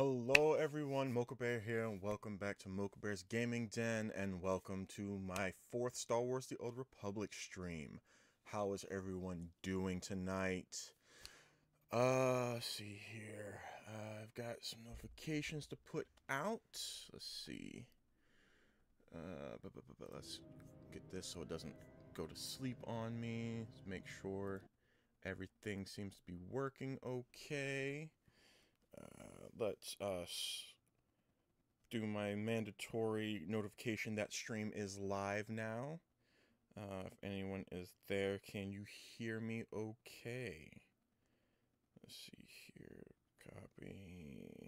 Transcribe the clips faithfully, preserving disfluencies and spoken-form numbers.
Hello everyone, Mocha Bear here, and welcome back to Mocha Bear's Gaming Den, and welcome to my fourth Star Wars The Old Republic stream. How is everyone doing tonight? Uh, let's see here. Uh, I've got some notifications to put out. Let's see. Uh, but, but, but, but let's get this so it doesn't go to sleep on me. Let's make sure everything seems to be working okay. Uh, let's us do my mandatory notification that stream is live now. Uh, if anyone is there, can you hear me okay? Let's see here. Copy.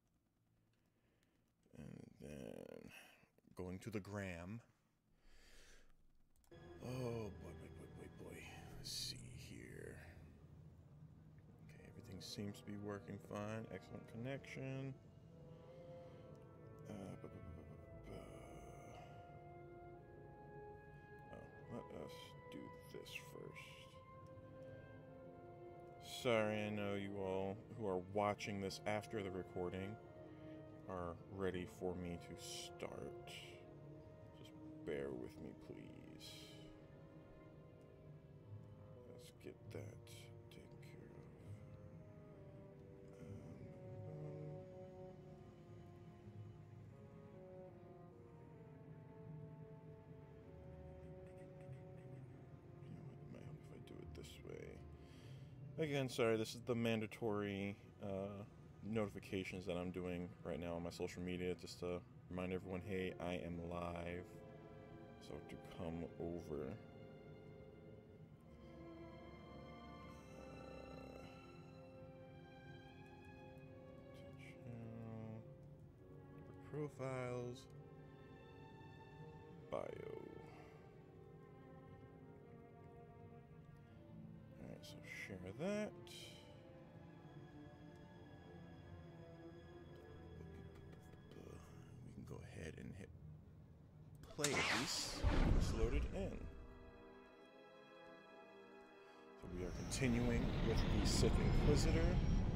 And then going to the gram. Oh, boy, boy, boy, boy, boy. Let's see here. Okay, everything seems to be working fine. Excellent connection. Uh, bu- bu- bu- bu- bu- oh, let us do this first. Sorry, I know you all who are watching this after the recording are ready for me to start. Just bear with me, please. Let's get that taken care of. Um, you know what, it might help if I do it this way. Again, sorry, this is the mandatory uh, notifications that I'm doing right now on my social media, just to remind everyone, hey, I am live, so to come over. Uh, to channel, profiles, bio. Alright, so share that. We can go ahead and hit play at least. It's loaded in. So we are continuing with the Sith Inquisitor.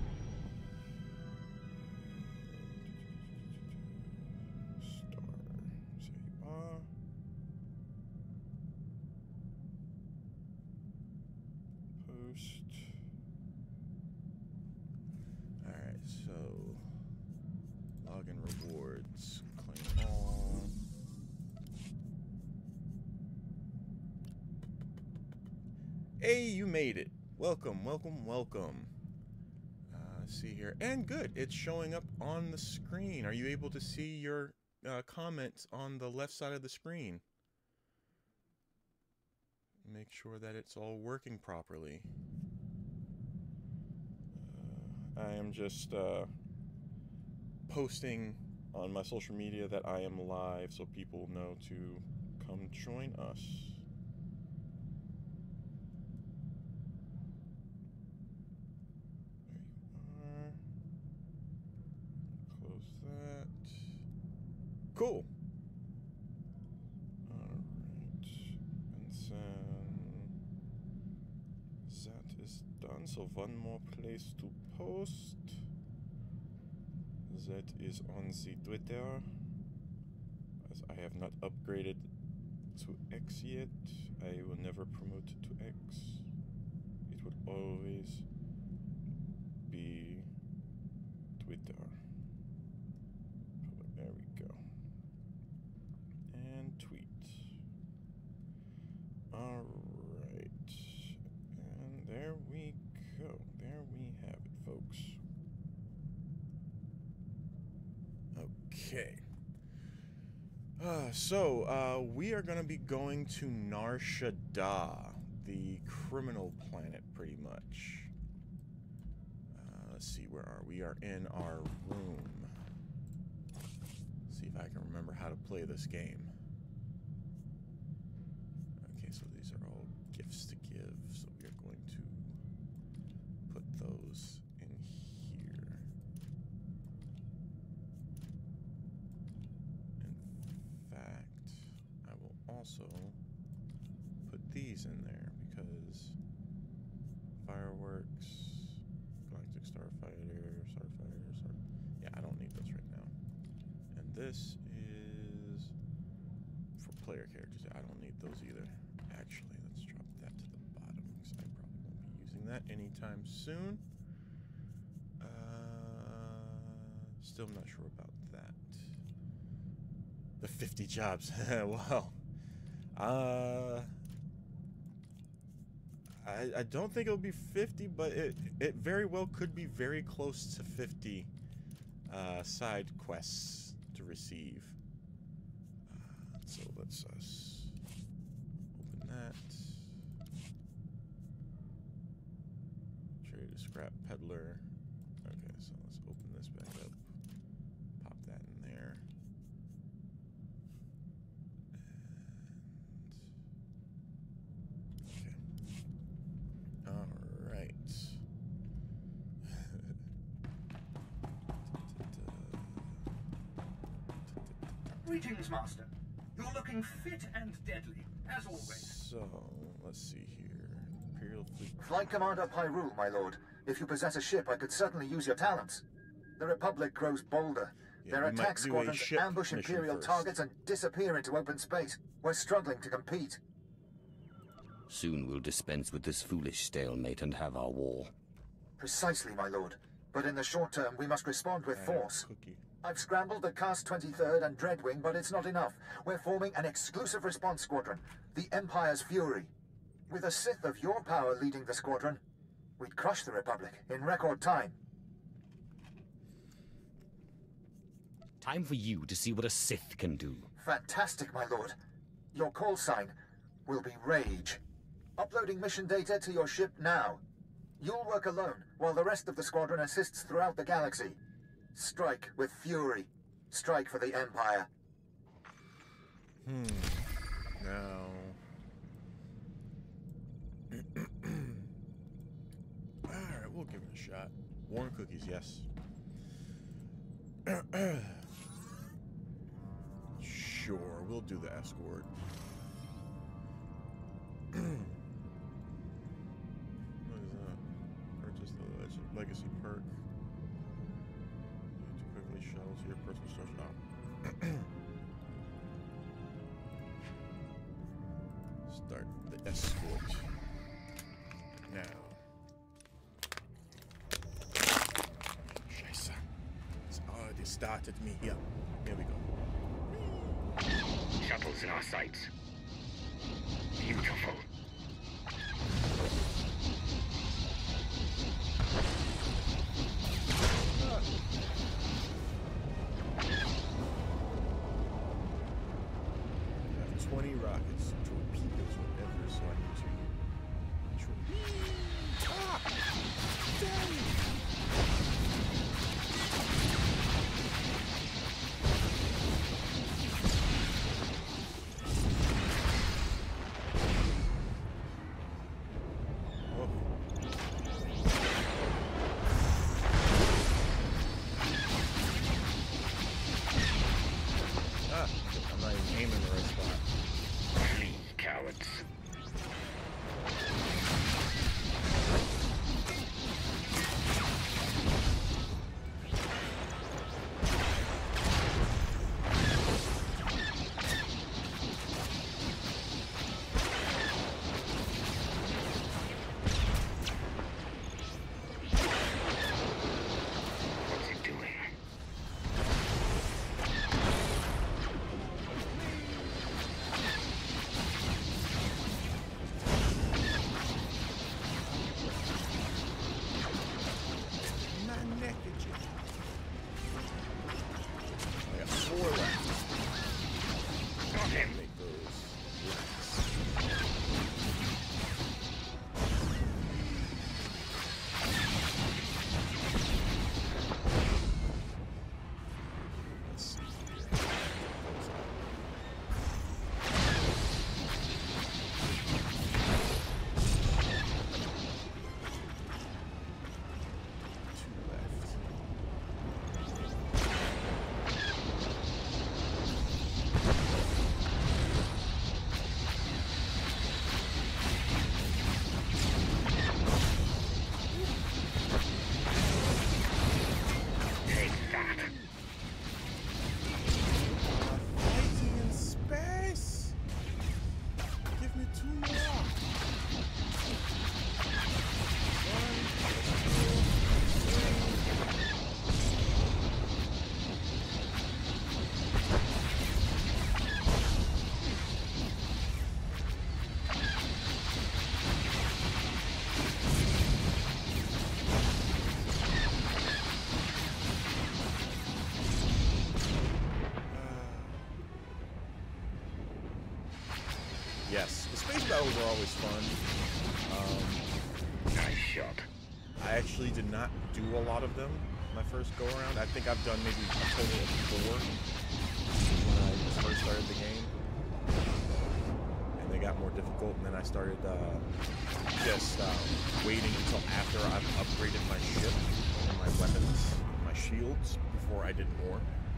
Star. So you are. Post. Alright, so login rewards. Claim all. Hey, you made it. Welcome, welcome, welcome. Uh, let's see here. And good, it's showing up on the screen. Are you able to see your uh, comments on the left side of the screen? Make sure that it's all working properly. Uh, I am just uh, posting on my social media that I am live so people know to come join us. There you are. Close that. Cool. Alright. And then that is done. So one more place to post. That is on the Twitter. As I have not upgraded to X yet, I will never promote to X. It will always be Twitter. There we go. And tweet. Alright. And there we go. There we have it, folks. Okay. Uh, so, uh, we are going to be going to Nar Shaddaa, the criminal planet, pretty much. Uh, let's see, where are we? We are in our room. Let's see if I can remember how to play this game. Okay, so these are all gifts to give, so we are going to put those in here. In fact, I will also put these in there because fireworks, Galactic Starfighter, Starfighter, Star... Yeah, I don't this is for player characters. I don't need those either. Actually, let's drop that to the bottom because I probably won't be using that anytime soon. Uh, still not sure about that. The fifty jobs. Well, uh, I, I don't think it'll be fifty, but it, it very well could be very close to fifty uh, side quests to receive. Uh, so let's us open that. Trade a scrap peddler. Okay, so let's open this back up. Pop that in there. Greetings, Master. You're looking fit and deadly, as always. So, let's see here. Imperial Fleet. Flight Commander Pyrul, my lord. If you possess a ship, I could certainly use your talents. The Republic grows bolder. Yeah, Their attack squadrons ambush mission Imperial first. targets and disappear into open space. We're struggling to compete. Soon we'll dispense with this foolish stalemate and have our war. Precisely, my lord. But in the short term, we must respond with And force. Cookie. I've scrambled the Cast twenty-third and Dreadwing, but it's not enough. We're forming an exclusive response squadron, the Empire's Fury. With a Sith of your power leading the squadron, we'd crush the Republic in record time. Time for you to see what a Sith can do. Fantastic, my lord. Your call sign will be Rage. Uploading mission data to your ship now. You'll work alone, while the rest of the squadron assists throughout the galaxy. Strike with fury. Strike for the Empire. Hmm. Now. Alright, we'll give it a shot. Warm cookies, yes. Sure, we'll do the escort. What is that? Purchase the leg- legacy perk. To quickly shuttle to your personal storage. Oh. Start the escort now. Scheiße. It's already started me here. Here we go. Shuttles in our sights. Beautiful. twenty rockets, torpedoes, whatever, so I need to... Ah! Dang! Oh. Ah! I'm not even aiming in the right spot. Flee, cowards. What's it doing? My neck itches. I got four left. Got him. Make those left. Let's see here. Those out. Two left. Yes, the space battles are always fun. Um, Nice shot. I actually did not do a lot of them my first go around. I think I've done maybe a total of four when I first started the game. And they got more difficult, and then I started uh, just uh, waiting until after I've upgraded my ship and my weapons, my shields, before I did more.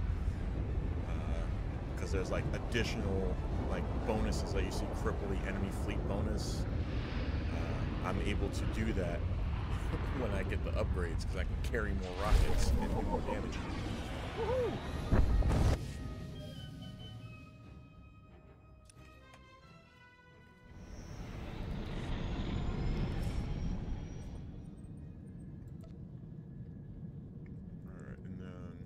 Because uh, there's like additional like bonuses, like you see cripple the enemy fleet bonus. Uh, I'm able to do that when I get the upgrades because I can carry more rockets and do more damage. Woohoo! Alright, and then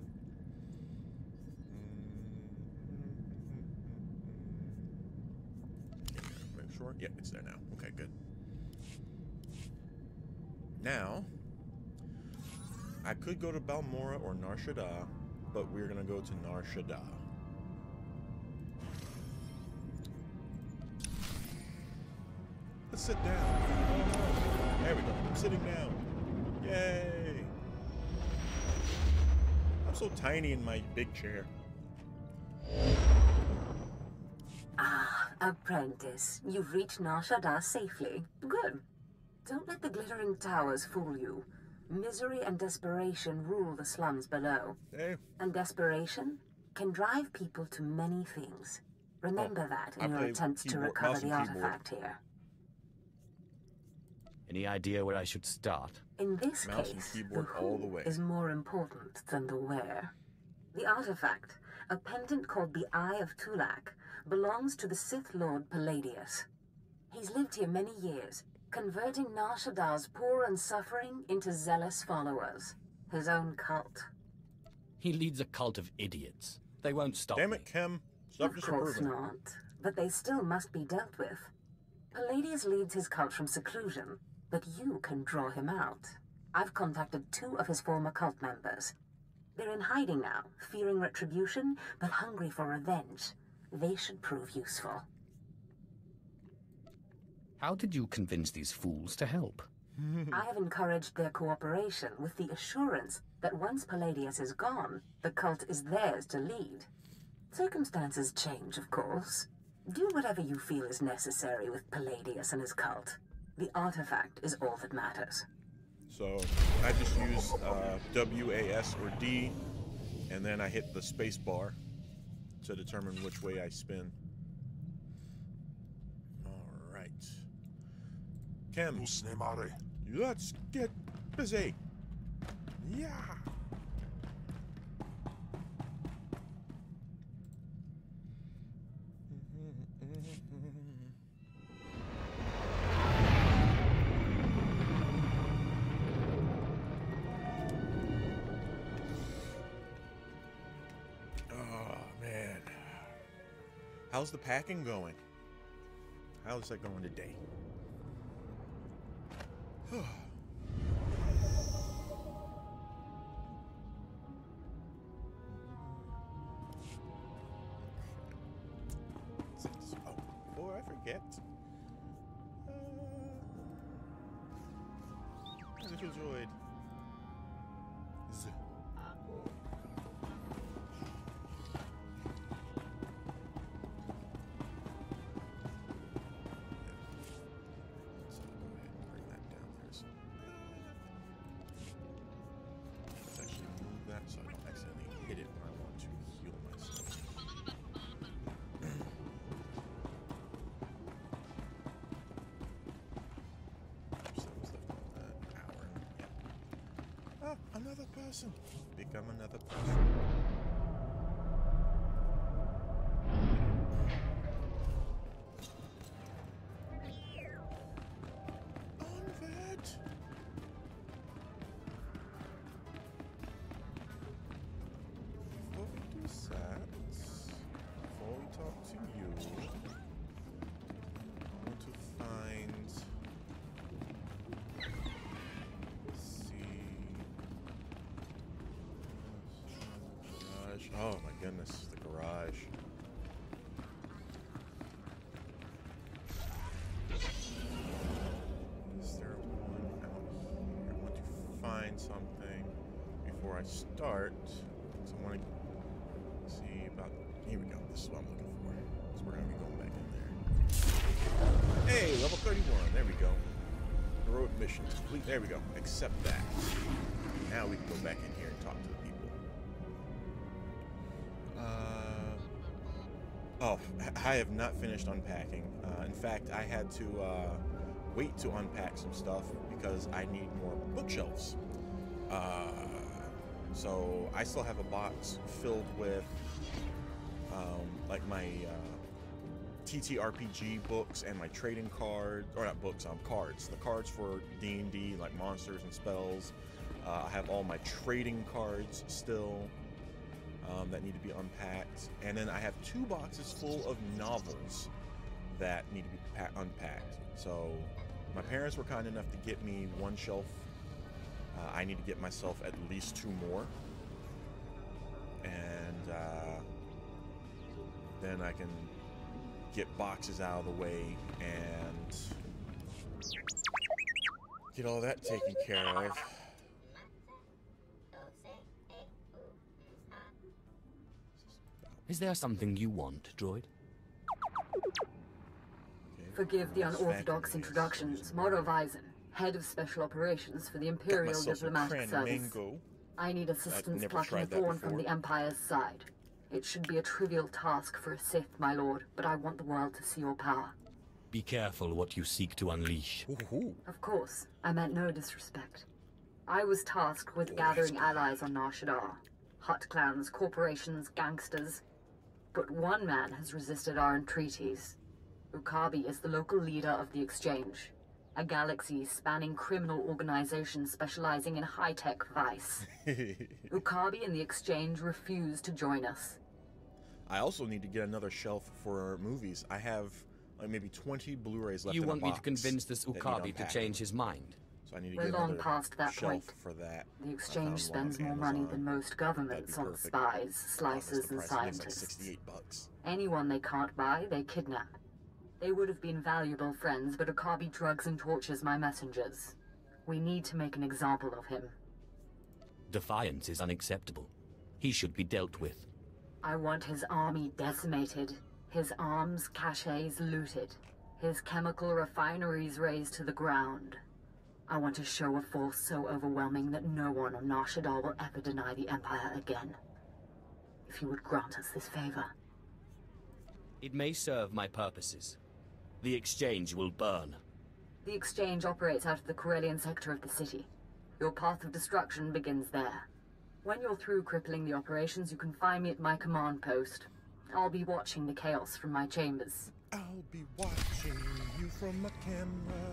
make sure. Yeah, it's there now. Okay, good. Now, I could go to Balmorra or Nar Shaddaa, but we're gonna go to Nar Shaddaa. Let's sit down. There we go. I'm sitting down. Yay! I'm so tiny in my big chair. Ah, apprentice, you've reached Nar Shaddaa safely. Good. Don't let the glittering towers fool you. Misery and desperation rule the slums below. Hey. And desperation can drive people to many things. Remember Oh, that I in your play attempts to keyboard- recover mouse the and keyboard. artifact here. Any idea where I should start? In this Mouse and case, keyboard the all who the way. is more important than the where. The artifact, a pendant called the Eye of Tulak, belongs to the Sith Lord Palladius. He's lived here many years, converting Nar Shaddaa's poor and suffering into zealous followers. His own cult. He leads a cult of idiots. They won't stop Damn me. it, Kim. Stop Of course disapproving. not, but they still must be dealt with. Palladius leads his cult from seclusion, but you can draw him out. I've contacted two of his former cult members. They're in hiding now, fearing retribution, but hungry for revenge. They should prove useful. How did you convince these fools to help? I have encouraged their cooperation with the assurance that once Palladius is gone, the cult is theirs to lead. Circumstances change, of course. Do whatever you feel is necessary with Palladius and his cult. The artifact is all that matters. So I just use uh, W, A, S, or D, and then I hit the space bar to determine which way I spin. All right. Kim, let's get busy. Yeah. How's the packing going? How's that going today? Oh, before I forget, uh, little droid. Z. So I don't accidentally hit it when I want to heal myself. So I was left on an hour. Yeah. Ah, another person. Become another person. Oh my goodness, the garage. something before I start. So I want to see about... Here we go. This is what I'm looking for. So we're going to be going back in there. Hey, level thirty-one. There we go. Heroic missions complete. There we go. Accept that. Now we can go back in here and talk to the people. Uh, oh, I have not finished unpacking. Uh, in fact, I had to uh, wait to unpack some stuff because I need more bookshelves. Uh, so I still have a box filled with um, like my uh, T T R P G books and my trading cards, or not books, um, cards. The cards for D and D, like monsters and spells. Uh, I have all my trading cards still um, that need to be unpacked. And then I have two boxes full of novels that need to be unpacked. So my parents were kind enough to get me one shelf. Uh, I need to get myself at least two more. And uh, then I can get boxes out of the way and get all that taken care of. Is there something you want, droid? Forgive the unorthodox introductions. Moro Vizon, head of special operations for the Imperial Diplomatic Service. Mango. I need assistance plucking a thorn from the Empire's side. It should be a trivial task for a Sith, my lord, but I want the world to see your power. Be careful what you seek to unleash. Ooh. Of course, I meant no disrespect. I was tasked with gathering allies on Nar Shaddaa. Hut clans, corporations, gangsters. But one man has resisted our entreaties. Ukabi is the local leader of the Exchange, a galaxy-spanning criminal organization specializing in high-tech vice. Ukabi and the Exchange refuse to join us. I also need to get another shelf for movies. I have like maybe twenty Blu-rays left You in want a me box to convince this that need Ukabi to unpacking. change his mind? So I need to We're get long another past that shelf point. for that. The I Exchange found spends one more on money Amazon. than most governments That'd on be perfect. spies, slicers, The and price is like scientists. sixty-eight bucks. Anyone they can't buy, they kidnap. They would have been valuable friends, but Ukabi drugs and tortures my messengers. We need to make an example of him. Defiance is unacceptable. He should be dealt with. I want his army decimated, his arms caches looted, his chemical refineries razed to the ground. I want a show of force so overwhelming that no one on Nar Shaddaa will ever deny the Empire again. If you would grant us this favor. It may serve my purposes. The Exchange will burn. The Exchange operates out of the Corellian sector of the city. Your path of destruction begins there. When you're through crippling the operations, you can find me at my command post. I'll be watching the chaos from my chambers. I'll be watching you from a camera.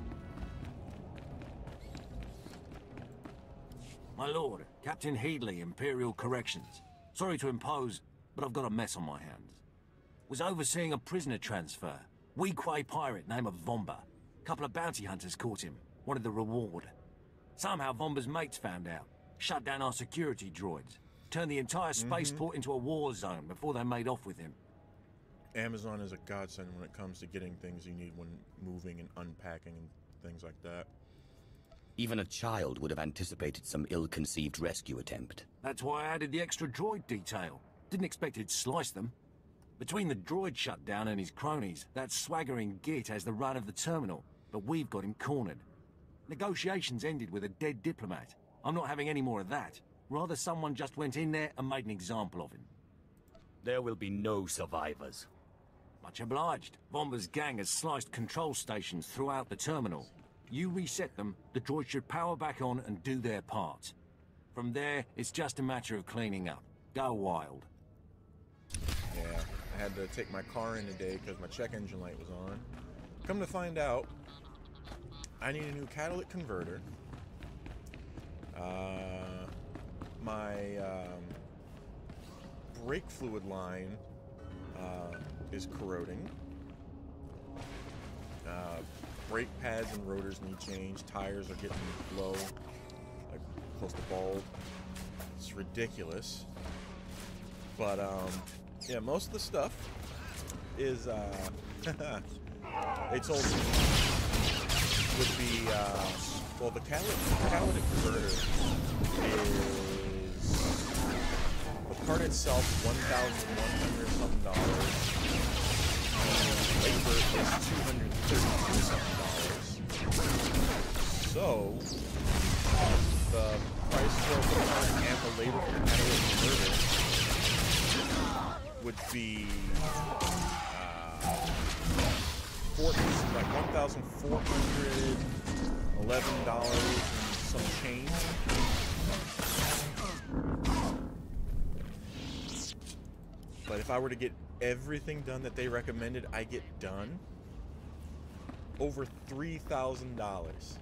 My lord, Captain Headley, Imperial Corrections. Sorry to impose, but I've got a mess on my hands. Was overseeing a prisoner transfer. Weequay pirate named Vomba. Couple of bounty hunters caught him. Wanted the reward. Somehow Vomba's mates found out. Shut down our security droids. Turned the entire spaceport mm-hmm. into a war zone before they made off with him. Amazon is a godsend when it comes to getting things you need when moving and unpacking and things like that. Even a child would have anticipated some ill-conceived rescue attempt. That's why I added the extra droid detail. Didn't expect he'd slice them. Between the droid shutdown and his cronies, that swaggering git has the run of the terminal, but we've got him cornered. Negotiations ended with a dead diplomat. I'm not having any more of that. Rather someone just went in there and made an example of him. There will be no survivors. Much obliged. Vomba's gang has sliced control stations throughout the terminal. You reset them, the droids should power back on and do their part. From there, it's just a matter of cleaning up. Go wild. Yeah, I had to take my car in today because my check engine light was on. Come to find out, I need a new catalytic converter. Uh, my um, brake fluid line uh, is corroding. Uh, brake pads and rotors need change. Tires are getting low, like close to bald. It's ridiculous. But um, yeah, most of the stuff is uh, they told me would be uh, Well, the catalytic, catalytic converter is the part itself, one thousand one hundred something dollars. And labor is two hundred thirty-two something dollars. So the price for the part and the labor for the catalytic converter would be uh, four, like one thousand four hundred eleven dollars and some change. But if I were to get everything done that they recommended I get done, over three thousand dollars.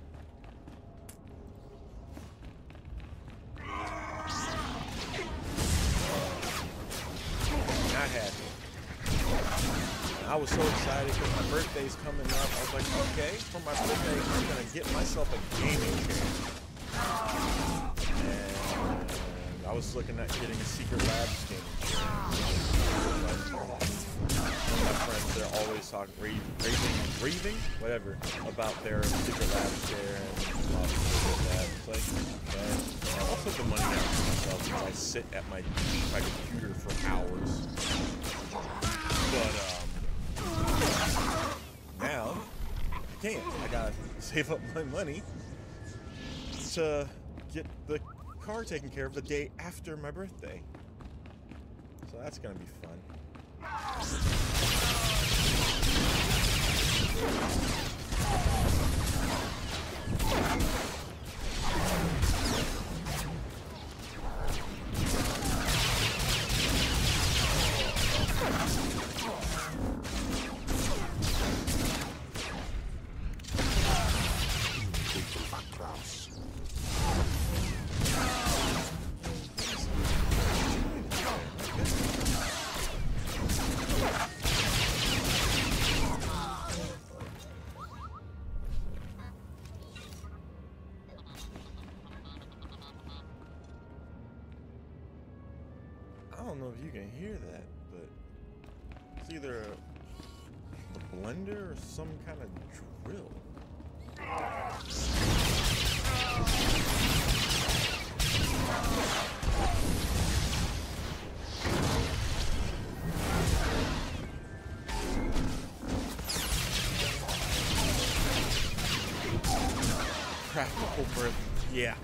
Not happy. I was so excited because my birthday's coming up. I was like, okay, for my birthday, I'm gonna get myself a gaming chair. And I was looking at getting a Secret Labs gaming chair. One of my friends, they're always talking, raving, raving, whatever, about their Secret Labs chair and blah, blah, blah, blah. It's like, man, I'll put the money out for myself because I sit at my my computer for hours. But um, now I can't. I gotta save up my money to get the car taken care of the day after my birthday. So that's gonna be fun. I don't know if you can hear that, but it's either a blender or some kind of drill. Practical birth, yeah.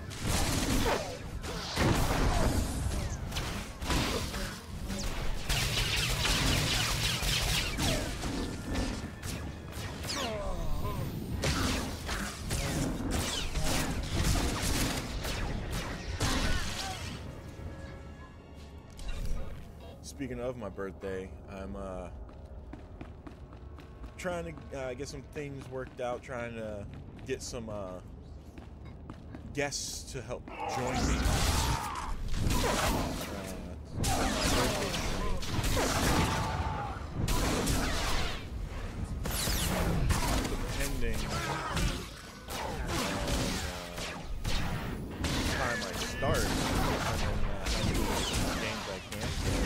Speaking of my birthday, I'm uh, trying to uh, get some things worked out, trying to get some uh, guests to help join me. Uh, for my birthday stream. Depending on uh, time I start, and then uh, how many games I can play.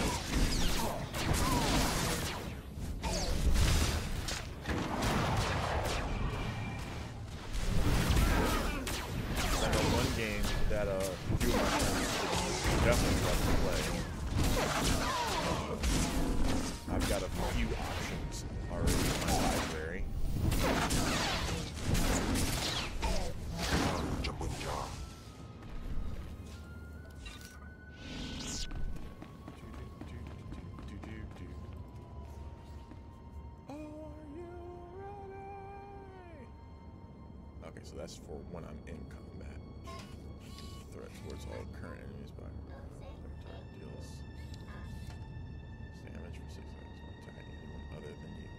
I know one game that uh, a few of my friends would definitely love to play. I've got a few options already in my library. Okay, so that's for when I'm in combat. Threat towards all current enemies by target deals damage for six seconds while attacking anyone other than you.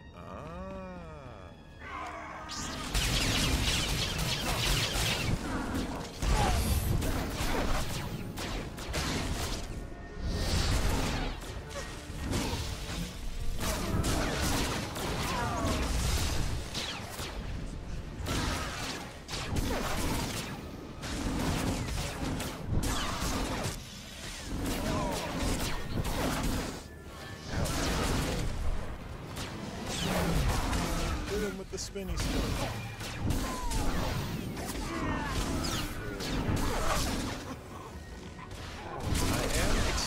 With the spinny spin.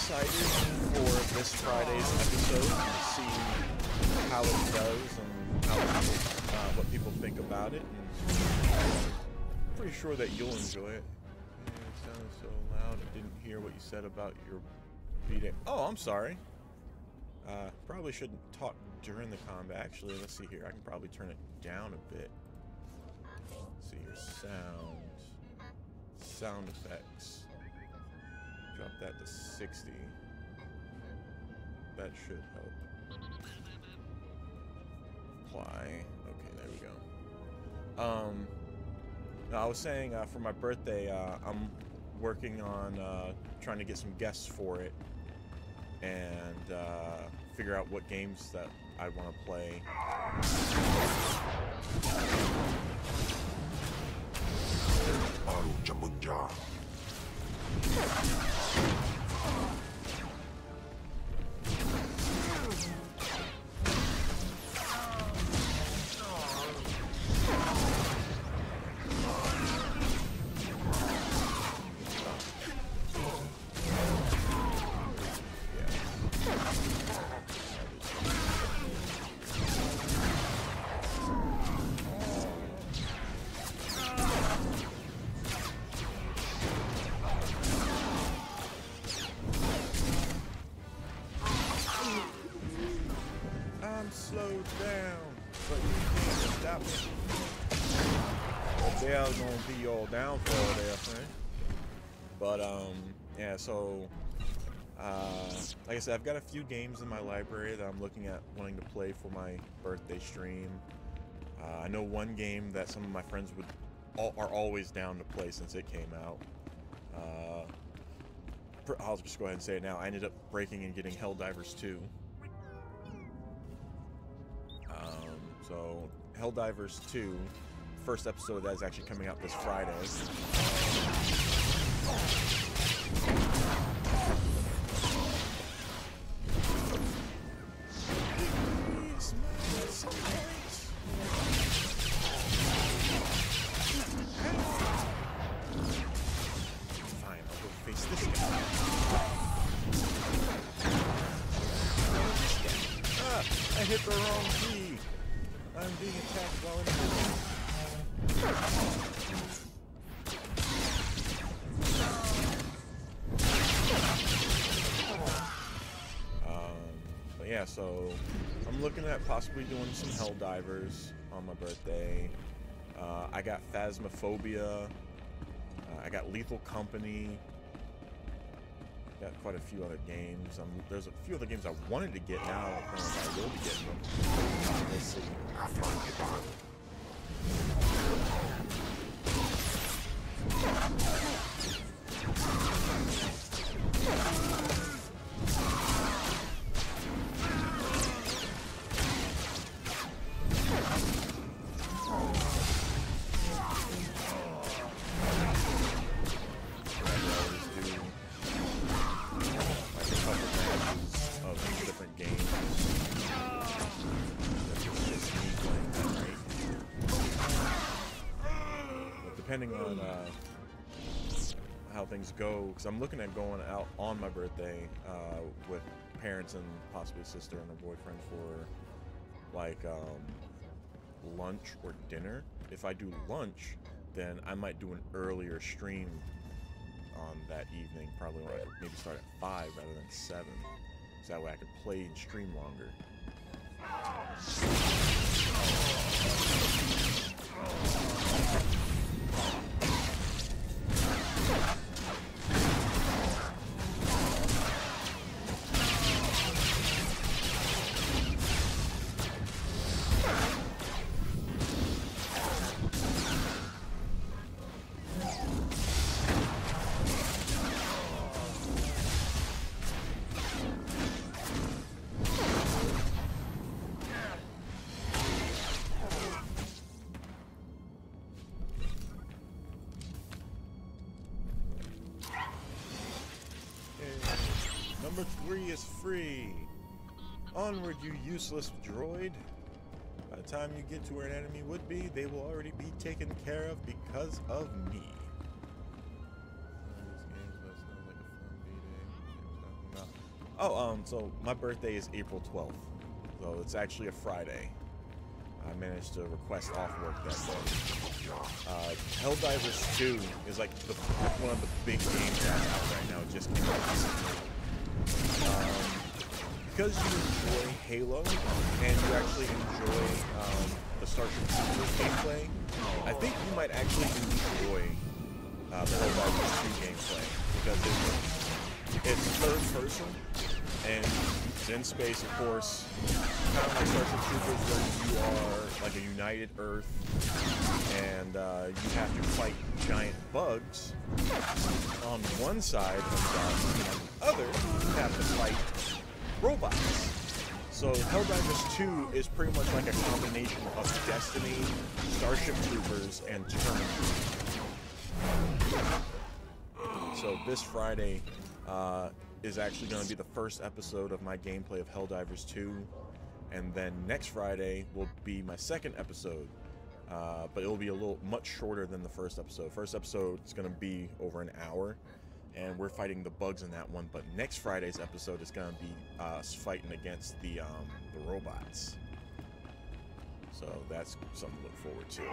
excited for this Friday's episode to see how it does and how uh, what people think about it. And I'm pretty sure that you'll enjoy it. Yeah, it sounded so loud. I didn't hear what you said about your beating. Oh, I'm sorry. Uh, probably shouldn't talk during the combat. Actually, let's see here. I can probably turn it down a bit. Let's see your sound. Sound effects. Drop that to sixty. That should help. Apply. Okay, there we go. Um, no, I was saying uh, for my birthday, uh, I'm working on uh, trying to get some guests for it and uh, figure out what games that I want to play. Slowed down, but you can't stop me. They're gonna be all down for there, friend. But um, yeah. So, uh, like I said, I've got a few games in my library that I'm looking at wanting to play for my birthday stream. Uh, I know one game that some of my friends would all, are always down to play since it came out. Uh, I'll just go ahead and say it now. I ended up breaking and getting Helldivers two. So, Helldivers two, first episode of that is actually coming out this Friday. Fine, I'll go face this guy. Ah, I hit the wrong key. I'm being attacked while in Um, but yeah, so I'm looking at possibly doing some Helldivers on my birthday. Uh, I got Phasmophobia. Uh, I got Lethal Company. Got quite a few other games. Um, there's a few other games I wanted to get now. Apparently I will be getting them. Let's see. Depending on uh, how things go, because I'm looking at going out on my birthday uh, with parents and possibly a sister and a boyfriend for like um, lunch or dinner. If I do lunch, then I might do an earlier stream on that evening, probably like maybe start at five rather than seven, so that way I could play and stream longer. Number three is free. Onward, you useless droid. By the time you get to where an enemy would be, they will already be taken care of because of me. Oh, um, so my birthday is April twelfth, so it's actually a Friday. I managed to request off work that day. Uh, Helldivers two is like the, one of the big games that's out right now. It just came out recently. Um, because you enjoy Halo and you actually enjoy um, the Starship Troopers gameplay, I think you might actually enjoy uh, the Helldivers two gameplay because it's, it's third person and it's in space, of course, kind of like Starship Troopers, where you are like a united Earth and uh, you have to fight giant bugs on one side of the galaxy, and on the other you have to fight robots. So Helldivers two is pretty much like a combination of Destiny, Starship Troopers, and Terminator. So this Friday uh, is actually going to be the first episode of my gameplay of Helldivers two, and then next Friday will be my second episode, uh, but it will be a little much shorter than the first episode. First episode is going to be over an hour, and we're fighting the bugs in that one. But next Friday's episode is going to be us fighting against the um, the robots. So that's something to look forward to.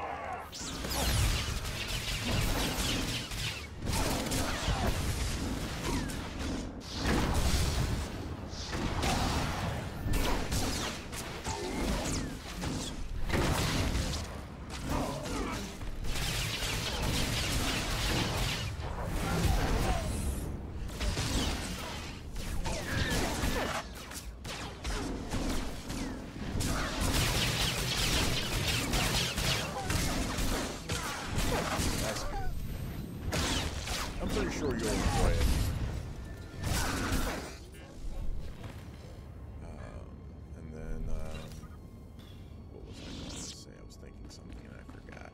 I'm pretty sure you'll enjoy it. Um, and then, um, what was I going to say? I was thinking something and I forgot.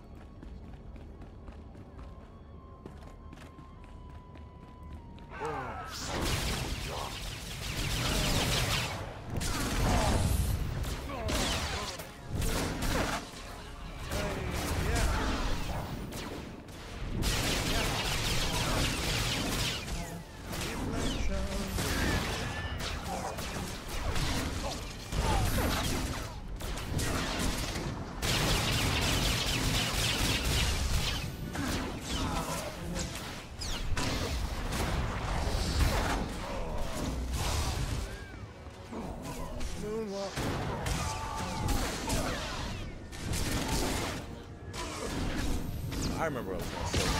I remember what I was going to say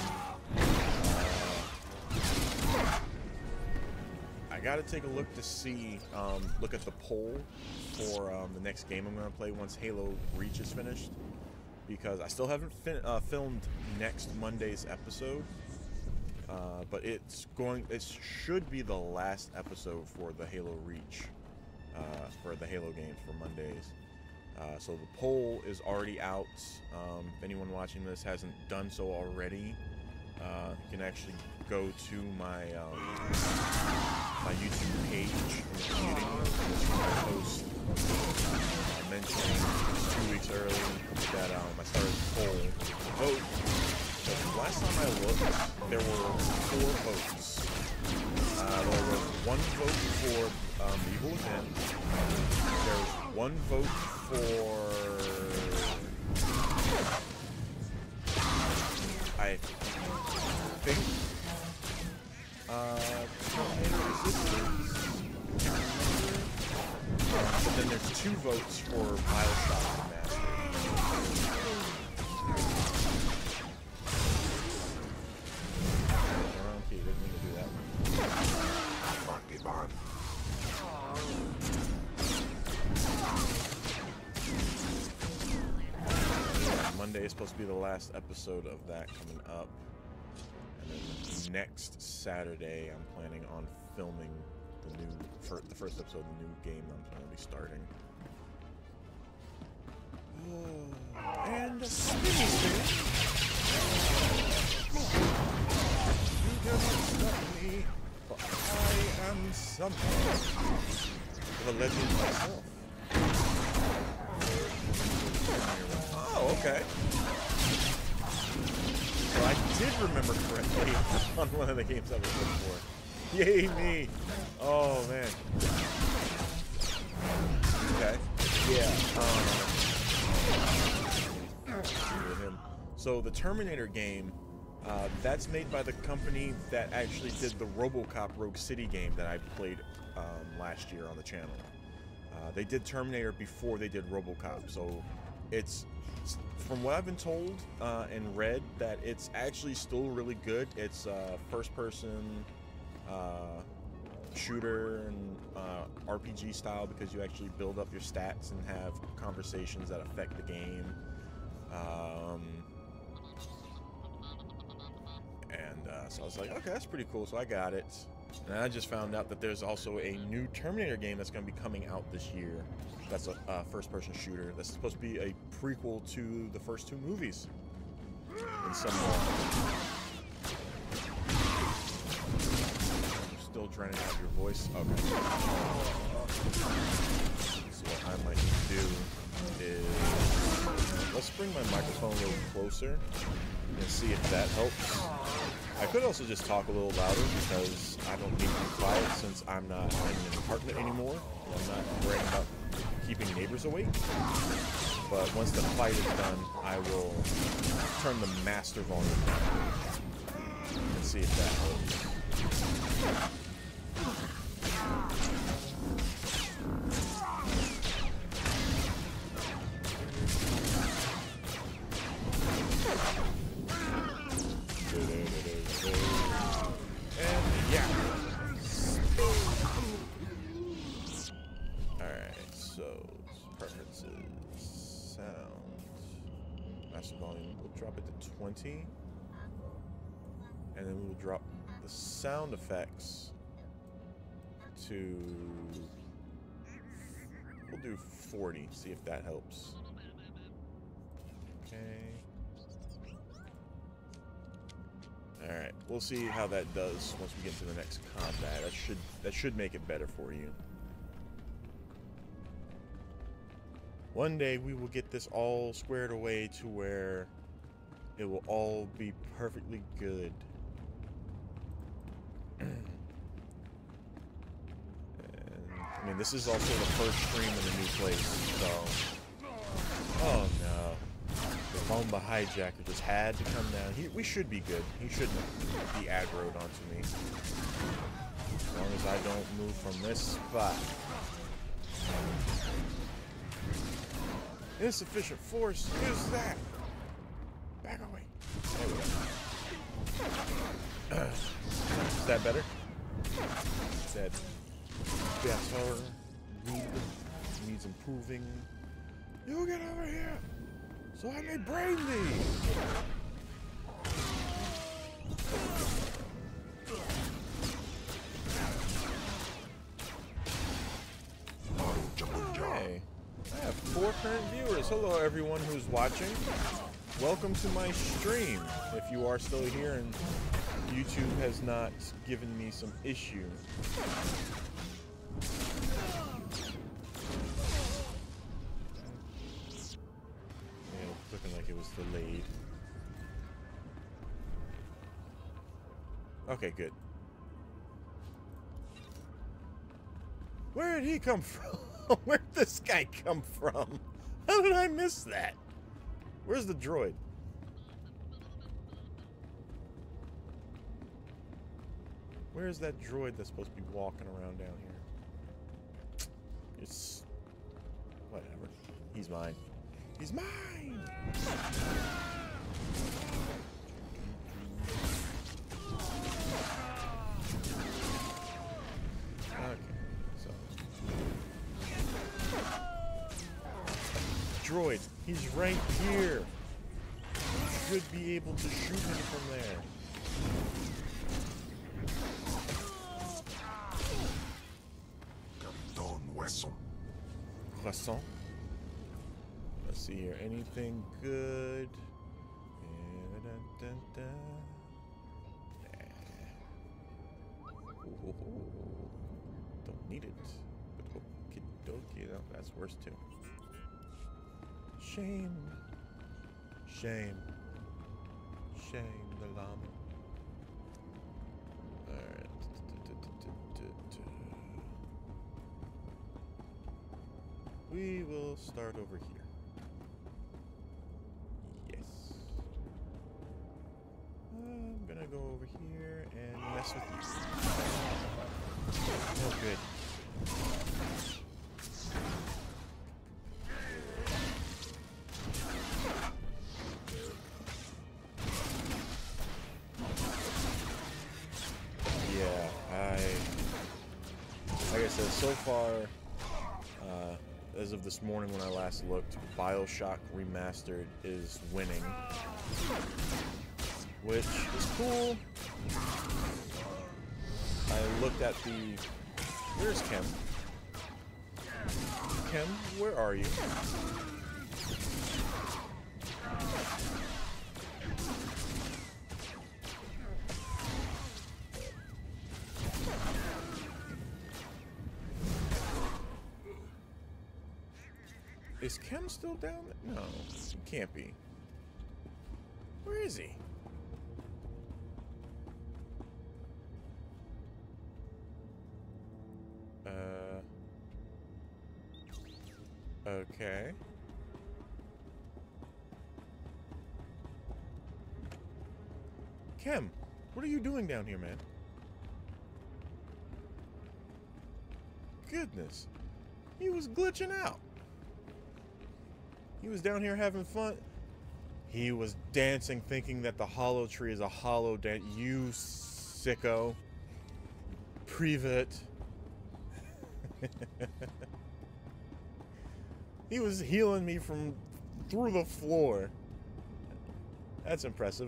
now. Uh, I got to take a look to see, um, look at the poll for um, the next game I'm going to play once Halo Reach is finished. Because I still haven't fin uh, filmed next Monday's episode. Uh, but it's going, it should be the last episode for the Halo Reach. Uh, for the Halo games for Mondays. Uh, so the poll is already out. Um, if anyone watching this hasn't done so already, uh, you can actually go to my um, my YouTube page in the community, which I post uh, mentioning two weeks early that um, I started the poll to vote. But last time I looked, there were four votes. Uh, there was one vote for um, Evil Within. There was one vote for I think uh, Terminator Resistance. Um, but then there's two votes for Bioshock Remastered. Okay, didn't mean to do that. Monkey Bond. Monday is supposed to be the last episode of that coming up, and then next Saturday I'm planning on filming the new, fir the first episode of the new game I'm going to be starting. Oh, and a spinny spin. You cannot stop me, for I am something of a legend myself. Oh, okay. So I did remember correctly on one of the games I was looking for. Yay me! Oh man. Okay. Yeah. Um, so the Terminator game, uh, that's made by the company that actually did the RoboCop Rogue City game that I played um, last year on the channel. Uh, they did Terminator before they did RoboCop, so it's, from what I've been told uh, and read, that it's actually still really good. It's uh, first-person uh, shooter and uh, R P G style, because you actually build up your stats and have conversations that affect the game. Um, and uh, so I was like, okay, that's pretty cool. So I got it. And I just found out that there's also a new Terminator game that's going to be coming out this year. That's a uh, first-person shooter. That's supposed to be a prequel to the first two movies. In some way. You're still drowning out your voice. Okay. So what I might need to do is, let's bring my microphone a little closer and see if that helps. I could also just talk a little louder because I don't need to be quiet since I'm not in an apartment anymore. I'm not worrying about keeping neighbors awake. But once the fight is done, I will turn the master volume down and see if that helps. And yeah. Alright, so preferences, sound, master volume, we'll drop it to twenty, and then we'll drop the sound effects to, we'll do forty, see if that helps. Okay. Alright, we'll see how that does once we get to the next combat. That should that should make it better for you. One day we will get this all squared away to where it will all be perfectly good. And, I mean, this is also the first stream in a new place, so... Oh no. The Bomba hijacker just had to come down. He, we should be good. He shouldn't be aggroed onto me. As long as I don't move from this spot. Insufficient force. Use that. Back away. There we go. Is that better? Is that better? Need, needs improving. You get over here, so I may brain thee. Hey, I have four current viewers. Hello, everyone who's watching. Welcome to my stream. If you are still here and YouTube has not given me some issue. Looking like it was delayed. Okay, good. Where did he come from? Where did this guy come from? How did I miss that? Where's the droid? Where's that droid that's supposed to be walking around down here? It's... whatever. He's mine. He's mine! Okay, so... Droid, he's right here! You should be able to shoot him from there. Croissant. Let's see here. Anything good? Don't need it. But okie dokie. No, that's worse too. Shame. Shame. Shame the llama. Alright. we will start over here. Yes. I'm gonna go over here and mess with you. Oh, good. Yeah, I... Like I said, so far, uh, as of this morning when I last looked, BioShock Remastered is winning. Which is cool. I looked at the... Where's Kim? Kim, where are you? Is Kim still down there? No, he can't be. Where is he? Uh. Okay. Kim, what are you doing down here, man? Goodness. He was glitching out. He was down here having fun. He was dancing thinking that the hollow tree is a hollow dance. You sicko. Privet. He was healing me from through the floor. That's impressive.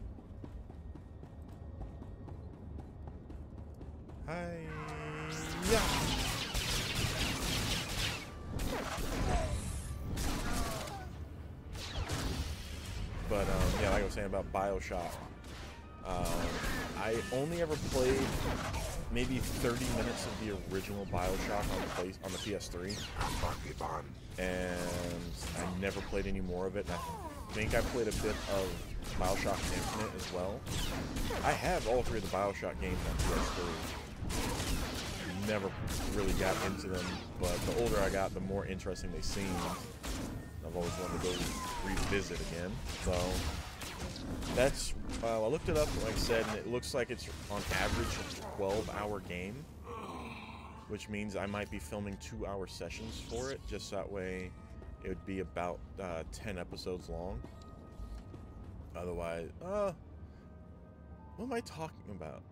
Hi. Yeah. But, um, yeah, like I was saying about BioShock, um, I only ever played maybe thirty minutes of the original BioShock on the, place, on the P S three, and I never played any more of it, and I think I played a bit of BioShock Infinite as well. I have all three of the BioShock games on P S three. Never really got into them, but the older I got, the more interesting they seemed. I've always wanted to go revisit again. So that's, uh, I looked it up, like I said, and it looks like it's on average a twelve hour game, which means I might be filming two hour sessions for it, just that way it would be about uh, ten episodes long. Otherwise, uh, what am I talking about?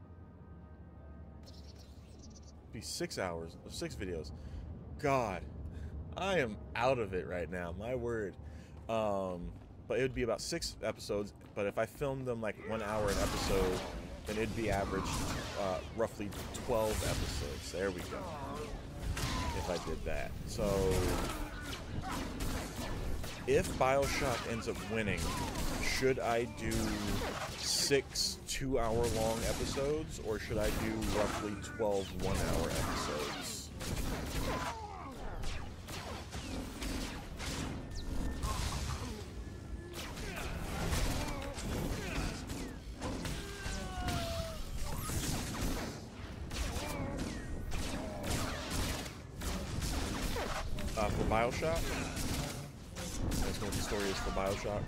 It'd be six hours, six videos. God. I am out of it right now, my word. Um, but it would be about six episodes, but if I filmed them like one hour an episode, then it'd be average uh, roughly twelve episodes. There we go. If I did that. So, if BioShock ends up winning, should I do six two hour long episodes, or should I do roughly twelve one hour episodes? Uh, for BioShock, that's what the story is for BioShock.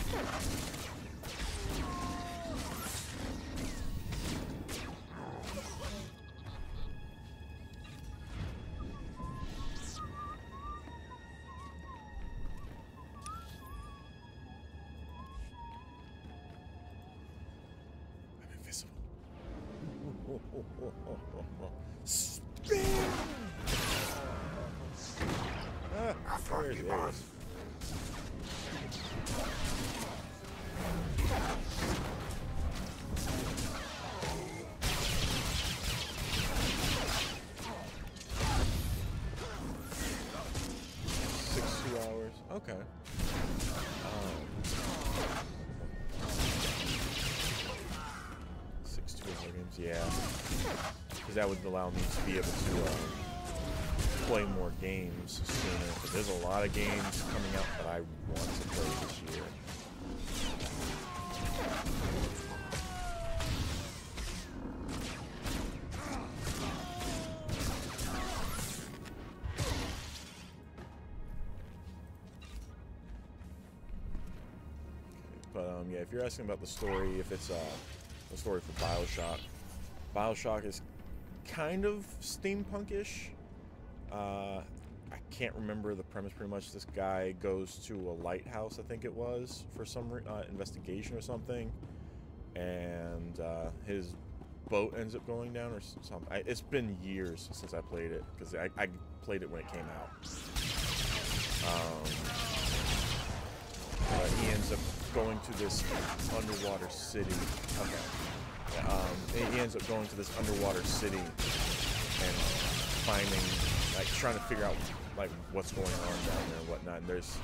I'm invisible. Spin! Ah, there it is. Six two hours. Okay. Um, six two hour games. Yeah, because that would allow me to be able to. Uh, play more games sooner, because there's a lot of games coming out that I want to play this year. But um, yeah, if you're asking about the story, if it's uh, the story for Bioshock, Bioshock is kind of steampunkish. Uh, I can't remember the premise pretty much. This guy goes to a lighthouse, I think it was, for some re uh, investigation or something, and uh, his boat ends up going down or something. I, it's been years since I played it, because I, I played it when it came out. Um, but he ends up going to this underwater city. Okay. Um, he ends up going to this underwater city and finding, like, trying to figure out, like, what's going on down there and whatnot. And there's,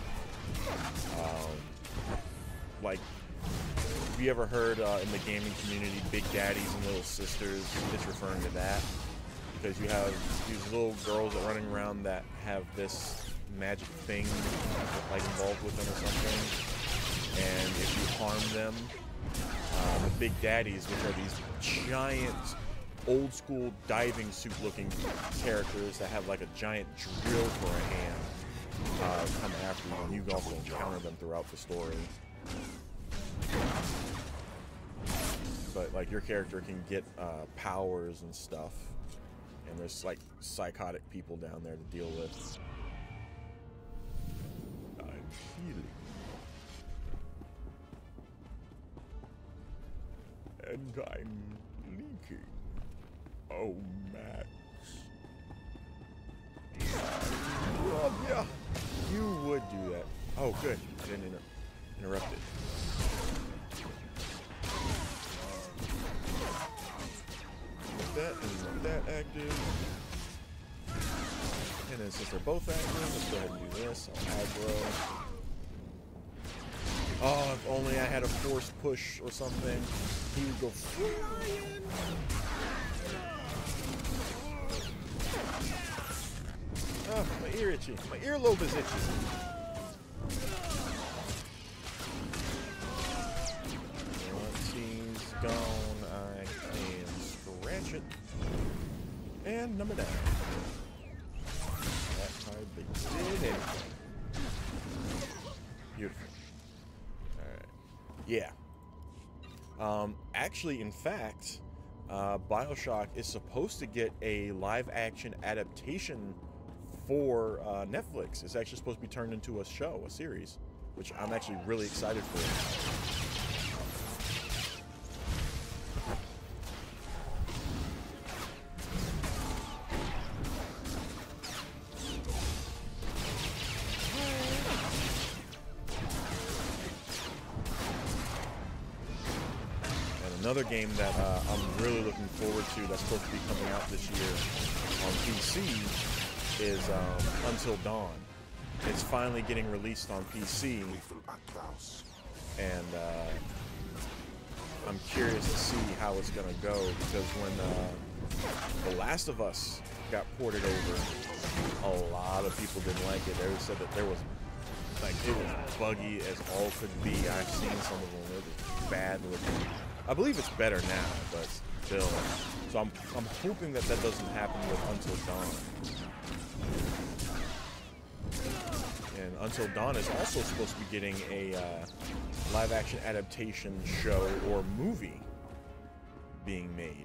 um, like, have you ever heard uh, in the gaming community, Big Daddies and Little Sisters? It's referring to that. Because you have these little girls that are running around that have this magic thing, like, involved with them or something. And if you harm them, uh, the Big Daddies, which are these giant, old school diving suit looking characters that have like a giant drill for a hand, uh, come after you, and you also encounter them throughout the story. But like your character can get uh, powers and stuff, and there's like psychotic people down there to deal with. I'm healing. And I'm leaking. Oh, Max. Love ya. You would do that. Oh, good. I didn't inter interrupt it. With that and that active. And then since they're both active, let's go ahead and do this. I'll aggro. Oh, if only I had a force push or something, he would go flying. Oh, my ear itchy. My earlobe is itchy. Once he's gone, I can scratch it. And number nine. That hardly did anything. Beautiful. Yeah. Um, actually, in fact, uh, Bioshock is supposed to get a live-action adaptation for uh, Netflix. It's actually supposed to be turned into a show, a series, which I'm actually really excited for. Another game that uh, I'm really looking forward to that's supposed to be coming out this year on P C is um, Until Dawn. It's finally getting released on P C, and uh, I'm curious to see how it's going to go, because when uh, The Last of Us got ported over, a lot of people didn't like it. They said that there was, like, it was buggy as all could be. I've seen some of them. It was bad looking. I believe it's better now, but still. So I'm, I'm hoping that that doesn't happen with Until Dawn. And Until Dawn is also supposed to be getting a uh, live-action adaptation show or movie being made.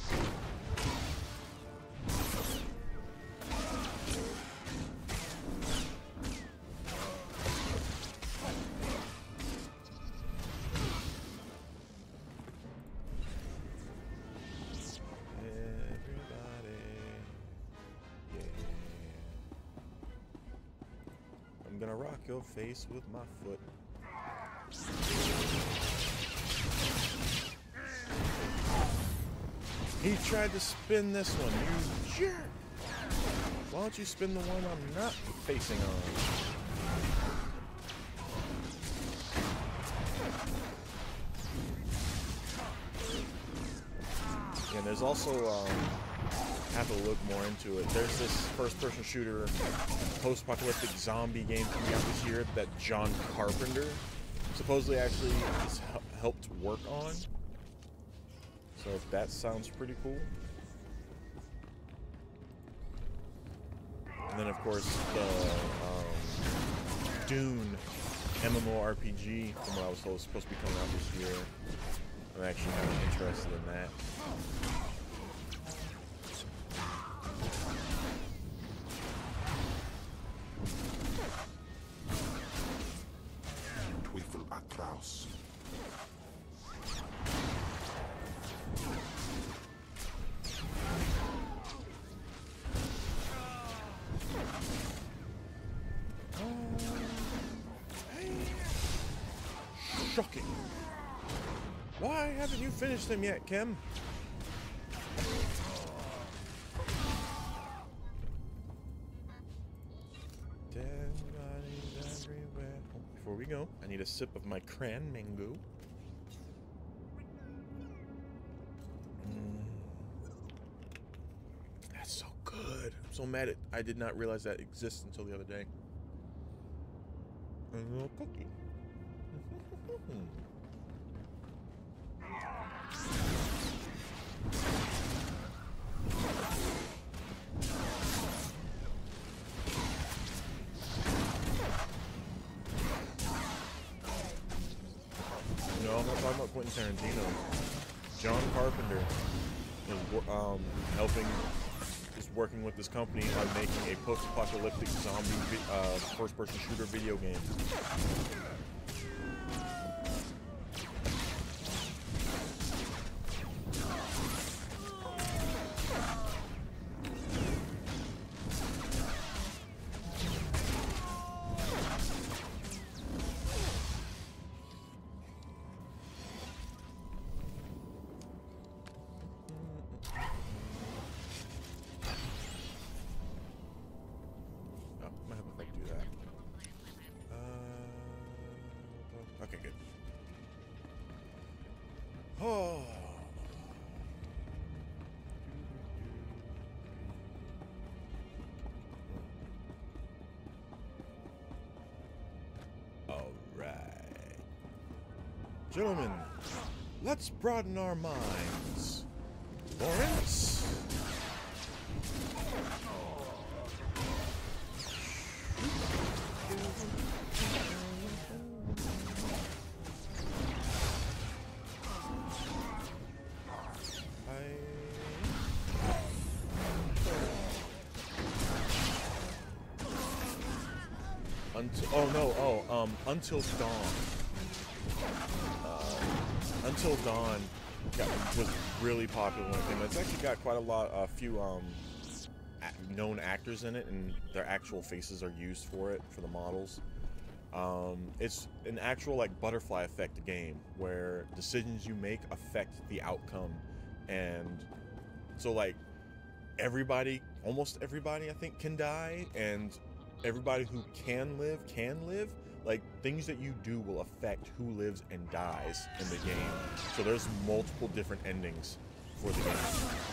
I'm gonna rock your face with my foot. He tried to spin this one, you jerk! Why don't you spin the one I'm not facing on? And there's also, um, have to look more into it. There's this first-person shooter, post-apocalyptic zombie game coming out this year that John Carpenter supposedly actually has helped work on. So that sounds pretty cool. And then, of course, the um, Dune MMORPG, from what I was told, is supposed to be coming out this year. I'm actually kind of interested in that. Teufel Atlas. Shocking. Why haven't you finished them yet, Kim? Dead bodies everywhere. Oh, before we go, I need a sip of my cran mango. Mm. That's so good. I'm so mad at I did not realize that exists until the other day. A little cookie. No, I'm not talking about Quentin Tarantino. John Carpenter is um, helping, is working with this company on making a post-apocalyptic zombie uh, first-person shooter video game. Okay, good. Oh. All right. Gentlemen, let's broaden our minds. Lawrence? Until, oh no, oh, um, Until Dawn. Uh, Until Dawn got, was really popular when it came out. It's actually got quite a lot, a few um, known actors in it, and their actual faces are used for it, for the models. Um, it's an actual, like, butterfly effect game, where decisions you make affect the outcome, and so, like, everybody, almost everybody, I think, can die, and everybody who can live can live. Like, things that you do will affect who lives and dies in the game. So there's multiple different endings for the game.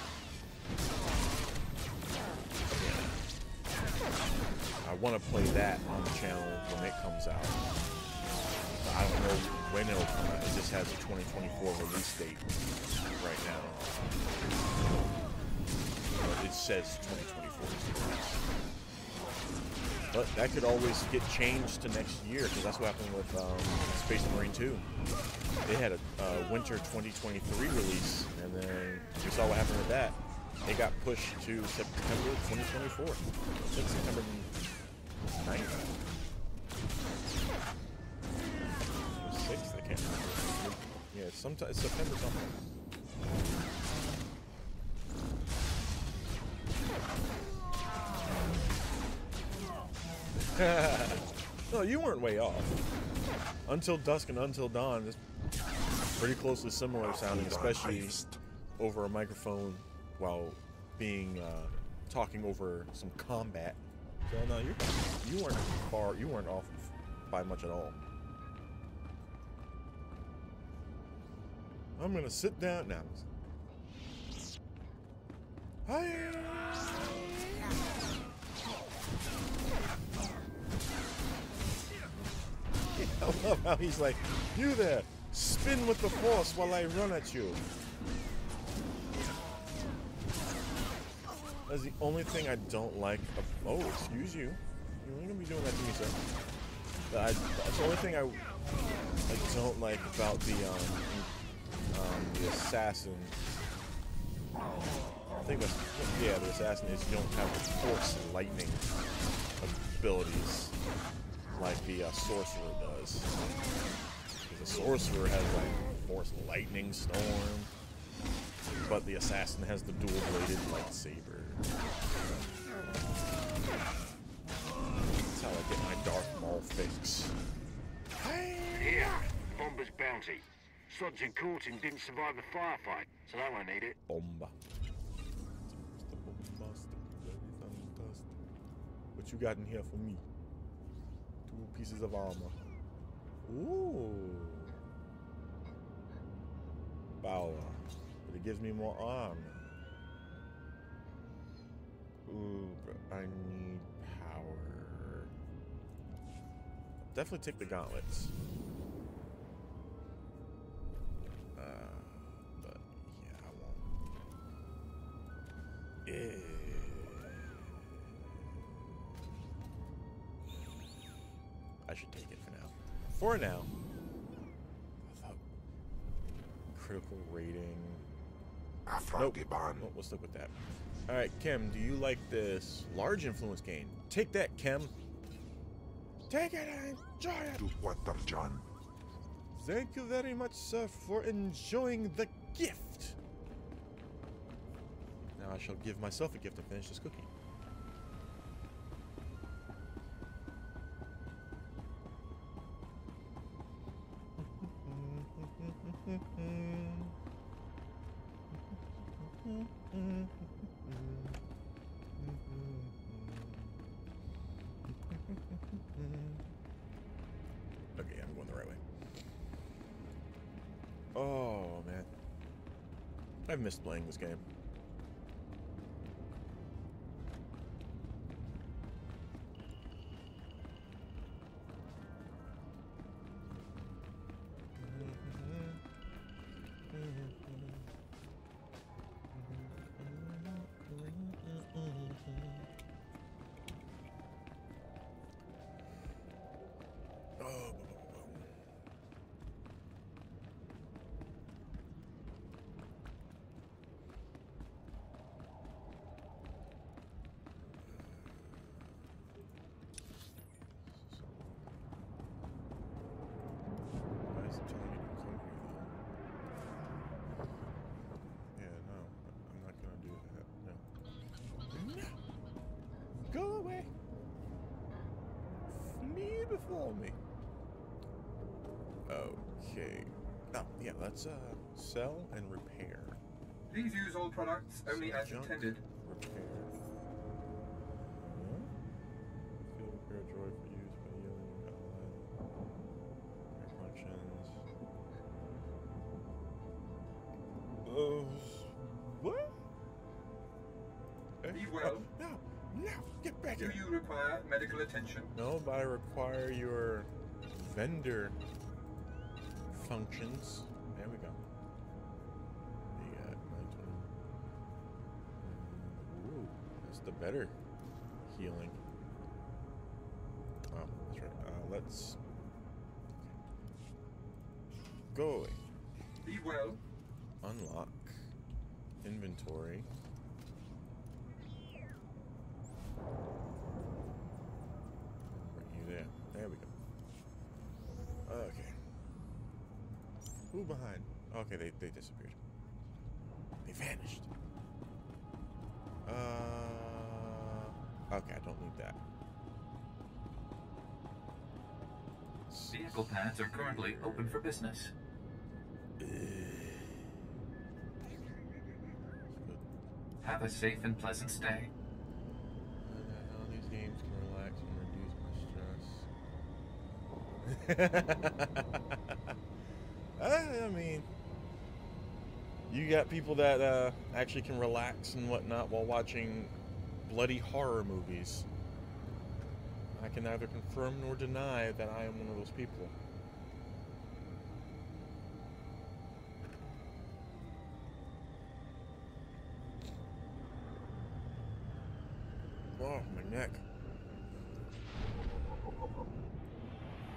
I want to play that on the channel when it comes out. I don't know when it'll come out. It just has a twenty twenty-four release date right now. But it says twenty twenty-four. But that could always get changed to next year, because that's what happened with um, Space Marine two. They had a uh, winter twenty twenty-three release, and then we saw what happened with that. It got pushed to September twenty twenty-four. It's September ninth. sixth, I can't remember. Yeah, it's sometime, it's September something. No, you weren't way off. Until Dusk and Until Dawn is pretty closely similar sounding, especially over a microphone while being uh, talking over some combat. So no, you you weren't far, you weren't off by much at all. I'm gonna sit down now. Hi. I love how he's like, you there, spin with the force while I run at you. That's the only thing I don't like. Of, oh, excuse you. You ain't gonna be doing that to me, sir. I, that's the only thing I, I don't like about the um, um the assassin. I think that's yeah, the assassin is you don't have the force lightning abilities like the uh, sorcerer does. The sorcerer has like force lightning storm, but the assassin has the dual-bladed lightsaber. That's how I get my Darth Maul fix. Here, Bomber's bounty. Sods and Courtin didn't survive the firefight, so they won't need it. Bomba. What you got in here for me? Two pieces of armor. Ooh. Power. But it gives me more armor. Ooh, but I need power. Definitely take the gauntlets. Uh, but yeah, I won't. Yeah. I should take it for now. For now. I thought critical rating. Nope. Well, we'll stick with that. Alright, Kim, do you like this large influence gain? Take that, Kim. Take it and enjoy it. To water, John. Thank you very much, sir, for enjoying the gift. Now I shall give myself a gift to finish this cookie. Okay, I'm going the right way. Oh, man. I've missed playing this game. For me. Okay. Oh, yeah, let's uh sell and repair. Please use all products only as Junk. intended. Repair. Hmm? Field repair droid for use by yielding allied functions. Uh, what? Be well. Oh, no, no, get back Do here. you require medical attention? No, but I require your vendor functions. There we go. You got nine twenty. Ooh, that's the better healing. Oh, that's right. Uh, let's go away. Be well. Unlock inventory. There. There we go. Okay. Who behind? Okay, they, they disappeared. They vanished. Uh. Okay, I don't need that. Vehicle paths are currently open for business. Have a safe and pleasant stay. How these games can relax and reduce my stress. I mean, you got people that uh, actually can relax and whatnot while watching bloody horror movies. I can neither confirm nor deny that I am one of those people. Oh, my neck.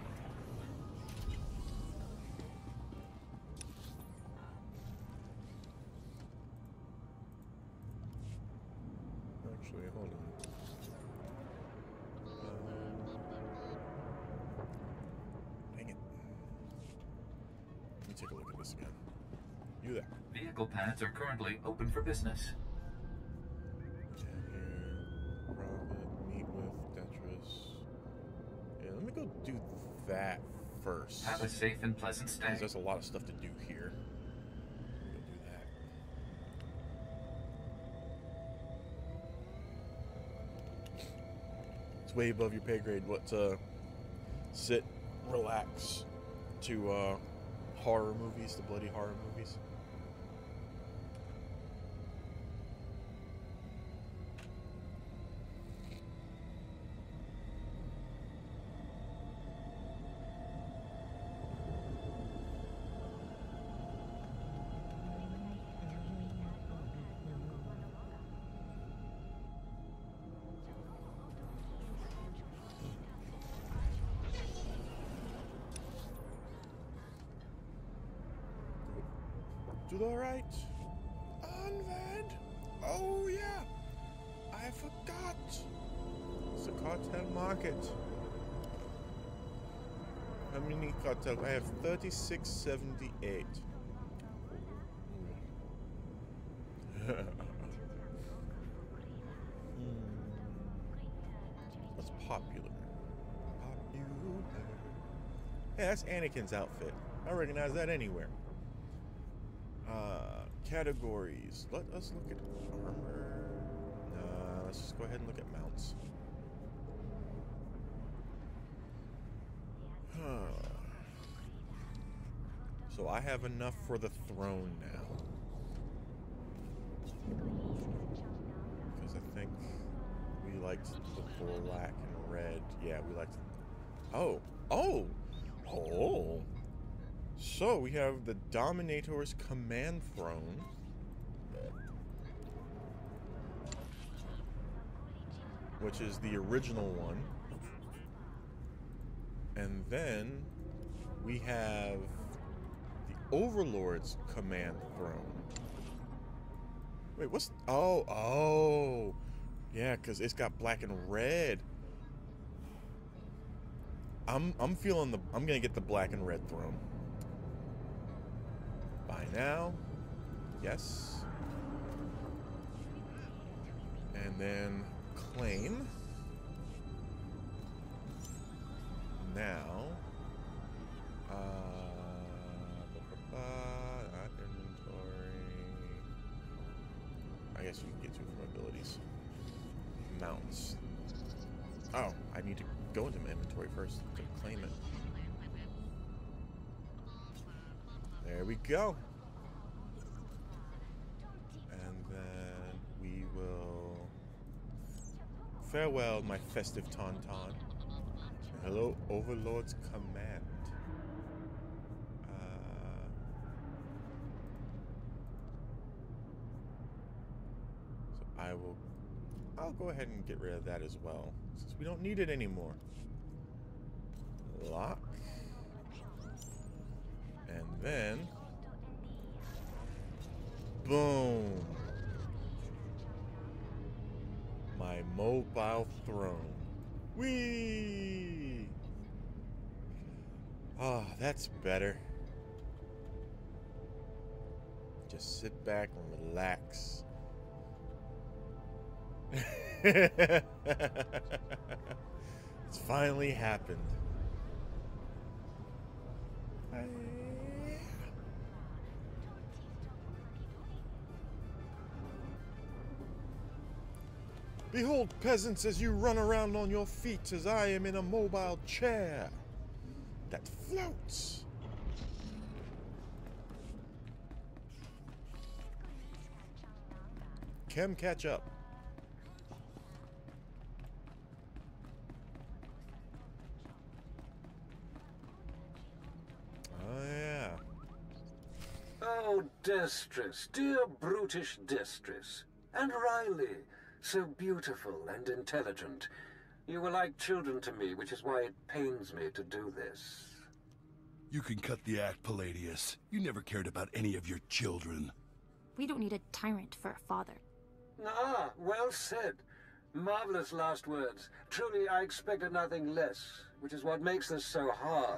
actually. Hold on. Uh, dang it. Let me take a look at this again. You there. Vehicle pads are currently open for business. Yeah, here. Profit, meet with Detris. Yeah, let me go do that first. Have a safe and pleasant stay. Because there's a lot of stuff to do here. Go do that. It's way above your pay grade. What to sit, relax to uh, horror movies, the bloody horror movies. Do all right? Unvad? Oh yeah, I forgot. It's the cartel market. How many cartel? I have thirty-six seventy-eight. What's popular? Popular. Hey, that's Anakin's outfit. I recognize that anywhere. Uh, categories. Let us look at armor. Uh, let's just go ahead and look at mounts. Huh. So I have enough for the throne now. Because I think we liked the black and red. Yeah, we liked. Oh, oh, oh. So we have the Dominator's Command Throne. Which is the original one. And then we have the Overlord's Command Throne. Wait, what's... Oh, oh. Yeah, because it's got black and red. I'm, I'm feeling the... I'm going to get the black and red throne. Buy now. Yes. And then claim. Now. Uh, not inventory. I guess you can get to from abilities. Mounts. Oh, I need to go into my inventory first to claim it. There we go. And then we will farewell my festive tauntaun. Hello, Overlord's Command. Uh, so I will. I'll go ahead and get rid of that as well, since we don't need it anymore. Lock. And then, boom, my mobile throne. Whee! Ah, oh, that's better. Just sit back and relax. It's finally happened. I Behold, peasants, as you run around on your feet, as I am in a mobile chair that floats. Chem, catch up. Oh, yeah. Oh, Destris, dear brutish Destris. And Riley. So beautiful and intelligent. You were like children to me, which is why it pains me to do this. You can cut the act, Palladius. You never cared about any of your children. We don't need a tyrant for a father. Ah, well said. Marvelous last words. Truly, I expected nothing less, which is what makes this so hard.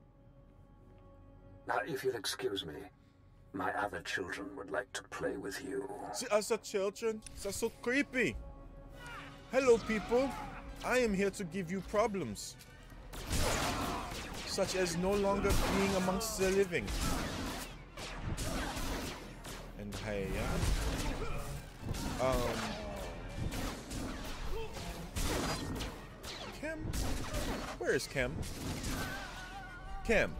Now, if you'll excuse me, my other children would like to play with you. See us as children? That's so creepy. Hello, people. I am here to give you problems. Such as no longer being amongst the living. And hey, um... Kim? Where is Kim? Kim.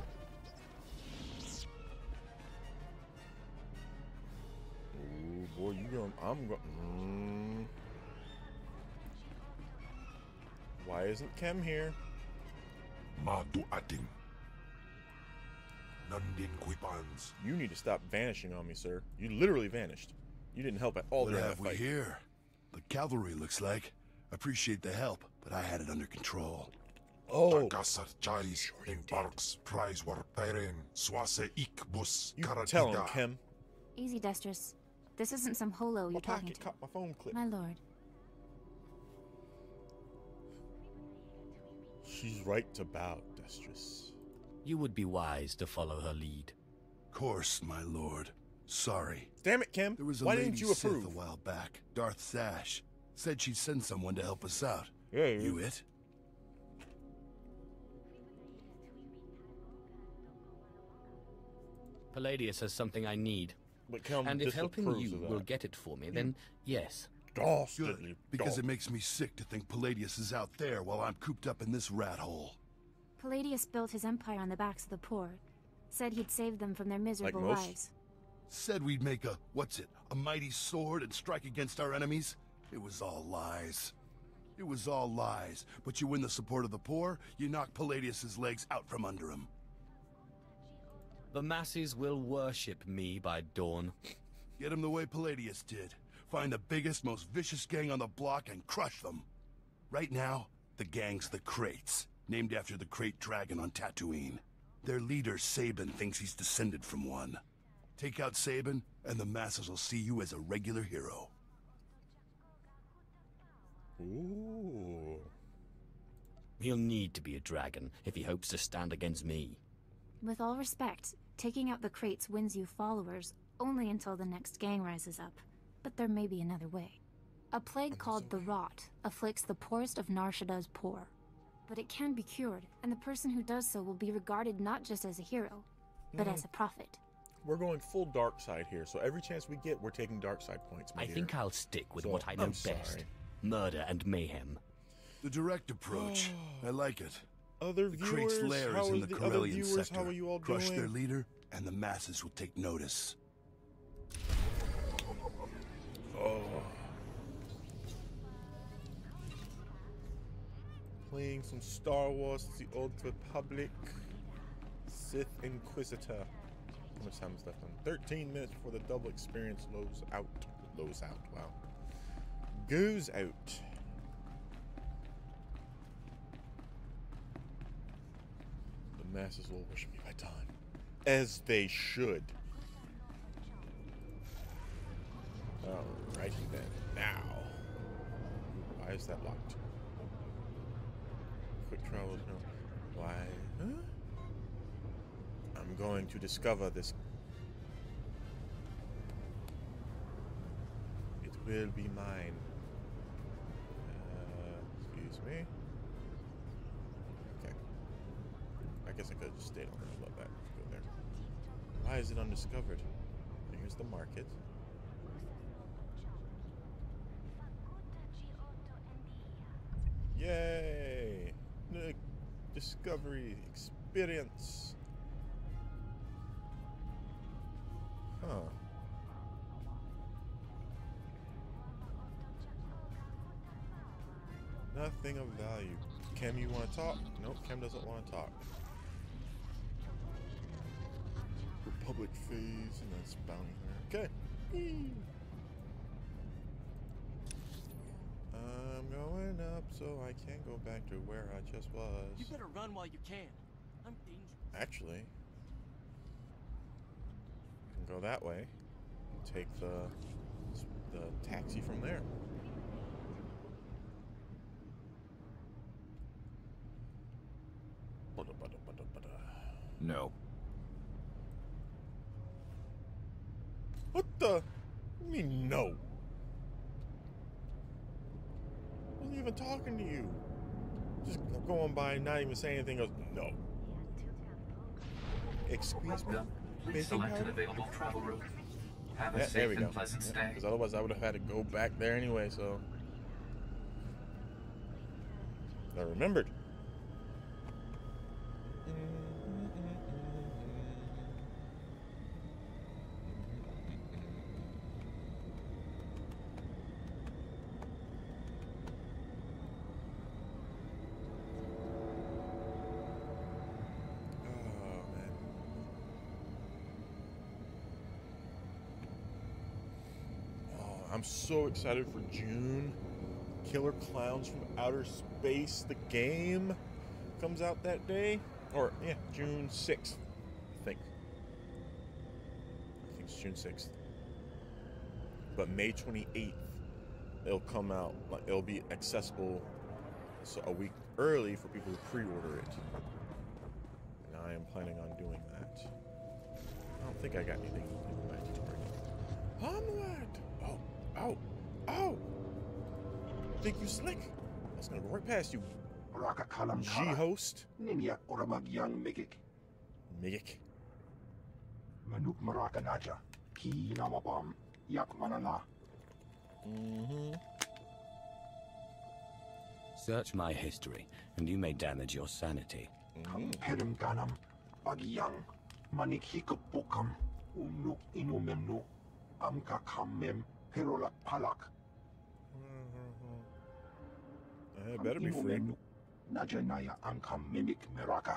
Oh boy, you going? I'm going. Mm. Why isn't Kim here? Madu ating. Nandin Quipans. You need to stop vanishing on me, sir. You literally vanished. You didn't help at all What during have that we fight. here? The cavalry looks like. Appreciate the help, but I had it under control. Oh, Tagasar Charis in Parks Prize war Pairen Swase Ikbus you tell him, Karatida. Kim. Easy, Destrus. This isn't some holo My you're talking pocket to. caught my phone clip. My lord. She's right to bow, Destrus. You would be wise to follow her lead. Course, my lord. Sorry. Damn it, Kim. There was a Why lady didn't you Sith approve? a while back, Darth Sash. Said she'd send someone to help us out. Yeah, You it? Palladius has something I need. But Kim And if helping disapproves you of that. will get it for me, then yes. Dastardly Good, because dog. it makes me sick to think Palladius is out there while I'm cooped up in this rat hole. Palladius built his empire on the backs of the poor. Said he'd save them from their miserable most? lives. Said we'd make a, what's it, a mighty sword and strike against our enemies? It was all lies. It was all lies. But you win the support of the poor, you knock Palladius's legs out from under him. The masses will worship me by dawn. Get him the way Palladius did. Find the biggest, most vicious gang on the block and crush them. Right now, the gang's the Kraits, named after the Krayt dragon on Tatooine. Their leader, Sabin, thinks he's descended from one. Take out Sabin, and the masses will see you as a regular hero. Ooh. He'll need to be a dragon if he hopes to stand against me. With all respect, taking out the Kraits wins you followers only until the next gang rises up. But there may be another way. A plague called the Rot afflicts the poorest of Nar Shaddah's poor. But it can be cured, and the person who does so will be regarded not just as a hero, but Mm. as a prophet. We're going full dark side here, so every chance we get, we're taking dark side points. my I dear. think I'll stick with So, what I know I'm best. sorry. Murder and mayhem. The direct approach. I like it. Other The viewers, Krait's lair how is are in the the other Corellian viewers? sector. How are you all Crush doing? their leader, and the masses will take notice. Oh. Playing some Star Wars, The Old Republic, Sith Inquisitor. How much time is left on? thirteen minutes before the double experience lows out. Lows out, wow. Goes out. The masses will worship me by dawn. As they should. Alrighty then. Now. Why is that locked? Quick travel, no. Why? Huh? I'm going to discover this. It will be mine. Uh, excuse me. Okay. I guess I could have just stayed on there. Let that go there. Why is it undiscovered? Here's the market. Yay! N- Discovery experience. Huh. Nothing of value. Cam, you want to talk? Nope, Cam doesn't want to talk. Republic phase, and that's bounty hunter. Okay. I'm going up so I can't go back to where I just was. You better run while you can. I'm dangerous. Actually, I can go that way and take the the taxi from there. No. What the? What do you mean, no? I wasn't even talking to you. Just going by, not even saying anything else. No. Excuse me? Please select an available travel route. Have a Yeah, there we safe go. and pleasant stay. Because otherwise I would have had to go back there anyway, so. I remembered. I'm so excited for June. Killer Clowns from Outer Space, the game, comes out that day. Or, yeah, June sixth, I think. I think it's June sixth. But May twenty-eighth, it'll come out. Like, it'll be accessible so a week early for people who pre-order it. And I am planning on doing that. I don't think I got anything in my inventory. Onward! Oh. Oh! Oh! Think you slick? I was gonna go right past you. G-host. Ninja Oramagyang Migik. Migik. Manuk Marakanaja. Ki Namabam. Yak Manana. Mm-hmm. Search my history, and you may damage your sanity. Perim Ganam. Bagyang. Manik Hikapukam. Unuk Inumemnu. Amka Kamem. Perolak Palak. It better be free. Najanaya Ankam Mimic Meraka.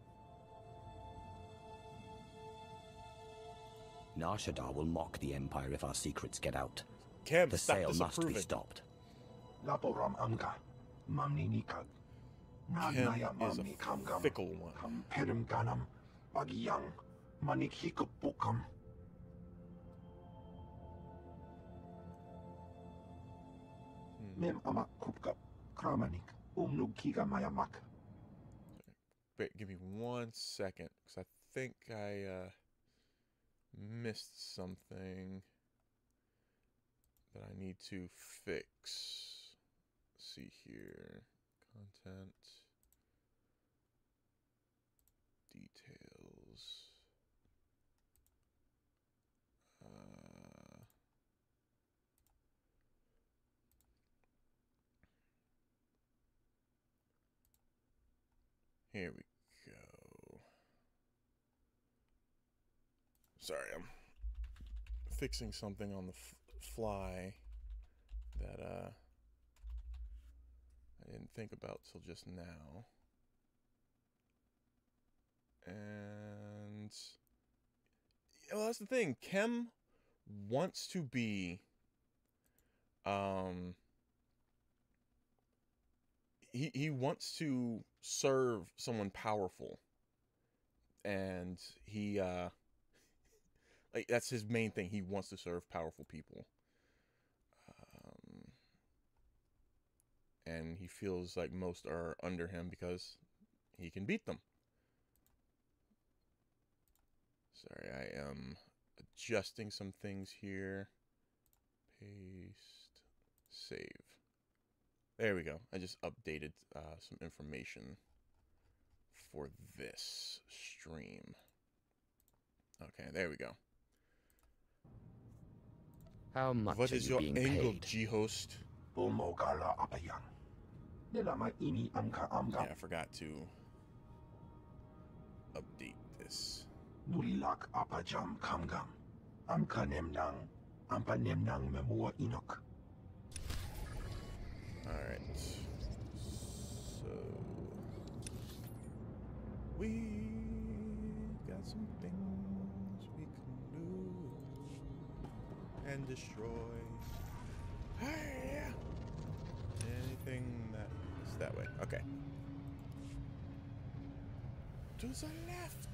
Nar Shaddaa will mock the Empire if our secrets get out. Kem, the sale must be stopped. Laporam Amka. Mamni Nikag. Nagnaya Mamni Kamgam. Fickle one. Kam Perim Ganam. Bagyang. Manik Hikapukam. Mem amak kupkap, kramanik, umnug kiga mayamak. Wait, give me one second, because I think I uh, missed something that I need to fix. Let's see here, content, details. Uh, Here we go. Sorry, I'm fixing something on the f fly that uh, I didn't think about till just now. And well, that's the thing. Kem wants to be um he he wants to serve someone powerful, and he uh like that's his main thing. He wants to serve powerful people, um and he feels like most are under him because he can beat them. Sorry, I am adjusting some things here. Paste, save. There we go. I just updated uh, some information for this stream. Okay, there we go. How much what are is you your being angle, paid? G-host? Bomogala apayang. Nilama ini amka amga. Yeah, I forgot to update this. Nulilak apajam kamgam. Amka nemnang. Ampa nemnang memua inok. Alright. So we got some things we can do and destroy. Hey, anything that is that way. Okay. To the left.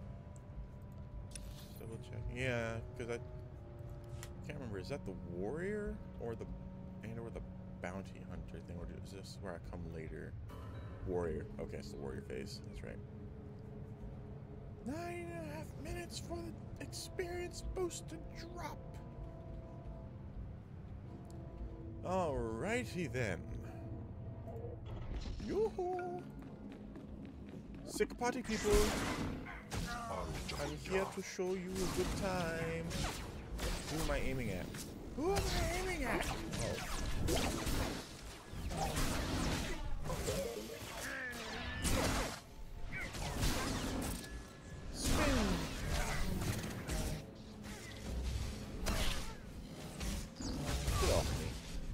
Just double check. Yeah, because I can't remember. Is that the warrior or the and or the bounty hunter thing, or is this where I come later? Warrior. Okay, it's the warrior phase. That's right. Nine and a half minutes for the experience boost to drop. Alrighty then. Yoo-hoo! Sick party people. I'm here to show you a good time. Who am I aiming at? Who am I aiming at? Oh. Spin. Get off me.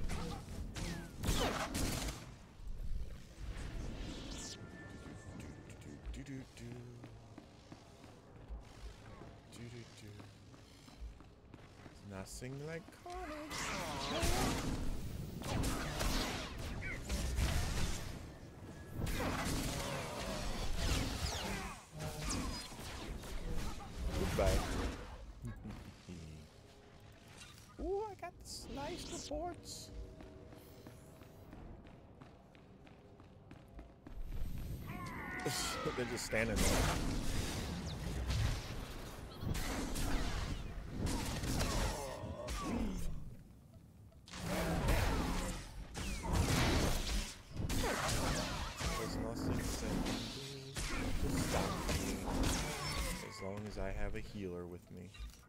Do, do, do, do. Do, do, do. Nothing like carnage. Goodbye. Ooh, I got the sliced reports. They're just standing there. There's nothing to stop me as long as I have a healer with me.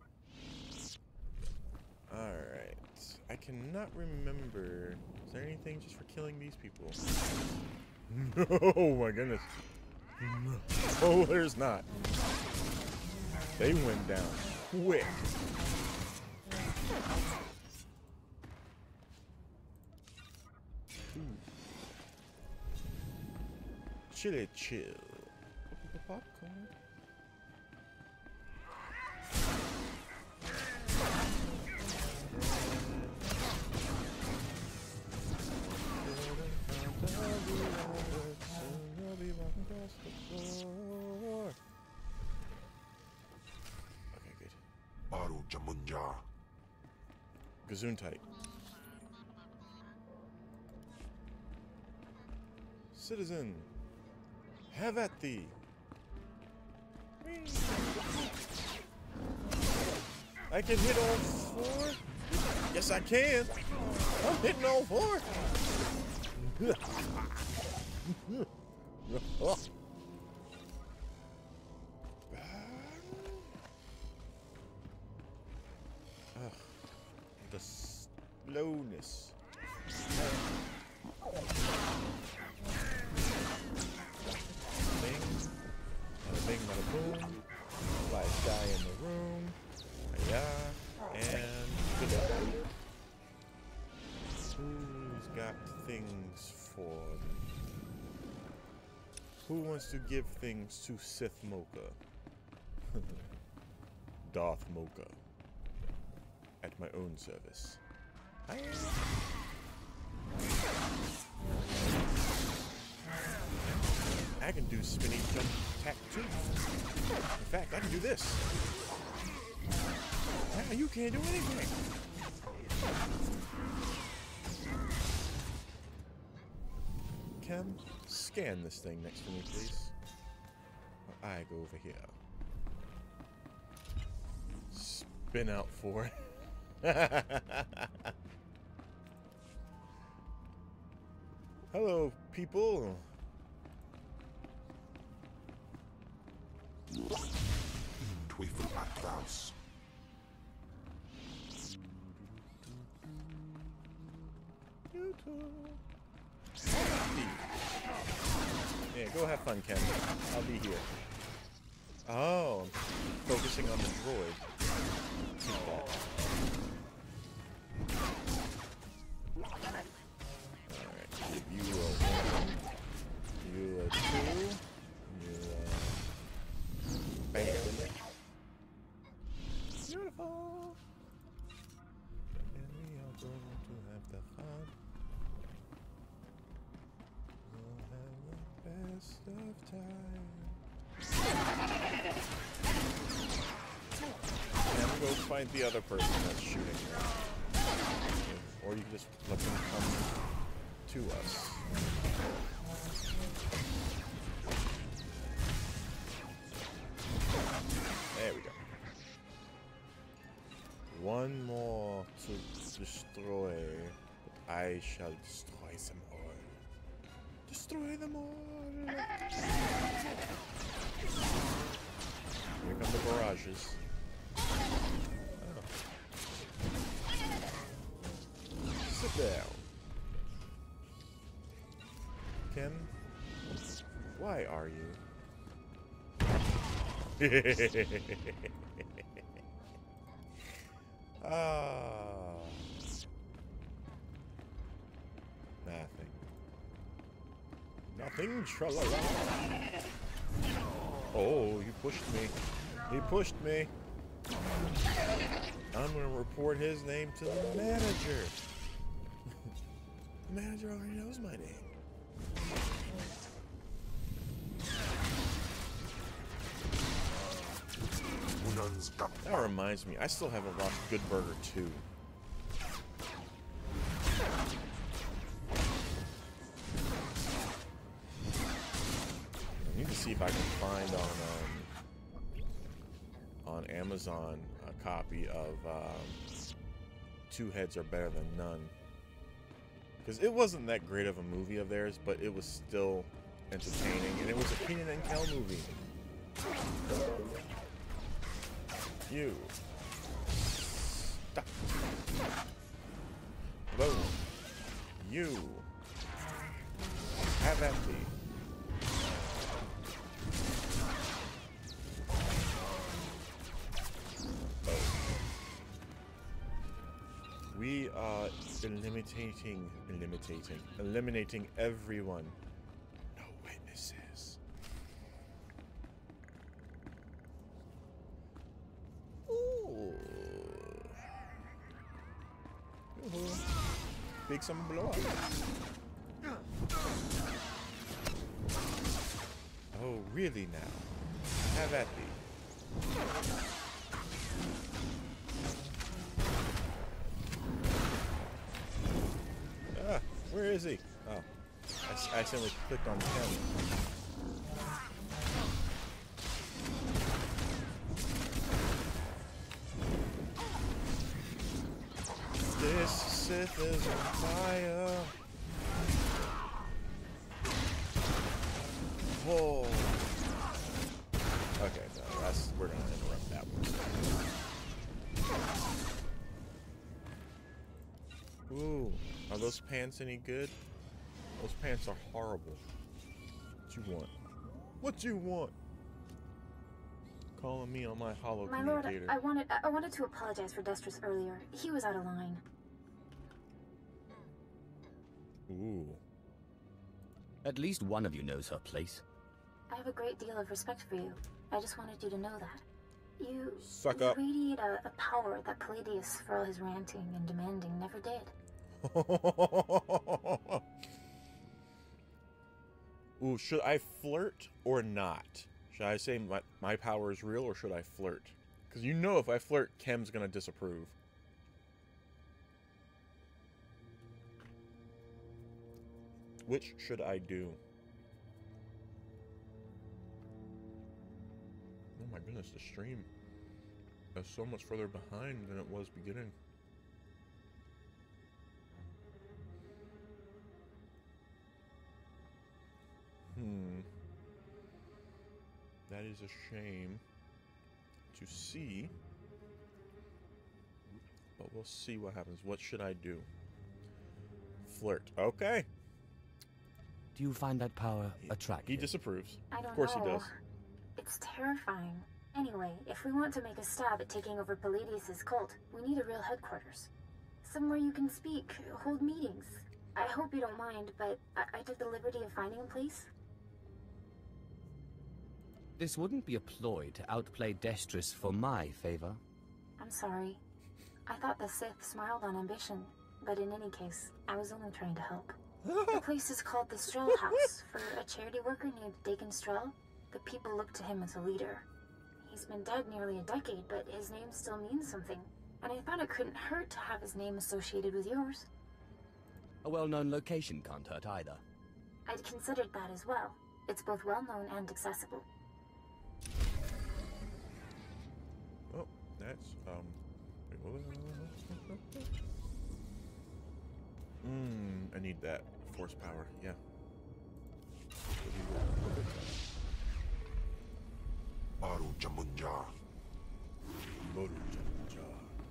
Alright. I cannot remember. Is there anything just for killing these people? Oh my goodness. Oh, there's not. They went down quick. Ooh. Chili chill. Popcorn. Okay, good. Baru Jamunja. Gesundheit. Citizen, have at thee. I can hit all four? Yes, I can. I'm hitting all four. Ugh, the slowness. Bing, bada bing, bada boom. Flash guy in the room. Yeah, and good. Who's got things for me? Who wants to give things to Sith Mocha? Darth Mocha. At my own service. Hi. I can do spinny jump attack too. In fact, I can do this. Ah, you can't do anything. Cam, scan this thing next to me, please. Or I go over here. Spin out for it. Hello, people. Twyfl Atlas. Yeah, go have fun, Ken. I'll be here. Oh, focusing on the droid. Keep that. Alright, you are one, you are two, you are... Bam. Beautiful! And we are going to have the fun. We'll have the best of time. And we'll go find the other person that's shooting there. Or you can just let them come to us. One more to destroy. I shall destroy them all. Destroy them all. Here come the barrages. Oh. Sit down. Kim, why are you? Ah. Nothing. Nothing, tra-la-la. Oh, you pushed me. He pushed me. I'm gonna report his name to the manager. The manager already knows my name. That reminds me, I still haven't watched Good Burger two. I need to see if I can find on um, on Amazon a copy of um, Two Heads Are Better Than None. Because it wasn't that great of a movie of theirs, but it was still entertaining, and it was a Kenan and Kel movie. You. Stop. Boom. You. Have at thee. Oh. We are eliminating, eliminating, eliminating everyone. No witnesses. Ooh. Ooh. Big some blow up. Oh, really now? Have at thee. Ah, where is he? Oh, I accidentally clicked on him. This Sith is on fire. Whoa. Okay, no, that's, we're gonna interrupt that one. Ooh, are those pants any good? Those pants are horrible. What you want? What you want? Calling me on my hollow My lord, communicator. I wanted I wanted to apologize for Destris earlier. He was out of line. Ooh. At least one of you knows her place. I have a great deal of respect for you. I just wanted you to know that. You, Suck you up. radiate a, a power that Palladius, for all his ranting and demanding, never did. Ooh, should I flirt or not? Should I say my, my power is real, or should I flirt? Because you know if I flirt, Kim's gonna disapprove. Which should I do? Oh my goodness, the stream is so much further behind than it was beginning. Hmm. That is a shame to see. But we'll see what happens. What should I do? Flirt. Okay. Do you find that power attractive? He disapproves. I don't Of course know. he does. It's terrifying. Anyway, if we want to make a stab at taking over Palladius' cult, we need a real headquarters. Somewhere you can speak, hold meetings. I hope you don't mind, but I, I took the liberty of finding a place. This wouldn't be a ploy to outplay Destris for my favor. I'm sorry. I thought the Sith smiled on ambition, but in any case, I was only trying to help. The place is called the Strel House, for a charity worker named Dakin Strel. The people look to him as a leader. He's been dead nearly a decade, but his name still means something. And I thought it couldn't hurt to have his name associated with yours. A well-known location can't hurt either. I'd considered that as well. It's both well-known and accessible. Oh, that's, um, wait, what Mmm, I need that force power, yeah. Baru Jamunja. Baru Jamunja.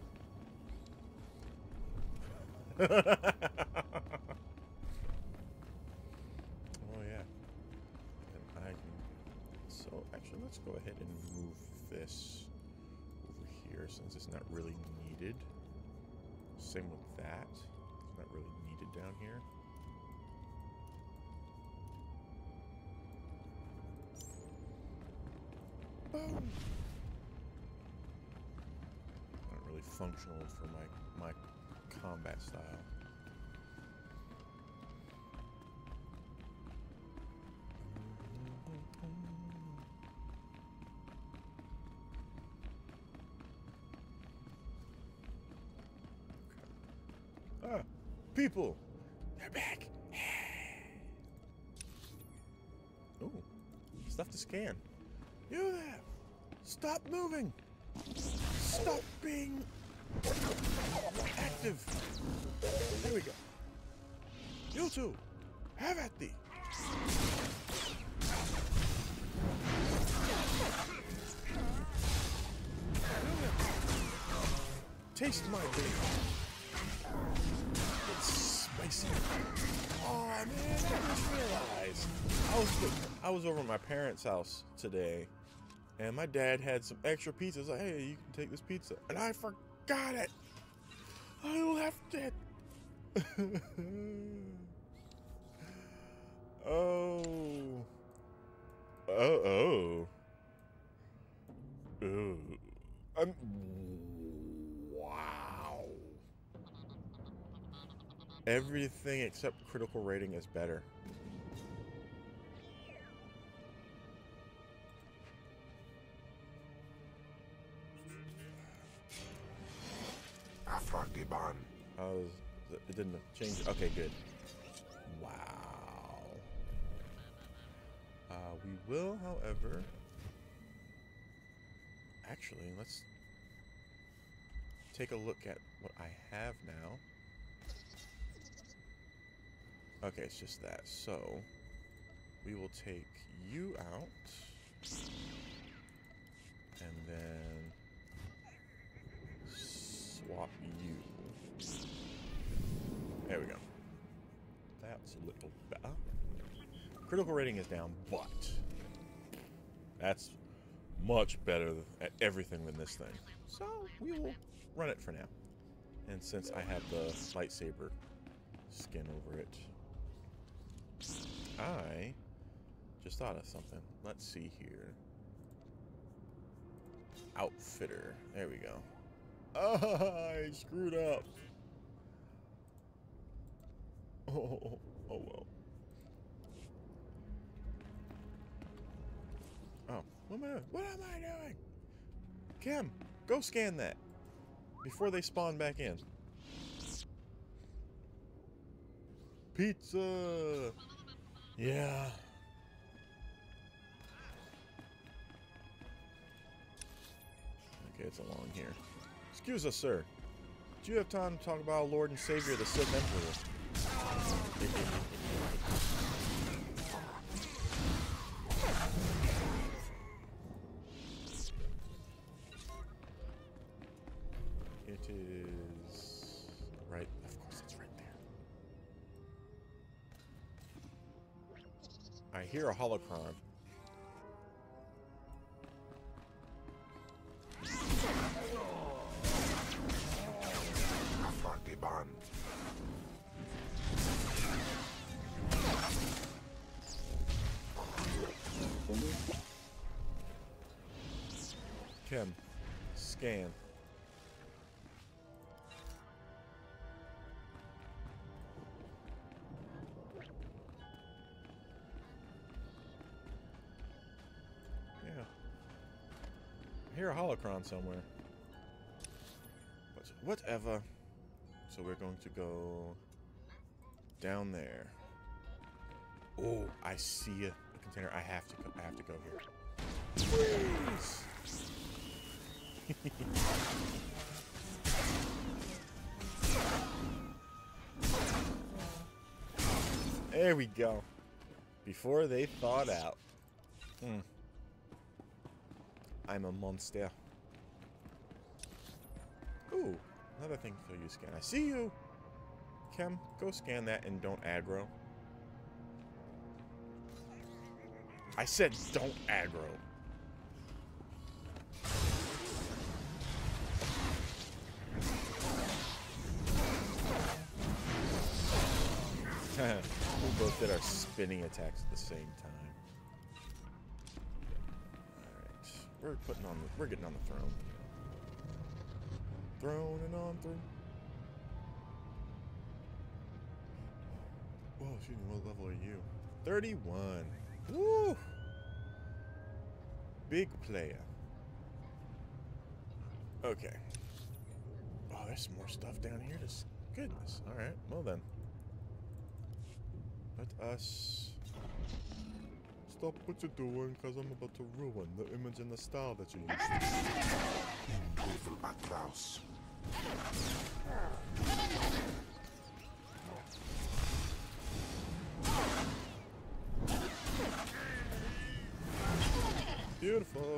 Oh yeah. And I can, so actually let's go ahead and move this over here since it's not really needed. Same with that. It's not really needed down here. Boom. Not really functional for my my combat style. Ah, people! They're back! Ooh, stuff to scan. You there! Stop moving! Stop being active! There we go. You two! Have at thee! Taste my beer. It's spicy. Oh man, I just realized. I was I was over at my parents' house today, and my dad had some extra pizza. I was like, hey, you can take this pizza. And I forgot it. I left it. Oh. Oh oh. Oh. I'm wow. Everything except critical rating is better. Afragiban. Oh, it didn't change. Okay, good. Wow. Uh, we will, however. Actually, let's take a look at what I have now. Okay, it's just that. So, we will take you out. And then swap you. There we go. That's a little better. Critical rating is down, but that's much better at everything than this thing. So, we will run it for now. And since I have the lightsaber skin over it, I just thought of something. Let's see here. Outfitter. There we go. Oh, I screwed up. Oh, oh well. Oh, what am I doing? What am I doing? Kim, go scan that before they spawn back in. Pizza. Yeah. Okay, it's along here. Excuse us, sir. Do you have time to talk about our Lord and Savior, the Sith Emperor? It is right. Of course, it's right there. I hear a holocron. Afragiban. Kim, scan. Yeah. I hear a holocron somewhere. But whatever. So we're going to go down there. Oh, I see a, a container. I have to go. I have to go here. Please. There we go. Before they thawed out. Mm. I'm a monster. Ooh, another thing for you to scan. I see you. Chem, go scan that and don't aggro. I said don't aggro. We both did our spinning attacks at the same time. Alright. We're putting on the, we're getting on the throne. Throne and on through. Whoa, excuse me, what level are you? thirty-one. Woo! Big player. Okay. Oh, there's some more stuff down here. Just goodness. Alright, well then. Let us stop what you're doing, because I'm about to ruin the image and the style that you used to. Beautiful Atlas. Beautiful.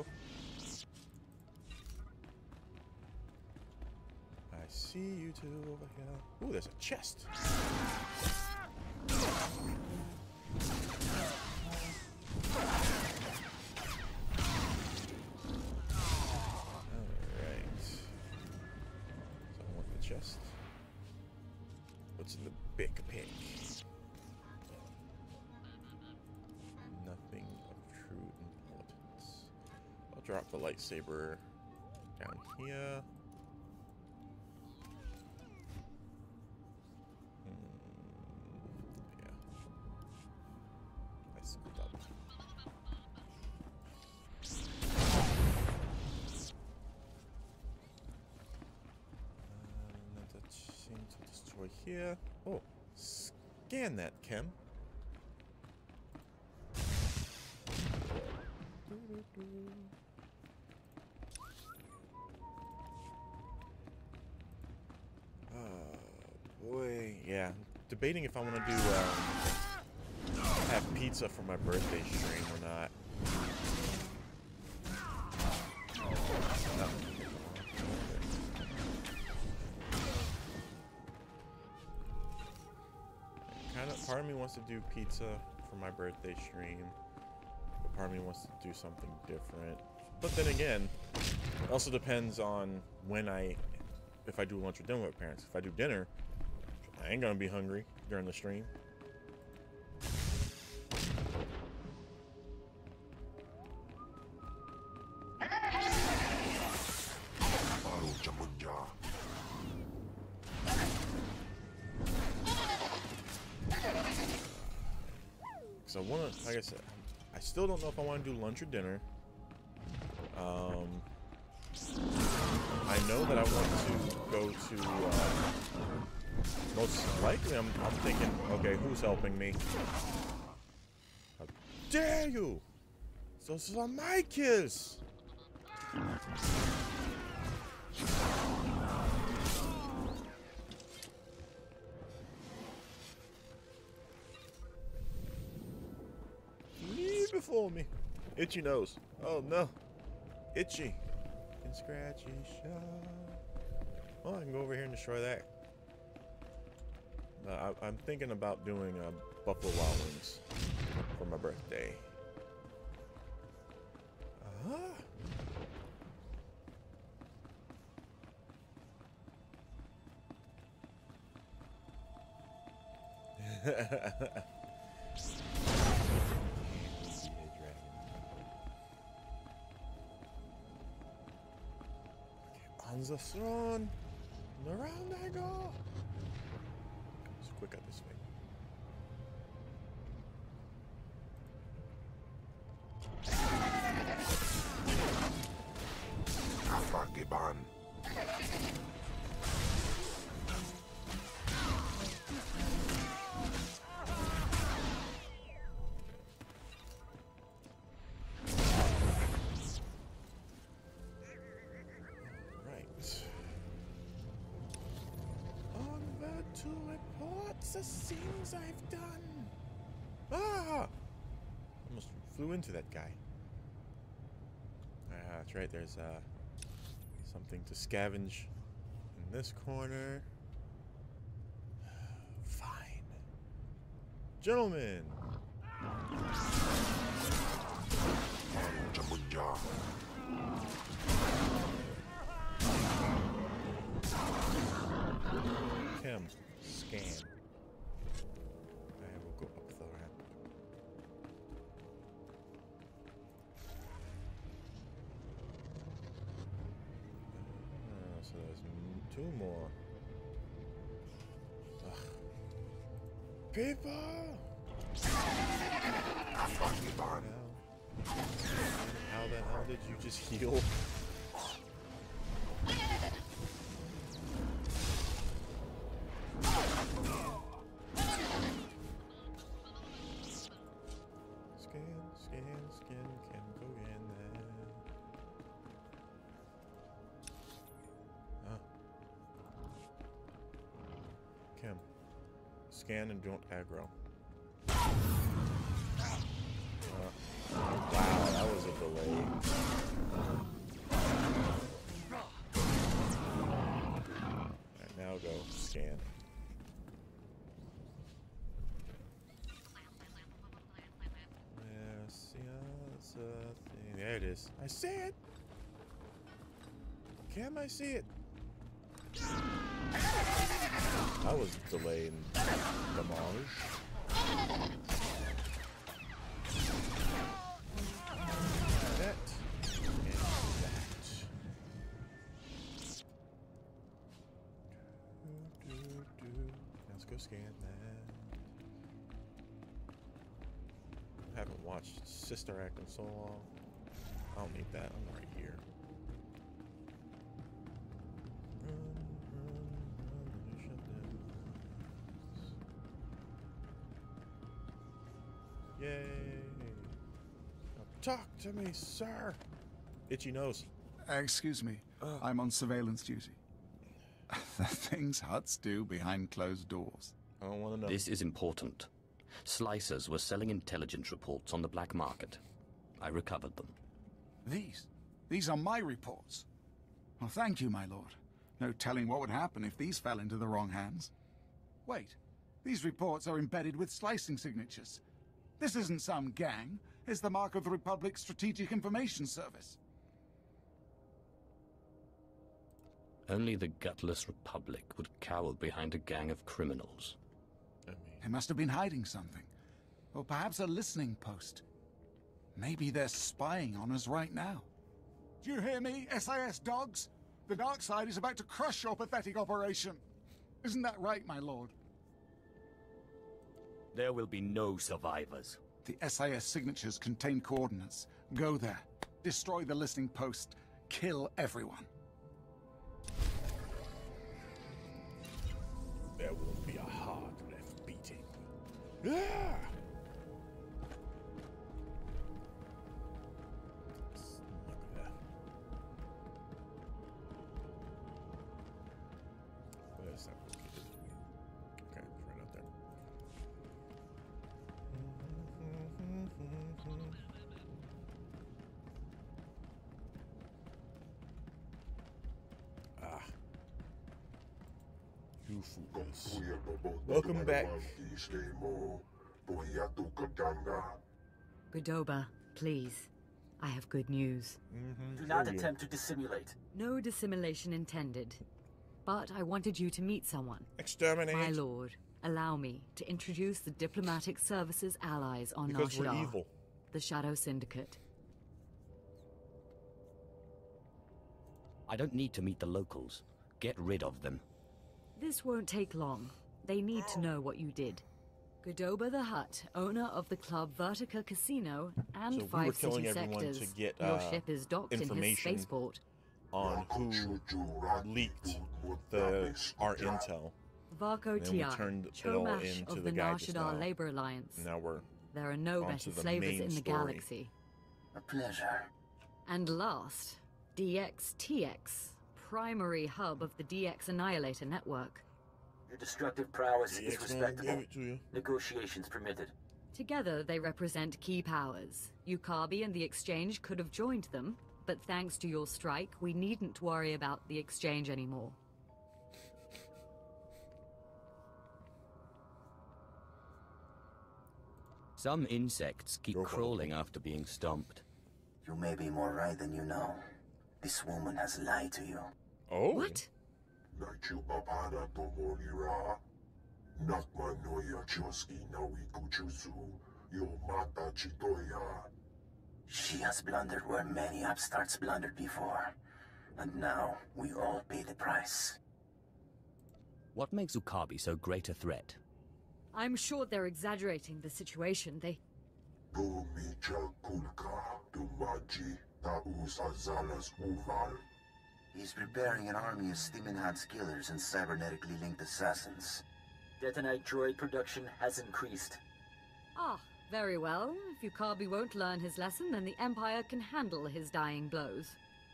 I see you two over here. Ooh, there's a chest. Chest. What's in the big pig? Nothing of true importance. I'll drop the lightsaber down here. Hmm. Yeah. I screwed up. To destroy here. Oh, scan that, Chem. Oh boy, yeah. Debating if I want to do um, have pizza for my birthday stream or not. No. Kind of, part of me wants to do pizza for my birthday stream, but part of me wants to do something different. But then again, it also depends on when I, if I do lunch or dinner with parents. If I do dinner, I ain't gonna be hungry during the stream. So I want to, like I said, I still don't know if I want to do lunch or dinner. Um, I know that I want to go to, uh, most likely I'm, I'm thinking, okay, who's helping me? How dare you? Those are my kills! Before me. Itchy nose. Oh no. Itchy. And scratchy shot. Well, I can go over here and destroy that. Uh, I, I'm thinking about doing uh, Buffalo Wild Wings for my birthday. Uh-huh. On the throne, and around I go. It's quicker this way. Afagiban. To report the things I've done. Ah! Almost flew into that guy. Ah, that's right. There's uh, something to scavenge in this corner. Fine. Gentlemen! Kim, scan. I will go up the ramp. Uh, so there's m two more. Ugh. People! How, how the hell did you just heal? Scan and don't aggro. Uh, wow, that was a delay. Alright, now go scan. Yeah, see, that's a thing. There it is. I see it. Can I see it? That was delayed damage. That and that. Do, do, do. Let's go scan that. I haven't watched Sister Act in so long. I don't need that. I'm right here. Yay! Now talk to me, sir. Itchy nose. Excuse me. I'm on surveillance duty. The things Huts do behind closed doors. I don't want to know. This is important. Slicers were selling intelligence reports on the black market. I recovered them. These? These are my reports. Well, thank you, my lord. No telling what would happen if these fell into the wrong hands. Wait. These reports are embedded with slicing signatures. This isn't some gang. It's the mark of the Republic's Strategic Information Service. Only the gutless Republic would cower behind a gang of criminals. I mean... They must have been hiding something. Or perhaps a listening post. Maybe they're spying on us right now. Do you hear me, S I S dogs? The dark side is about to crush your pathetic operation. Isn't that right, my lord? There will be no survivors. The S I S signatures contain coordinates. Go there. Destroy the listening post. Kill everyone. There will be a heart left beating. Ah! Where's that located? Okay, it's right out there. Ah. You fools. Welcome back. Godoba, please. I have good news. Mm-hmm. Do not attempt to dissimulate. No dissimulation intended. But I wanted you to meet someone. Exterminate. My lord, allow me to introduce the Diplomatic Services allies on Nar Because we're Shaddaa, evil. the Shadow Syndicate. I don't need to meet the locals. Get rid of them. This won't take long. They need to know what you did. Godoba the Hutt, owner of the club Vertica Casino and So we were five killing city everyone to sectors. get, Your uh, ship is docked in his information spaceport. on who leaked the our intel. Varko And then we Tiak, turned it all Chomash into of the the guy Nar just Shaddaa now. Labor Alliance. Now we're There are no onto better the slavers main in the story. galaxy. A pleasure. And last, D X T X, primary hub of the D X Annihilator network. Your destructive prowess D is X man, respectable. give it to you. Negotiations permitted. Together, they represent key powers. Yukabi and the Exchange could have joined them, but thanks to your strike, we needn't worry about the Exchange anymore. Some insects keep crawling after being stomped. You may be more right than you know. This woman has lied to you. Oh? What? She has blundered where many upstarts blundered before. And now, we all pay the price. What makes Yukabi so great a threat? I'm sure they're exaggerating the situation. They... He's preparing an army of Stimenhad's killers and cybernetically linked assassins. Detonite droid production has increased. Ah, very well. If Yukabi won't learn his lesson, then the Empire can handle his dying blows.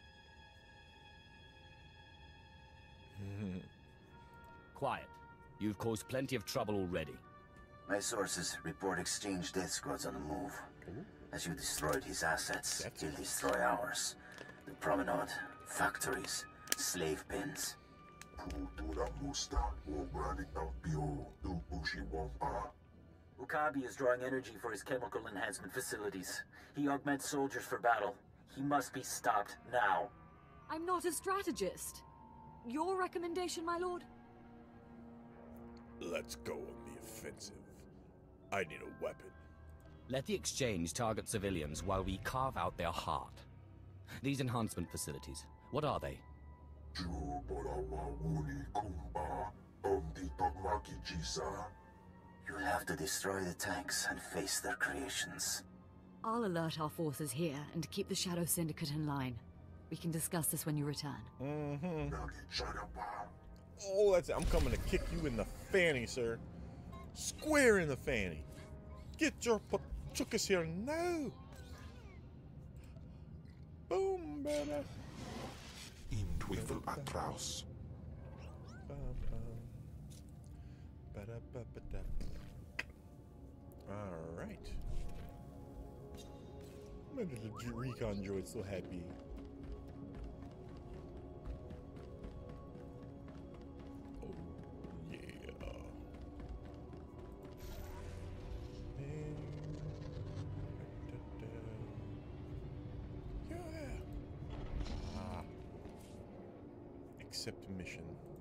Quiet. You've caused plenty of trouble already. My sources report Exchange death squads on the move. As you destroyed his assets, he'll destroy ours. The promenade, factories, slave pens. Yukabi is drawing energy for his chemical enhancement facilities. He augments soldiers for battle. He must be stopped now. I'm not a strategist. Your recommendation, my lord? Let's go on the offensive. I need a weapon. Let the Exchange target civilians while we carve out their heart. These enhancement facilities, what are they? You'll have to destroy the tanks and face their creations. I'll alert our forces here and keep the Shadow Syndicate in line. We can discuss this when you return. Mm-hmm. Oh, that's it. I'm coming to kick you in the fanny, sir. Square in the fanny. Get your pachukas here now. Boom, baby. In Twiffle Atraus. Alright. My little recon droid's so happy. Oh, yeah. Yeah. Ah. Accept mission.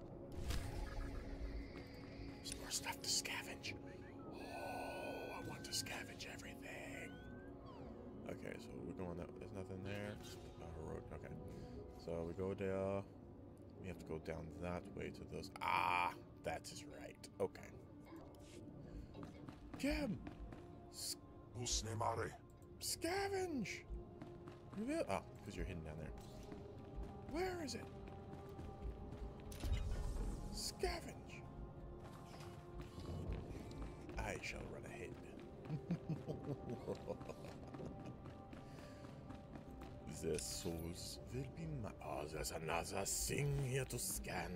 There's more stuff to scavenge. Oh, I want to scavenge everything. Okay, so we're going that. There's nothing there. Oh, road. Okay, so we go there. We have to go down that way to those. Ah, that is right. Okay. Gem. Usnemare. Scavenge. Reveal. Oh, because you're hidden down there. Where is it? Scavenge. I shall run ahead. The souls will be my. Oh, there's another thing here to scan.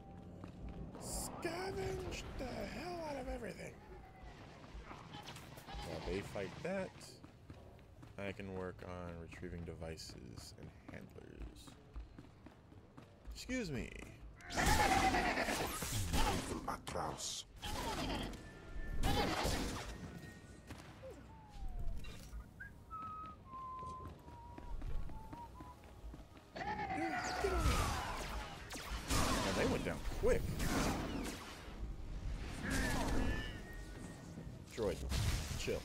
Scavenge the hell out of everything. While they fight that, I can work on retrieving devices and handlers. Excuse me. Atraus. And they went down quick. Droid, chill.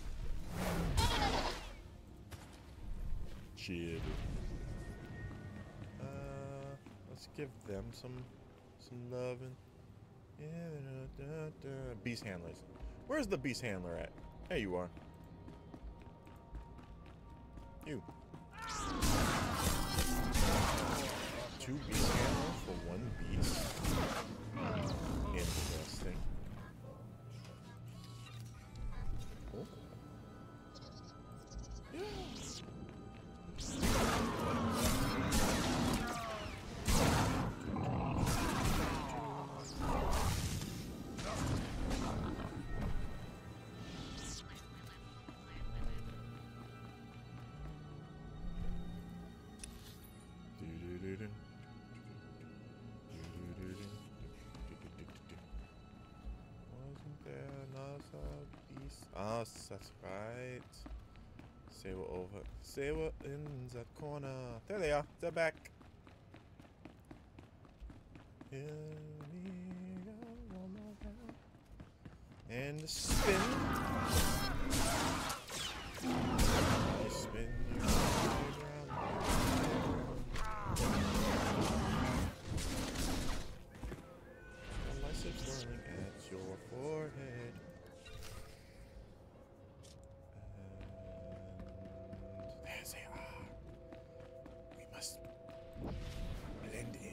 Chill. Uh, let's give them some some loving. Yeah, da, da, da. Beast handlers. Where's the beast handler at? There you are. You. Two beast handlers for one beast. Interesting. Oh. Yeah. that's right. Say what over. Say what in that corner. There they are. They're back. Here we go, one more round. And a spin. I spin you round. The lights are burning at your forehead. And there they are. We must blend in.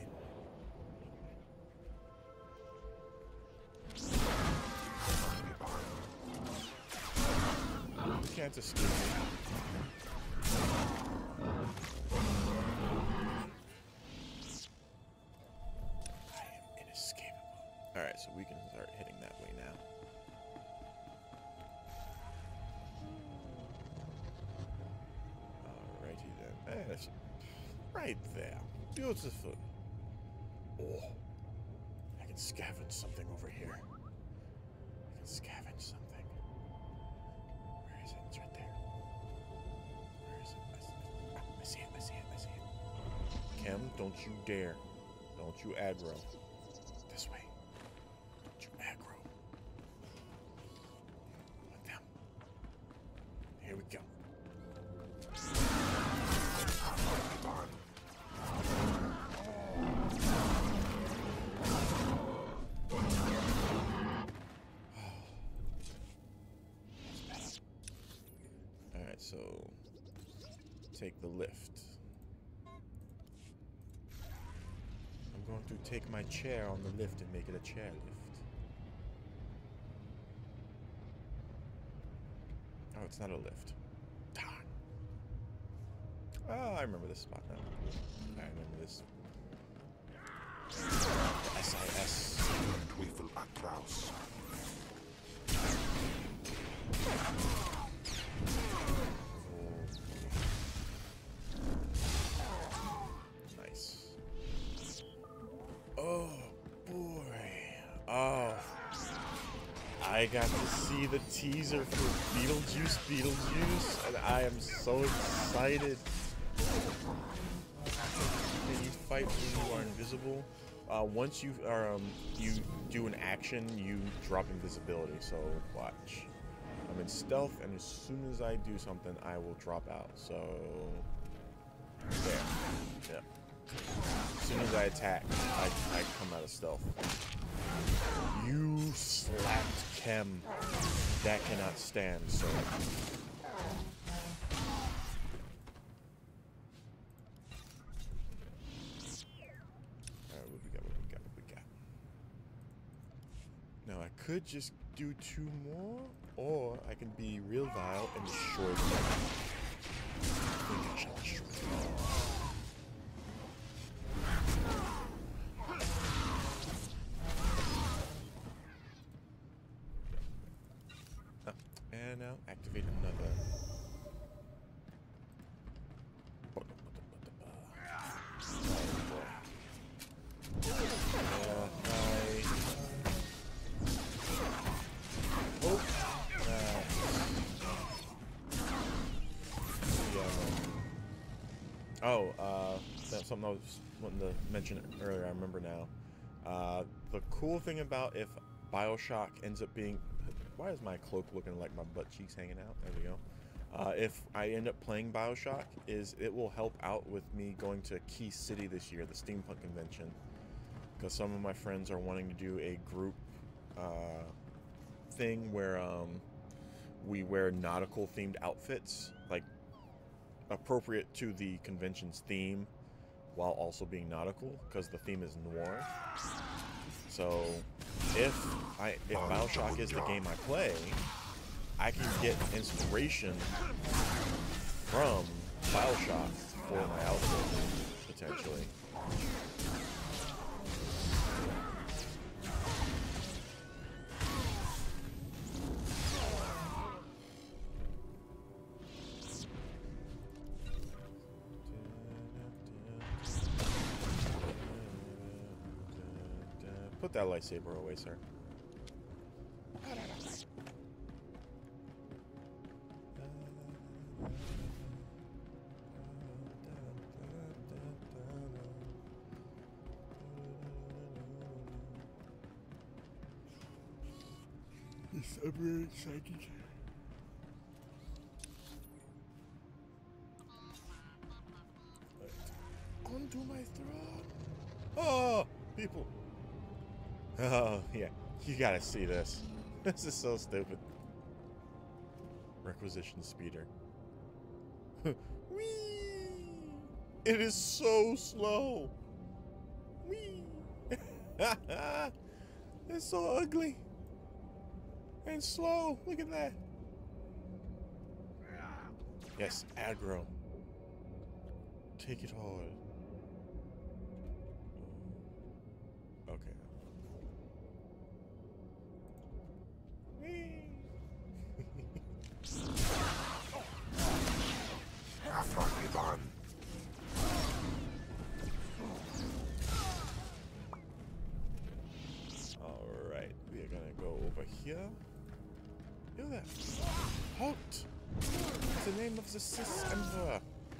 You can't escape me. I am inescapable. Alright, so we can start hitting that way now. Alrighty then. Eh, that's right there. Beautiful. Oh, I can scavenge something over here. I can scavenge something. Where is it? It's right there. Where is it? I see, ah, I see it, I see it, I see it. Chem, don't you dare. Don't you aggro. This way. Don't you aggro. With them. Here we go. Alright, so take the lift. I'm going to take my chair on the lift and make it a chair lift. Oh, it's not a lift. Darn. Oh, I remember this spot now. I remember this. The S I S. Teufel Atraus. Nice. Oh boy. Oh. I got to see the teaser for Beetlejuice Beetlejuice and I am so excited. Can you fight when you are invisible? Uh, once you are um, you do an action, you drop invisibility, so watch. I'm in stealth, and as soon as I do something, I will drop out. So, there. Yeah. As soon as I attack, I, I come out of stealth. You slapped Chem. That cannot stand, sir. Alright, what we got, what we got, what we got? Now, I could just do two more, or I can be real vile and destroy them. I think I shall destroy them. Oh, and now activate another. Uh, I hope that yeah. Oh, uh, that's something I was wanting to mention earlier. I remember now. Uh, the cool thing about if BioShock ends up being, why is my cloak looking like my butt cheeks hanging out? There we go. Uh, if I end up playing BioShock, is it will help out with me going to Key City this year, the Steampunk Convention, because some of my friends are wanting to do a group uh, thing where um, we wear nautical themed outfits, like appropriate to the convention's theme, while also being nautical, because the theme is noir. So if I if BioShock is the game I play, I can get inspiration from BioShock for my outfit, potentially. Put that lightsaber away, sir. Yes, I'm very excited. Right. Onto my throne. Oh, people. Oh, yeah. You gotta see this. This is so stupid. Requisition speeder. Whee! It is so slow. Whee! It's so ugly. And slow. Look at that. Yes, aggro. Take it hard. Okay. Alright, we are gonna go over here. Look at that. Halt! It's the name of the Sith Emperor.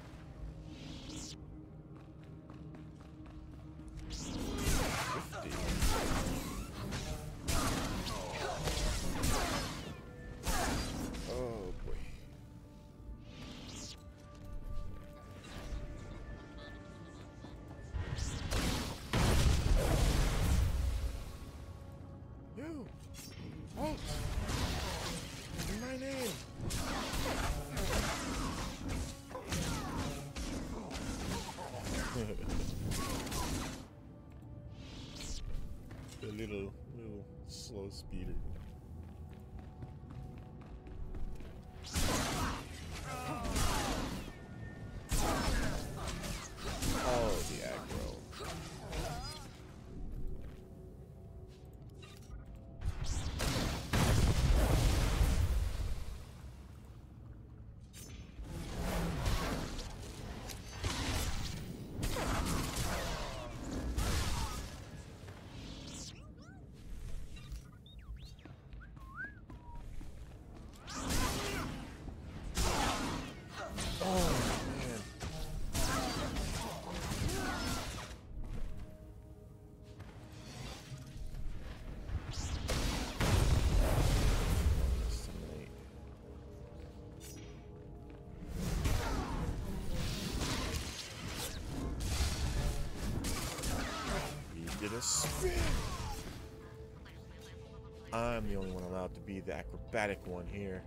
Oh boy. You! Halt! My name! The little, little slow speeder. Oh, the aggro. A spin. I'm the only one allowed to be the acrobatic one here.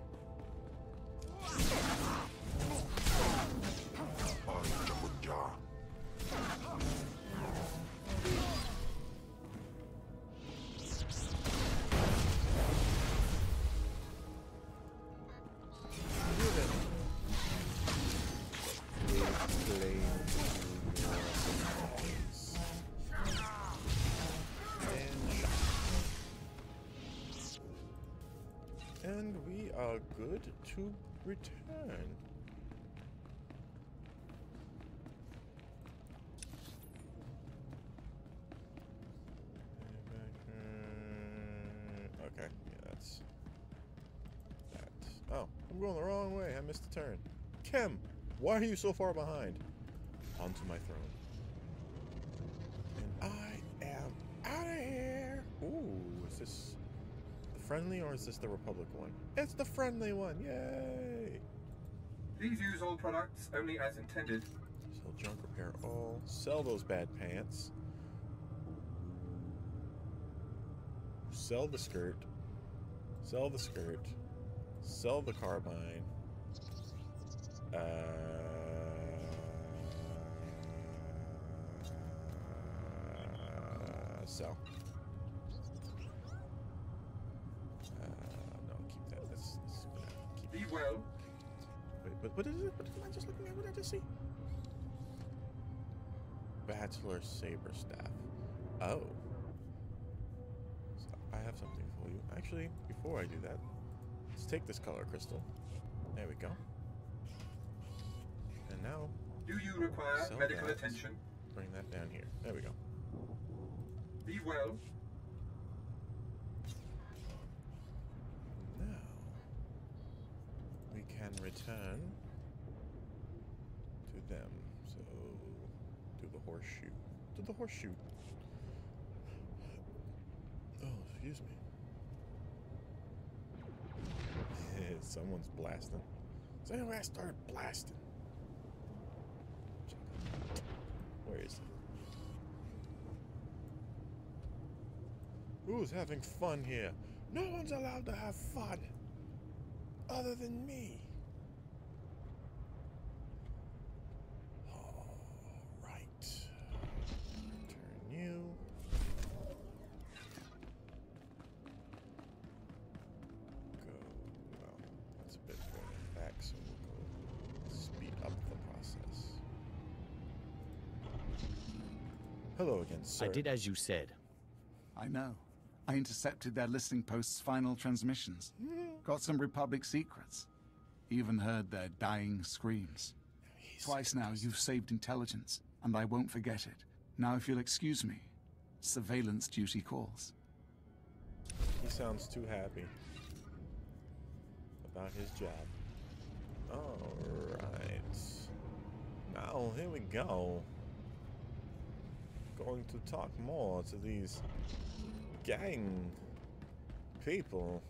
And we are good to return. Okay, yeah, that's that. Oh, I'm going the wrong way. I missed the turn. Kim, why are you so far behind? Onto my throne. And I am out of here. Ooh, is this friendly or is this the Republic one? It's the friendly one, yay! Please use all products only as intended. Sell junk, repair all. Sell those bad pants. Sell the skirt. Sell the skirt. Sell the carbine. Uh, sell. Be well. Wait, but what is it? What am I just looking at? What did I just see? Bachelor Saber Staff. Oh. So I have something for you. Actually, before I do that, let's take this color crystal. There we go. And now... Do you require medical that. attention? Bring that down here. There we go. Be well. Can return to them. So, do the horseshoe. Do the horseshoe. Oh, excuse me. Someone's blasting. So anyway, I started blasting. Where is he? Who's having fun here? No one's allowed to have fun other than me. All right. Turn you. Go. Well, that's a bit further back, so we'll go speed up the process. Hello again, sir. I did as you said. I know. I intercepted their listening post's final transmissions. Got some Republic secrets. Even heard their dying screams. Twice now you've saved intelligence, and I won't forget it. Now if you'll excuse me, surveillance duty calls. He sounds too happy about his job. Alright. Now, here we go. Going to talk more to these gang people.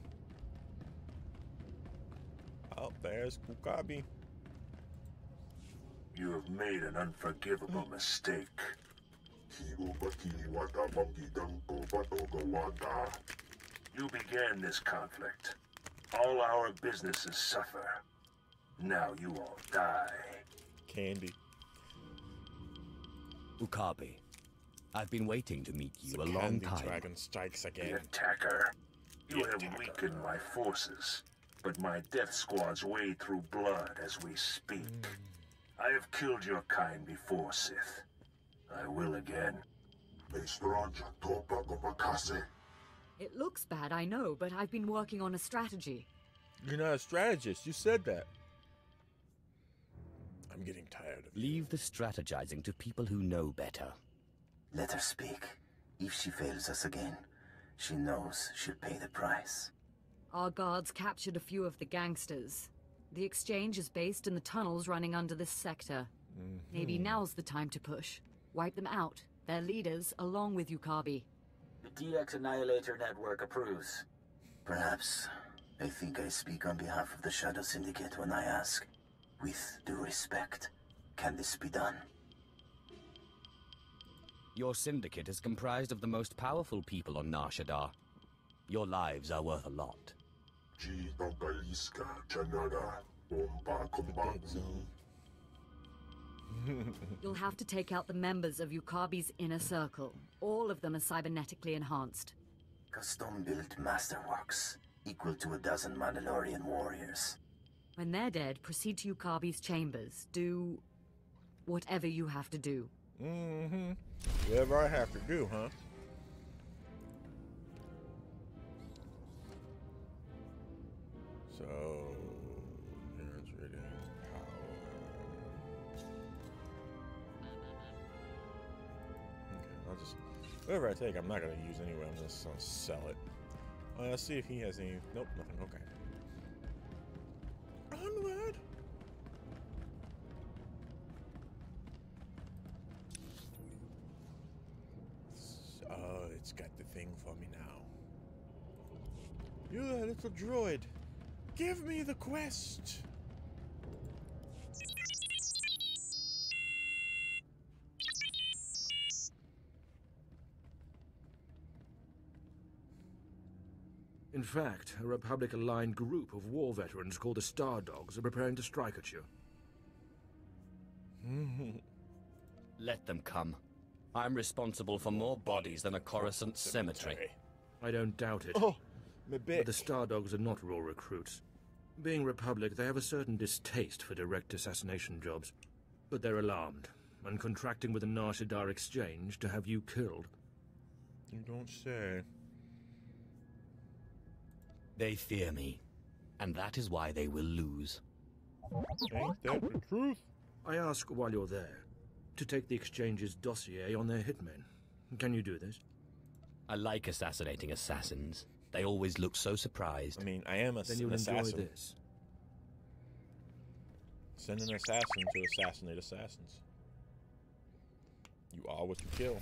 Oh, there's Kukabi. You have made an unforgivable mistake. You began this conflict. All our businesses suffer. Now you all die. Candy. Ukabe, I've been waiting to meet you The a long Candy time. Dragon strikes again. The attacker. You The have attacker. weakened my forces, but my death squads wade through blood as we speak. Mm. I have killed your kind before, Sith. I will again. It looks bad, I know, but I've been working on a strategy. You're not a strategist. You said that. I'm getting tired of Leave the strategizing to people who know better. Let her speak. If she fails us again, she knows she'll pay the price. Our guards captured a few of the gangsters. The exchange is based in the tunnels running under this sector. Mm-hmm. Maybe now's the time to push. Wipe them out. Their leaders, along with Ukabe. The D X Annihilator Network approves. Perhaps. I think I speak on behalf of the Shadow Syndicate when I ask, with due respect, can this be done? Your syndicate is comprised of the most powerful people on Nar Shaddaa. Your lives are worth a lot. You'll have to take out the members of Ukabe's inner circle. All of them are cybernetically enhanced. Custom-built masterworks, equal to a dozen Mandalorian warriors. When they're dead, proceed to Ukabe's chambers. Do whatever you have to do. Mm-hmm. Whatever I have to do, huh? So, units reading power. Okay, I'll just whatever I take, I'm not gonna use anyway. I'm just gonna sell it. Uh, let's see if he has any. Nope, nothing. Okay. Onward. Oh, it's got the thing for me now. You that little droid. Give me the quest. In fact, a Republic-aligned group of war veterans called the Star Dogs are preparing to strike at you. Let them come. I'm responsible for more bodies than a Coruscant cemetery. I don't doubt it. Oh, my bit. But the Star Dogs are not raw recruits. Being Republic, they have a certain distaste for direct assassination jobs. But they're alarmed, and contracting with the Nar Shaddaa Exchange to have you killed. You don't say. They fear me, and that is why they will lose. Ain't that the truth? I ask while you're there, to take the Exchange's dossier on their hitmen. Can you do this? I like assassinating assassins. They always look so surprised. I mean, I am a, then you'll an assassin. enjoy this. Send an assassin to assassinate assassins. You are what you kill.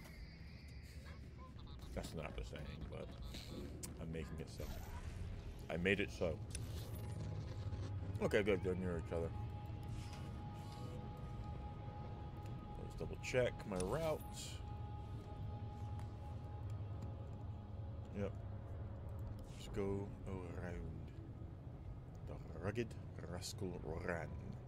That's not the saying, but I'm making it so. I made it so. Okay, good. They're near each other. Let's double check my route. Yep. Let's go around the rugged rascal Ran.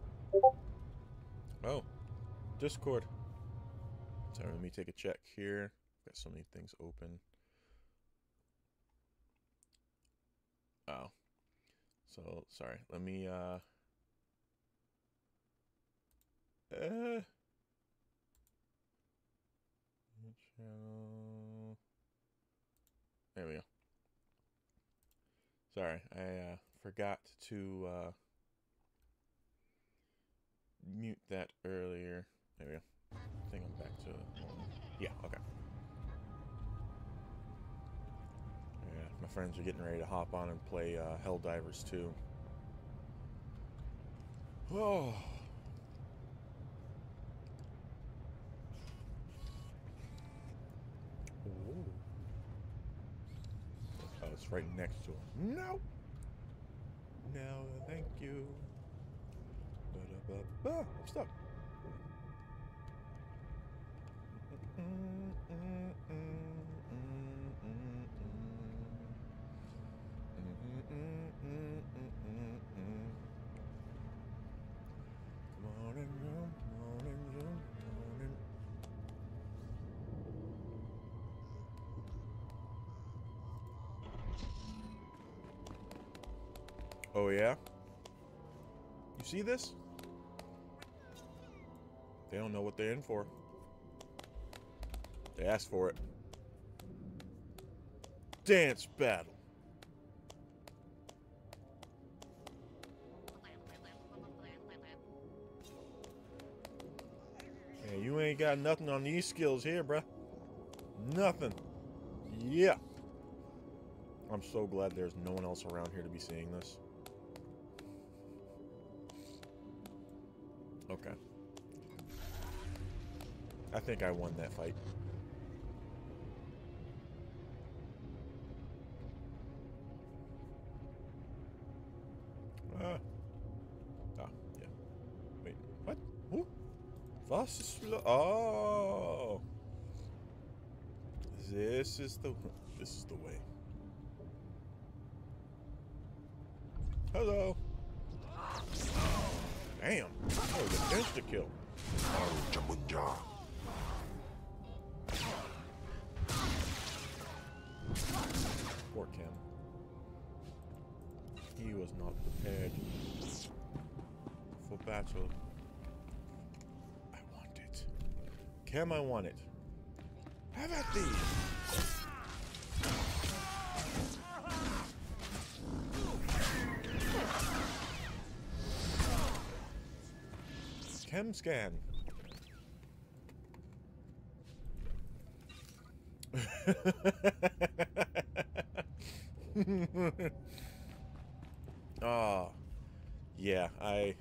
Oh, Discord. Sorry, let me take a check here. Got so many things open. Oh. So, sorry. Let me, uh... Uh... Channel... There we go. Sorry, I, uh, forgot to, uh... mute that earlier. There we go. I think I'm back to normal. Yeah, okay. Yeah, my friends are getting ready to hop on and play uh, Helldivers two. Oh. Ooh. Oh, it's right next to him. No. No, thank you. Ba-da-ba-ba. I'm stuck. Oh yeah? You see this? They don't know what they're in for. They asked for it. Dance battle. Yeah, you ain't got nothing on these skills here, bruh. Nothing. Yeah. I'm so glad there's no one else around here to be seeing this. Okay. I think I won that fight. Ah. Ah, yeah. Wait, what? Who? Was ist lo- Oh. This is the this is the way. Hello. Damn. That was an insta kill. Poor Kim. He was not prepared for battle. I want it. Kim, I want it. Have at thee! Chem scan. Oh, yeah, I...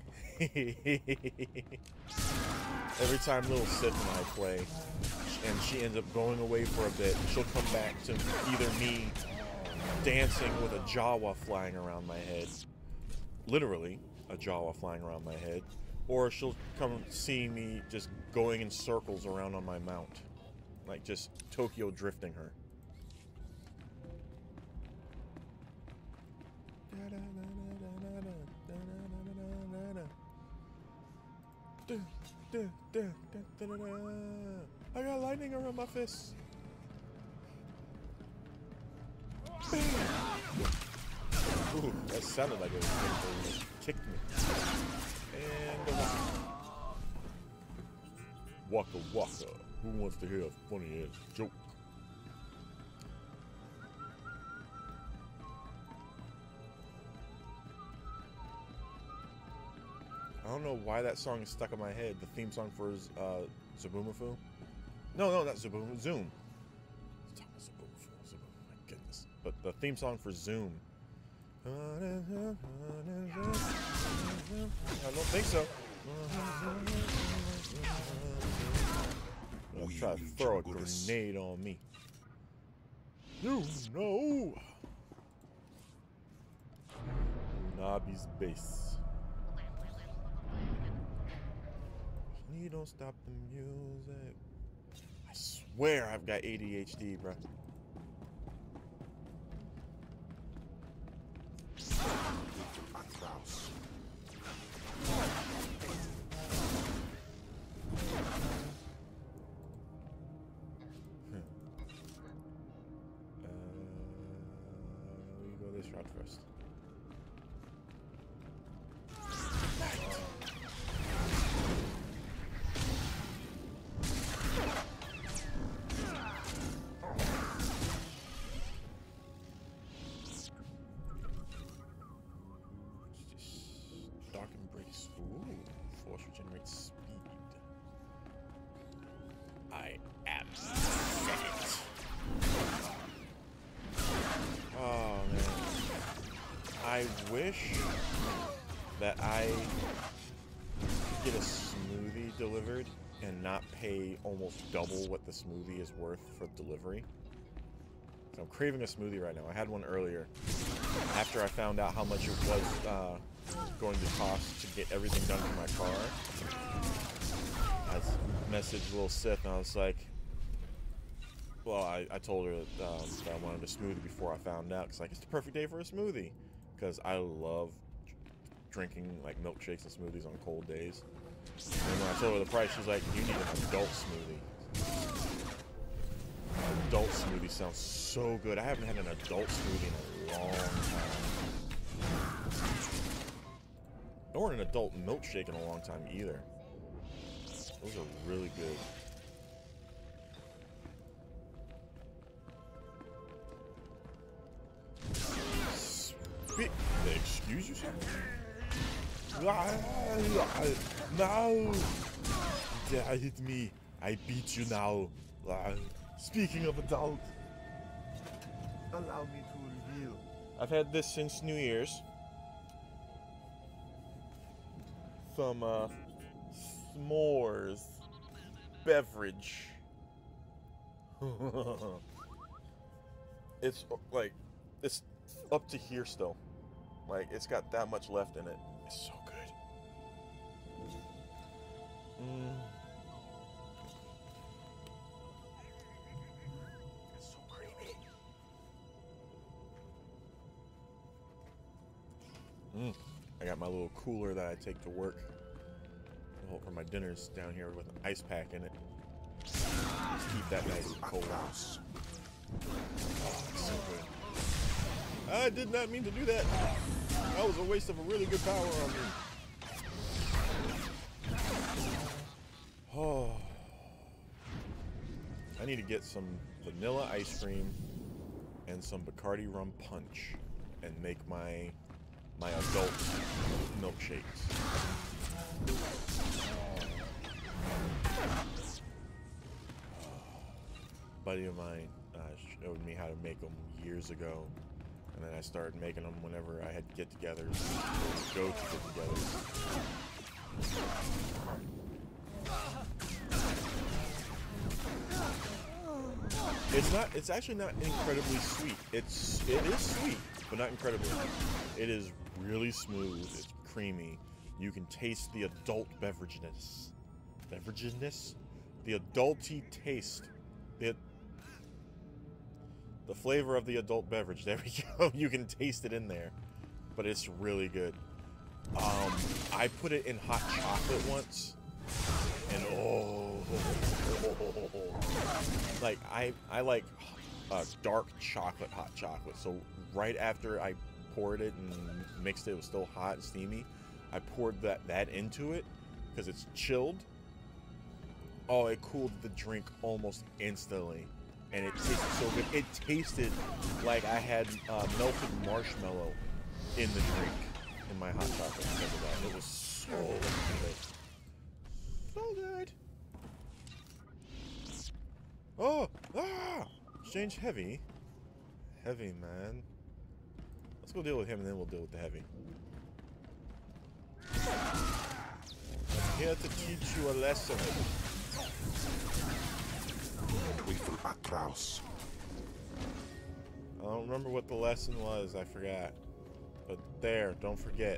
Every time little Sif and I play, and she ends up going away for a bit, she'll come back to either me dancing with a Jawa flying around my head, literally, a Jawa flying around my head, or she'll come see me just going in circles around on my mount, like just Tokyo drifting her. I got lightning around my fists. Ooh, that sounded like it was painful. It kicked me. And a waka waka. Who wants to hear a funny ass joke? I don't know why that song is stuck in my head. The theme song for uh, Zaboomafoo. No, no, not Zaboom. Zoom. It's talking about Zaboomafoo. Zaboom. My goodness. But the theme song for Zoom. I don't think so. I'll try to throw a grenade on me. You know. Nobby's base. You don't stop the music. I swear I've got A D H D, bro. Route first. Dark Embrace. Ooh, force regenerates speed. I am it. Oh man. I wish that I could get a smoothie delivered and not pay almost double what the smoothie is worth for delivery. So I'm craving a smoothie right now. I had one earlier after I found out how much it was uh, going to cost to get everything done for my car. I messaged Little Sith and I was like, well, I, I told her that, um, that I wanted a smoothie before I found out. Cause like, it's the perfect day for a smoothie. Because I love drinking like milkshakes and smoothies on cold days. And when I told her the price, she's like, you need an adult smoothie. An adult smoothie sounds so good. I haven't had an adult smoothie in a long time. Or an adult milkshake in a long time either. Those are really good. Excuse you, sir? No! That hit me. I beat you now. Speaking of adult, allow me to reveal. I've had this since New Year's. Some uh, s'mores beverage. It's like, it's up to here still. Like, it's got that much left in it. It's so good. Mm. It's so creamy. Mm. I got my little cooler that I take to work. I hope for my dinners down here with an ice pack in it. Just keep that nice and cold. Oh, it's so good. I did not mean to do that. That was a waste of a really good power on me. Oh. I need to get some vanilla ice cream and some Bacardi rum punch and make my my adult milkshakes. A buddy of mine uh, showed me how to make them years ago. And then I started making them whenever I had get-togethers, or go to get-togethers. It's not. It's actually not incredibly sweet. It's. It is sweet, but not incredibly. It is really smooth. It's creamy. You can taste the adult beverageness. Beverageness? The adulty taste. The. The flavor of the adult beverage. There we go. You can taste it in there. But it's really good. Um, I put it in hot chocolate once. And oh. Like, I, I like uh, dark chocolate hot chocolate. So right after I poured it and mixed it, it was still hot and steamy. I poured that, that into it because it's chilled. Oh, it cooled the drink almost instantly. And it tasted so good. It tasted like I had uh, melted marshmallow in the drink, in my hot chocolate because of that. It was so good. So good. Oh! Ah! Exchange heavy. Heavy, man. Let's go deal with him and then we'll deal with the heavy. I'm here to teach you a lesson. I don't remember what the lesson was. I forgot. But there, don't forget.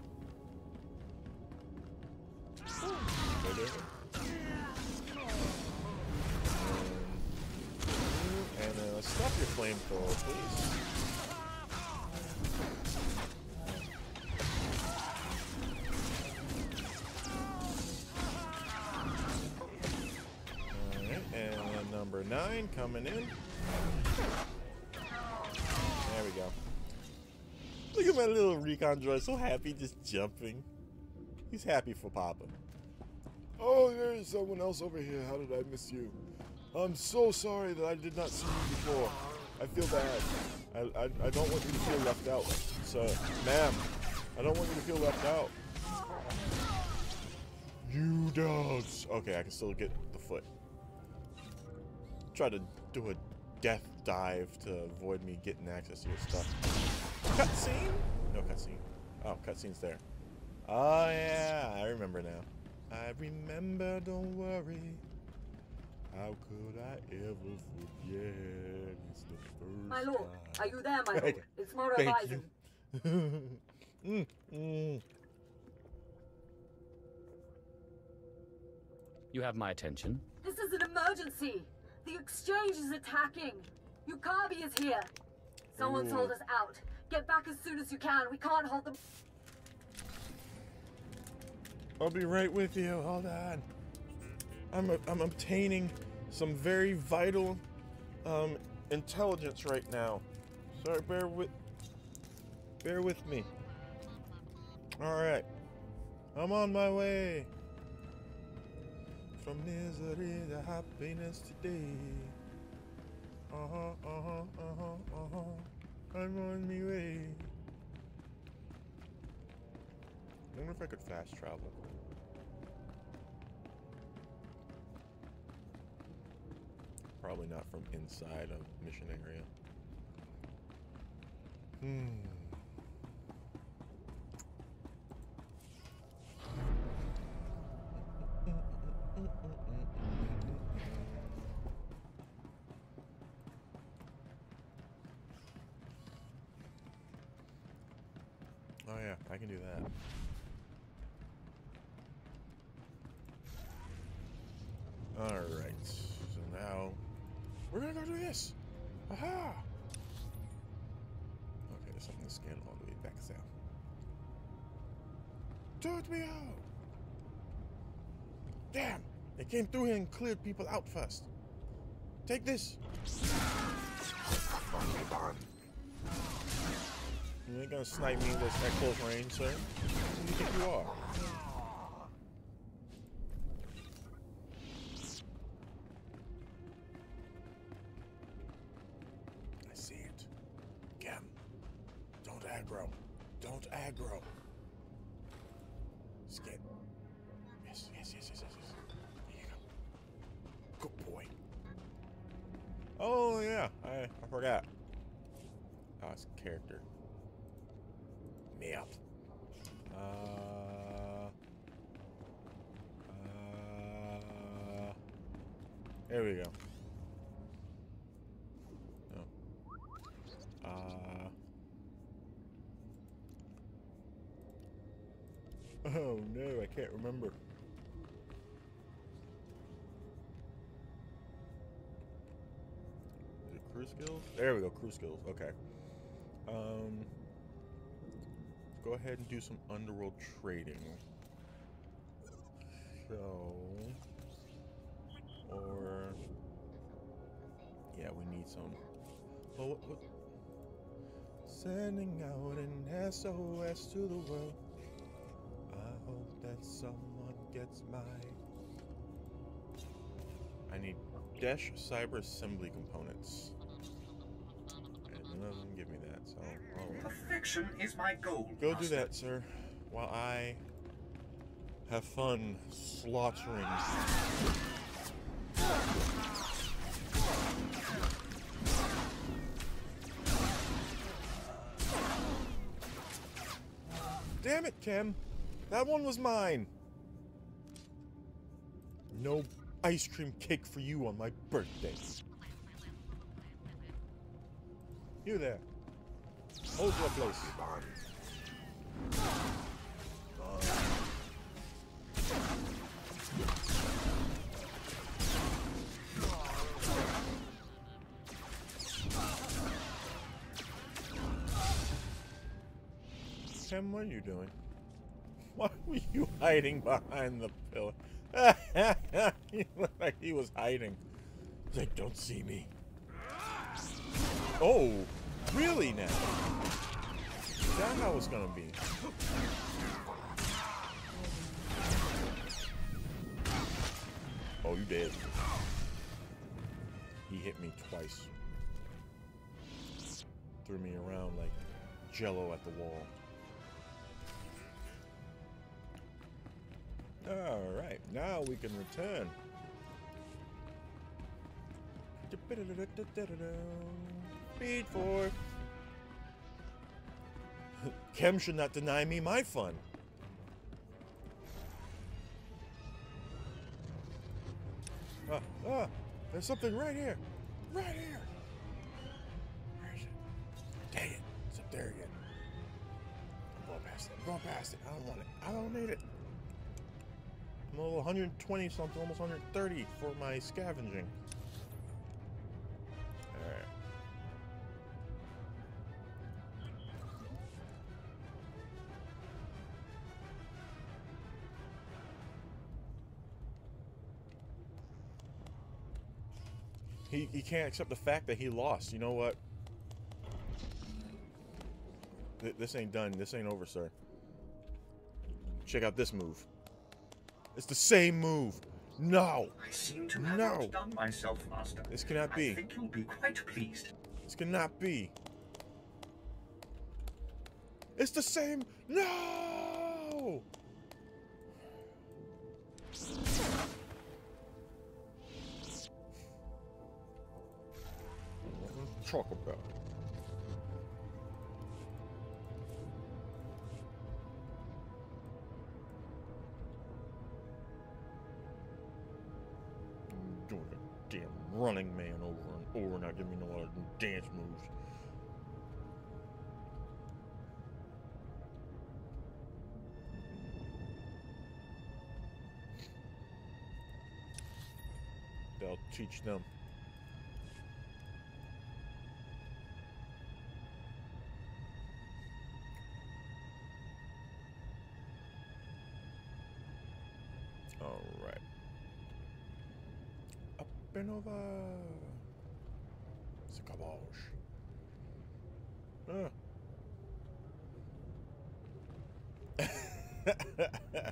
Right there. And uh, stop your flamethrower, please. Alright, and then number nine coming in. There we go. Look at my little recon droid, so happy, just jumping. He's happy for Papa. Oh, there's someone else over here. How did I miss you? I'm so sorry that I did not see you before. I feel bad. I, I, I don't want you to feel left out. So, ma'am, I don't want you to feel left out. You dogs. Okay, I can still get the foot. Try to do a death dive to avoid me getting access to your stuff. Cutscene? No cutscene. Oh, cutscene's there. Oh yeah, I remember now. I remember, don't worry. How could I ever forget? It's the first My lord, time. are you there, my lord? It's Moro Thank Bison. you. mm, mm. You have my attention. This is an emergency. The exchange is attacking. Yukabi is here. Someone Ooh. told us out. Get back as soon as you can. We can't hold them. I'll be right with you. Hold on. I'm a, I'm obtaining some very vital um, intelligence right now. Sorry, bear with bear with me. All right, I'm on my way. From misery to happiness today. Uh huh, uh huh, uh huh, uh huh. I'm on my way. I wonder if I could fast travel. Probably not from inside a mission area. Hmm. Oh yeah, I can do that. Alright, so now we're gonna go do this. Aha! Okay, there's something to scan all the way back south. Toot me out! Damn! They came through here and cleared people out first. Take this! You ain't gonna snipe me with at close range, sir. Who do you think you are? I see it. Gem, don't aggro. Don't aggro. Skip. Yes, yes, yes, yes, yes, yes. There you go. Good boy. Oh, yeah. I, I forgot. Oh, it's character. Me up. Uh, uh, there we go. No. Uh, oh no, I can't remember. Is it crew skills? There we go, crew skills. Okay. Um. Go ahead and do some underworld trading. So, or yeah, we need some. Oh, what, what? Sending out an S O S to the world. I hope that someone gets my. I need Dash Cyber Assembly components. And none of them give me that, so. I'll Perfection is my goal. Go do Master. that, sir, while I have fun slaughtering. Damn it, Kim. That one was mine. No ice cream cake for you on my birthday. You there. Hold your place. Tim, what are you doing? Why were you hiding behind the pillar? He looked like he was hiding. He's like, don't see me. Oh, really now? Is that how it's gonna be? Oh, you dead. He hit me twice. Threw me around like jello at the wall. Alright, now we can return. Speed four. Chem should not deny me my fun. Ah, ah, there's something right here. Right here. Where is it? Dang it. It's up there again. I'm going past it. I'm going past it. I don't want it. I don't need it. I'm a little one twenty something, almost one thirty for my scavenging. Alright. He, he can't accept the fact that he lost. You know what? Th this ain't done. This ain't over, sir. Check out this move. It's the same move. No. I seem to have no. outdone myself, Master. This cannot be. I think you'll be quite pleased. This cannot be. It's the same. No. Let's talk about it. Doing a damn running man over and over, not giving me no other dance moves. They'll teach them. All right. Up and over. It's a kabosh. Ah.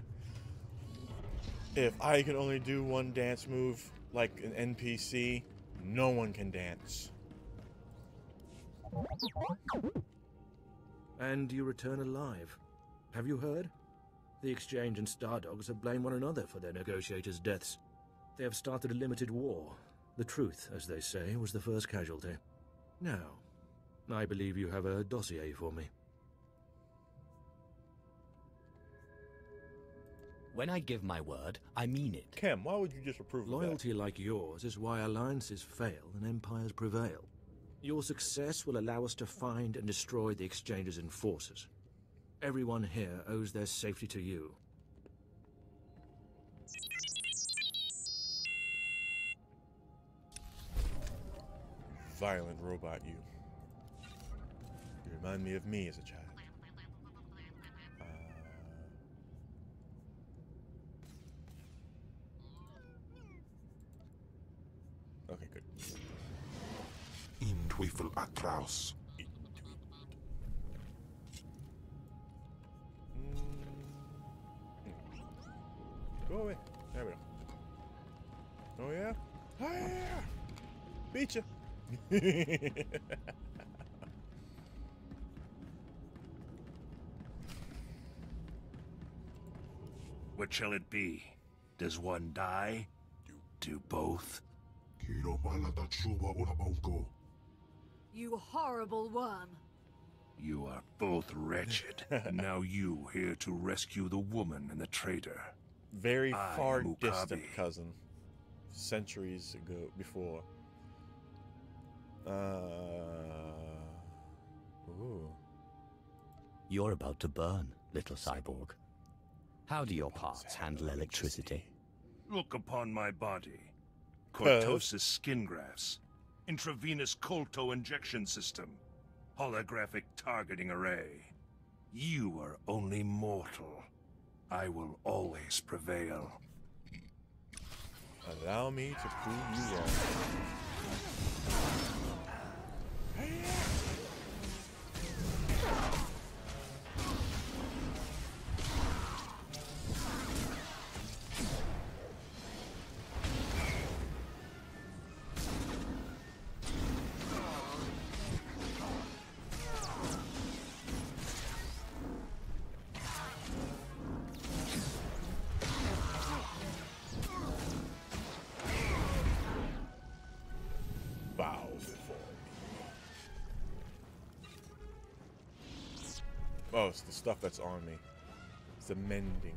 If I can only do one dance move like an N P C, no one can dance. And you return alive. Have you heard? The Exchange and Stardogs have blamed one another for their negotiators' deaths. They have started a limited war. The truth, as they say, was the first casualty. Now, I believe you have a dossier for me. When I give my word, I mean it. Chem, why would you just approve of that? Loyalty like yours is why alliances fail and empires prevail. Your success will allow us to find and destroy the Exchange's enforcers. Everyone here owes their safety to you. Violent robot, you. You remind me of me as a child. Uh... Okay, good. In Teufel Atraus. Go away. There we go. Oh yeah? Oh yeah! Beat ya! What shall it be? Does one die? Do both? You horrible worm. You are both wretched. Now you here to rescue the woman and the traitor. Very I far am distant Okabe. cousin. Centuries ago, before. Uh. Ooh. You're about to burn. little cyborg. How do your parts handle electricity? Look upon my body. Cortosis skin grafts. Intravenous Kolto injection system. Holographic targeting array. You are only mortal. I will always prevail. Allow me to prove you wrong. Oh, it's the stuff that's on me. It's the mending.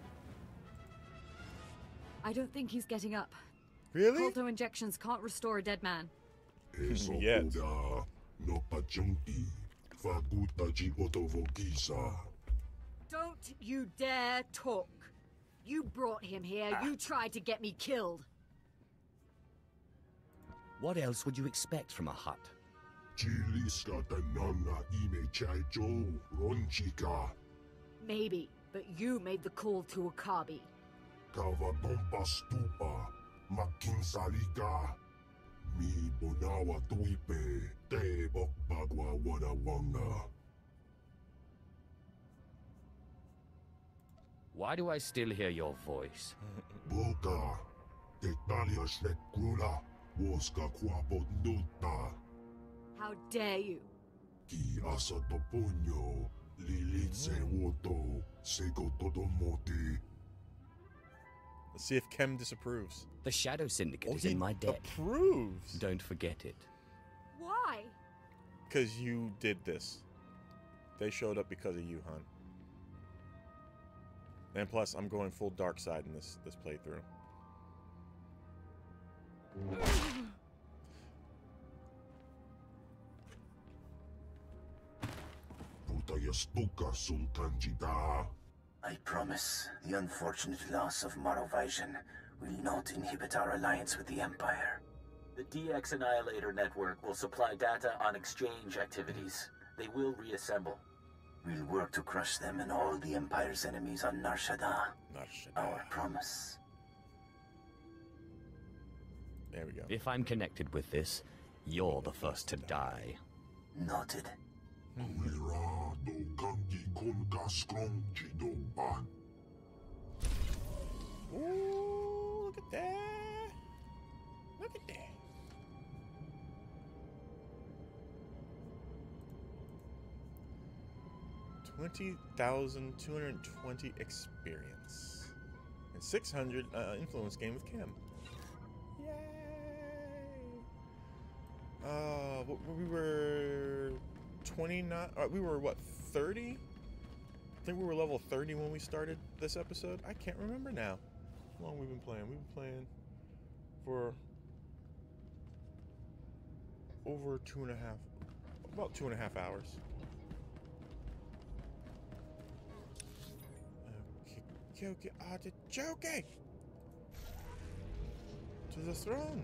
I don't think he's getting up. Really? Kolto injections can't restore a dead man. Yet. Don't you dare talk. You brought him here. Ah. You tried to get me killed. What else would you expect from a Hutt? Maybe, but you made the call to Okabe. Why do I still hear your voice? How dare you? Let's see if Kem disapproves. The Shadow Syndicate oh, is in my debt. Approves. Don't forget it. Why? Because you did this. They showed up because of you, hon. And plus, I'm going full dark side in this this playthrough. I promise the unfortunate loss of Morovisian will not inhibit our alliance with the Empire. The D X Annihilator network will supply data on exchange activities. They will reassemble. We'll work to crush them and all the Empire's enemies on Nar Shaddaa. Nar Shaddaa. Our promise. There we go. If I'm connected with this, you're the first to die. Noted. Ooh, look at that. Look at that. twenty thousand two hundred twenty experience. And six hundred uh, influence gain with Kem. Yay! Uh, we were twenty-nine. Uh, we were what, thirty? I think we were level thirty when we started this episode. I can't remember now. How long we've been playing? We've been playing for over two and a half, about two and a half hours. Okay, okay, ah, the joking to the throne.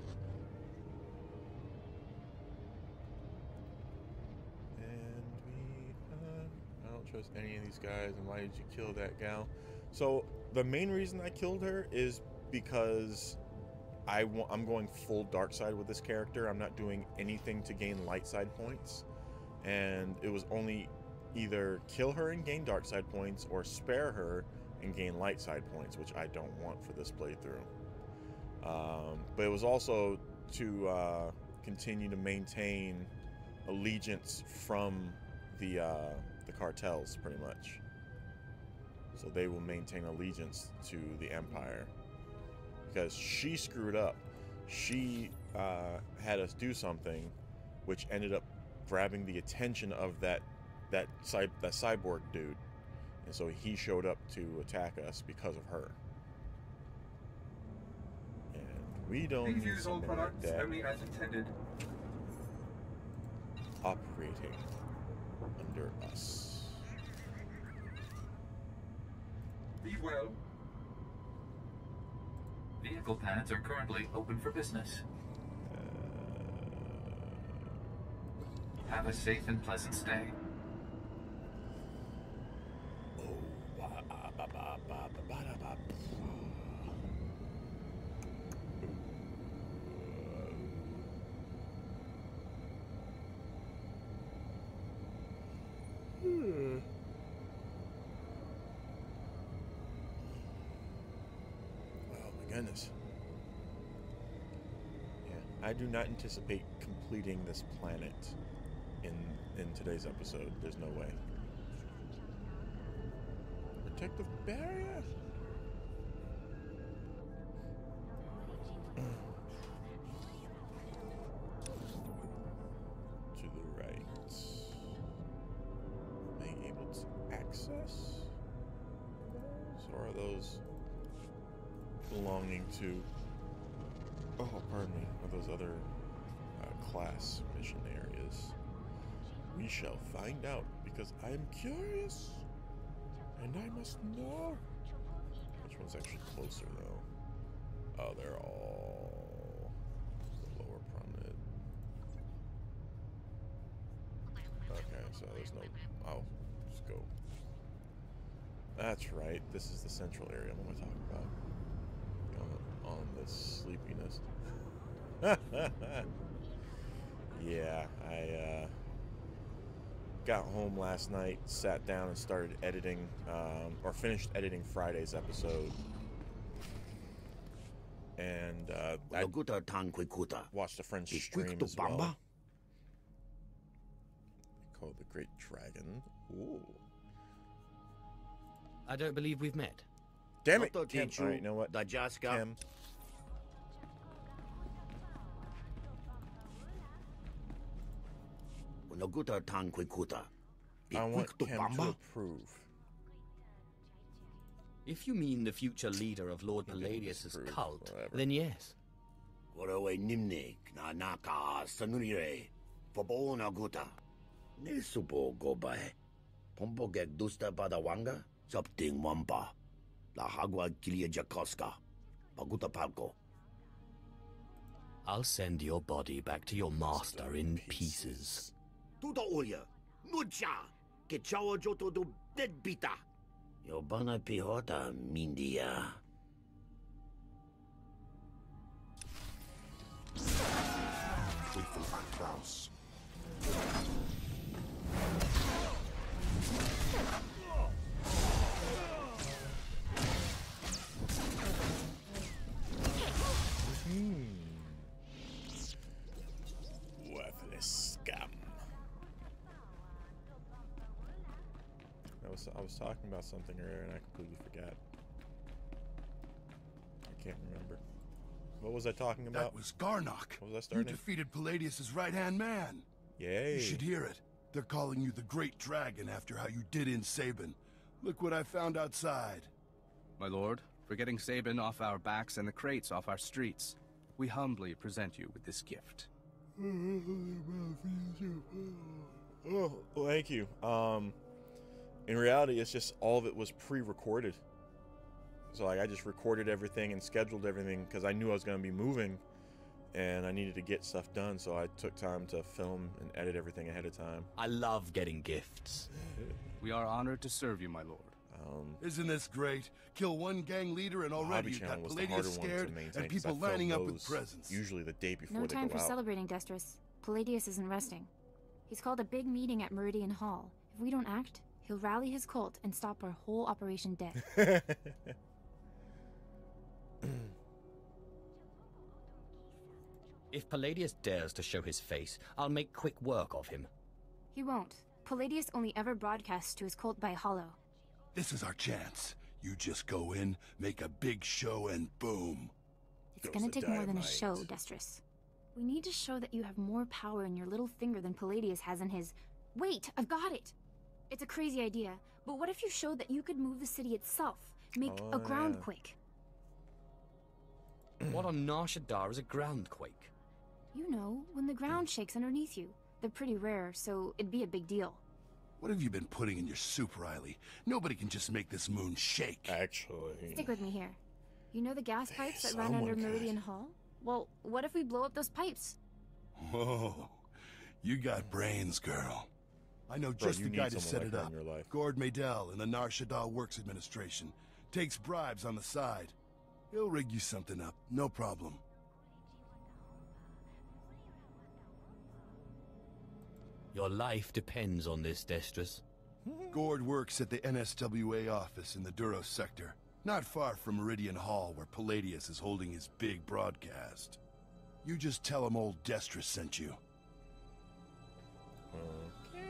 And we, uh, I don't trust any of these guys. And why did you kill that gal? So the main reason I killed her is because I want, I'm going full dark side with this character. I'm not doing anything to gain light side points, and it was only either kill her and gain dark side points or spare her and gain light side points, which I don't want for this playthrough. Um, but it was also to uh, continue to maintain allegiance from the uh, the cartels, pretty much. So they will maintain allegiance to the Empire, because she screwed up. She uh, had us do something, which ended up grabbing the attention of that that cy that cyborg dude, and so he showed up to attack us because of her. And we don't Please need use all someone like products that only as intended. operating under us. Be well. Vehicle pads are currently open for business. Have a safe and pleasant stay. Hmm. Oh my goodness. Yeah, I do not anticipate completing this planet in in today's episode. There's no way. Protective barrier? To the right. Being able to access those? Or are those belonging to, oh, pardon me, are those other uh, class mission areas? We shall find out, because I am curious, and I must know. Which one's actually closer, though? Oh, they're all the lower prominent. Okay, so there's no... Oh, just go. That's right. This is the central area. What am I talking about? On, on this sleepiness. Yeah, I, uh... got home last night, sat down and started editing, um, or finished editing Friday's episode. And uh, I watched a friend's stream as well. Called The Great Dragon. Ooh. I don't believe we've met. Damn it, Kim. Alright, you know what? Kim. I want Kim to approve. If you mean the future leader of Lord Palladius' cult, whatever. then yes. I'll send your body back to your master in pieces. Yobana pihota mindia. Hmm. Worthless scum. I was, I was talking about something earlier and I completely forgot. I can't remember. What was I talking about? That was Garnock. What was I You starting? defeated Palladius' right-hand man. Yay. You should hear it. They're calling you the Great Dragon after how you did in Sabin. Look what I found outside. My lord, for getting Sabin off our backs and the crates off our streets, we humbly present you with this gift. Oh, well, thank you. Um, in reality, it's just all of it was pre-recorded. So like, I just recorded everything and scheduled everything because I knew I was going to be moving, and I needed to get stuff done. So I took time to film and edit everything ahead of time. I love getting gifts. We are honored to serve you, my lord. Um, Isn't this great? Kill one gang leader and already you got was the harder Palladius one scared to maintain, and 'cause I people lining film up with those presents. Usually the day before No they time go for out. celebrating, Destris. Palladius isn't resting. He's called a big meeting at Meridian Hall. If we don't act, he'll rally his cult and stop our whole operation dead. If Palladius dares to show his face, I'll make quick work of him. He won't. Palladius only ever broadcasts to his cult by hollow. This is our chance. You just go in, make a big show, and boom. It's gonna take more than a show, Destris. We need to show that you have more power in your little finger than Palladius has in his... Wait, I've got it! It's a crazy idea, but what if you showed that you could move the city itself? Make Oh, a ground yeah. quake? What on Nar Shaddaa is a groundquake? You know, when the ground shakes underneath you. They're pretty rare, so it'd be a big deal. What have you been putting in your soup, Riley? Nobody can just make this moon shake. Actually. Stick with me here. You know the gas pipes that run under Meridian Hall? Well, what if we blow up those pipes? Whoa. You got brains, girl. I know Bro, just the guy to set like it up. Gord Maydell in the Nar Shaddaa Works Administration. Takes bribes on the side. He'll rig you something up, no problem. Your life depends on this, Destrus. Gord works at the N S W A office in the Duros sector, not far from Meridian Hall where Palladius is holding his big broadcast. You just tell him old Destrus sent you. Okay.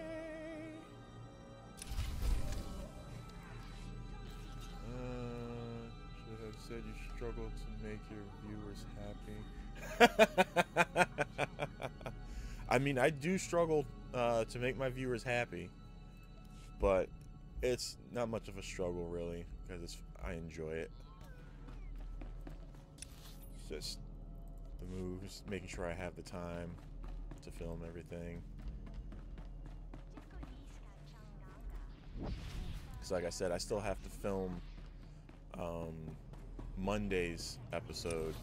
Uh, should have said you struggle to make your viewers happy. I mean, I do struggle uh, to make my viewers happy, but it's not much of a struggle, really, because it's, I enjoy it. It's just the moves, making sure I have the time to film everything. Because like I said, I still have to film um, Monday's episode.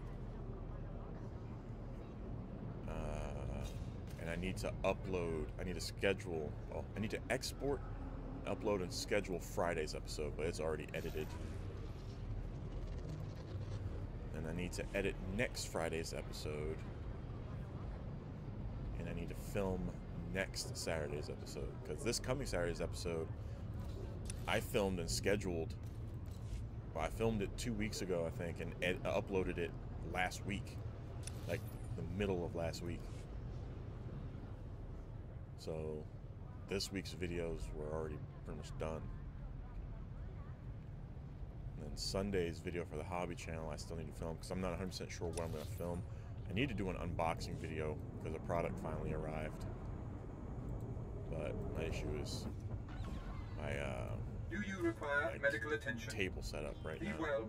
And I need to upload, I need to schedule, well, I need to export, upload, and schedule Friday's episode, but it's already edited. And I need to edit next Friday's episode. And I need to film next Saturday's episode. Because this coming Saturday's episode, I filmed and scheduled, well, I filmed it two weeks ago, I think, and ed uploaded it last week. Like, the middle of last week. So, this week's videos were already pretty much done. And then Sunday's video for the hobby channel, I still need to film because I'm not one hundred percent sure what I'm going to film. I need to do an unboxing video because the product finally arrived. But my issue is my, uh, do you require my medical attention? Table setup right Be now. well.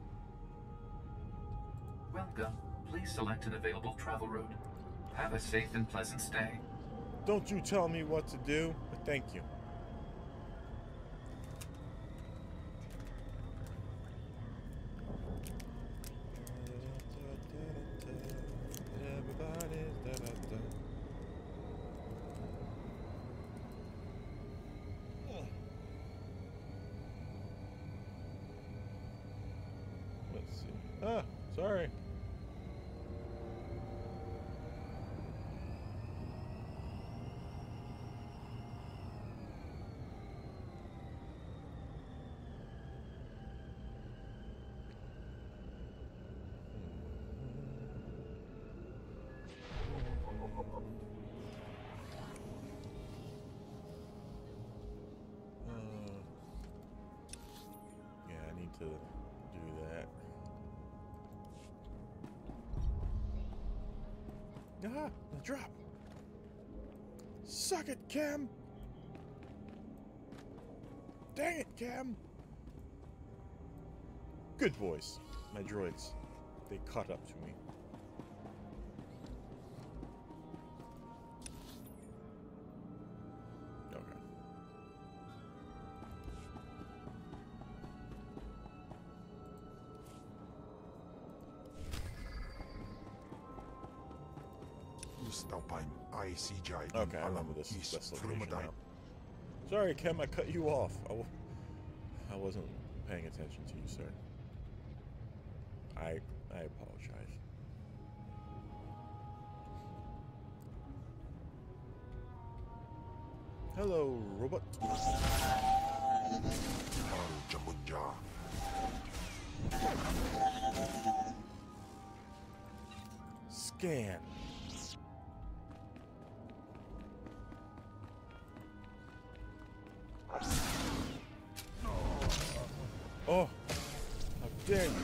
Welcome. Please select an available travel route. Have a safe and pleasant stay. Don't you tell me what to do, but thank you. Let's see. Ah, sorry. To do that. Ah, the drop. Suck it, Cam. Dang it, Cam. Good boys, my droids. They caught up to me. Okay, I remember this, this location now. Sorry, Cam, I cut you off. I, w I wasn't paying attention to you, sir. I I apologize. Hello, robot. Scan. Oh, how dare you!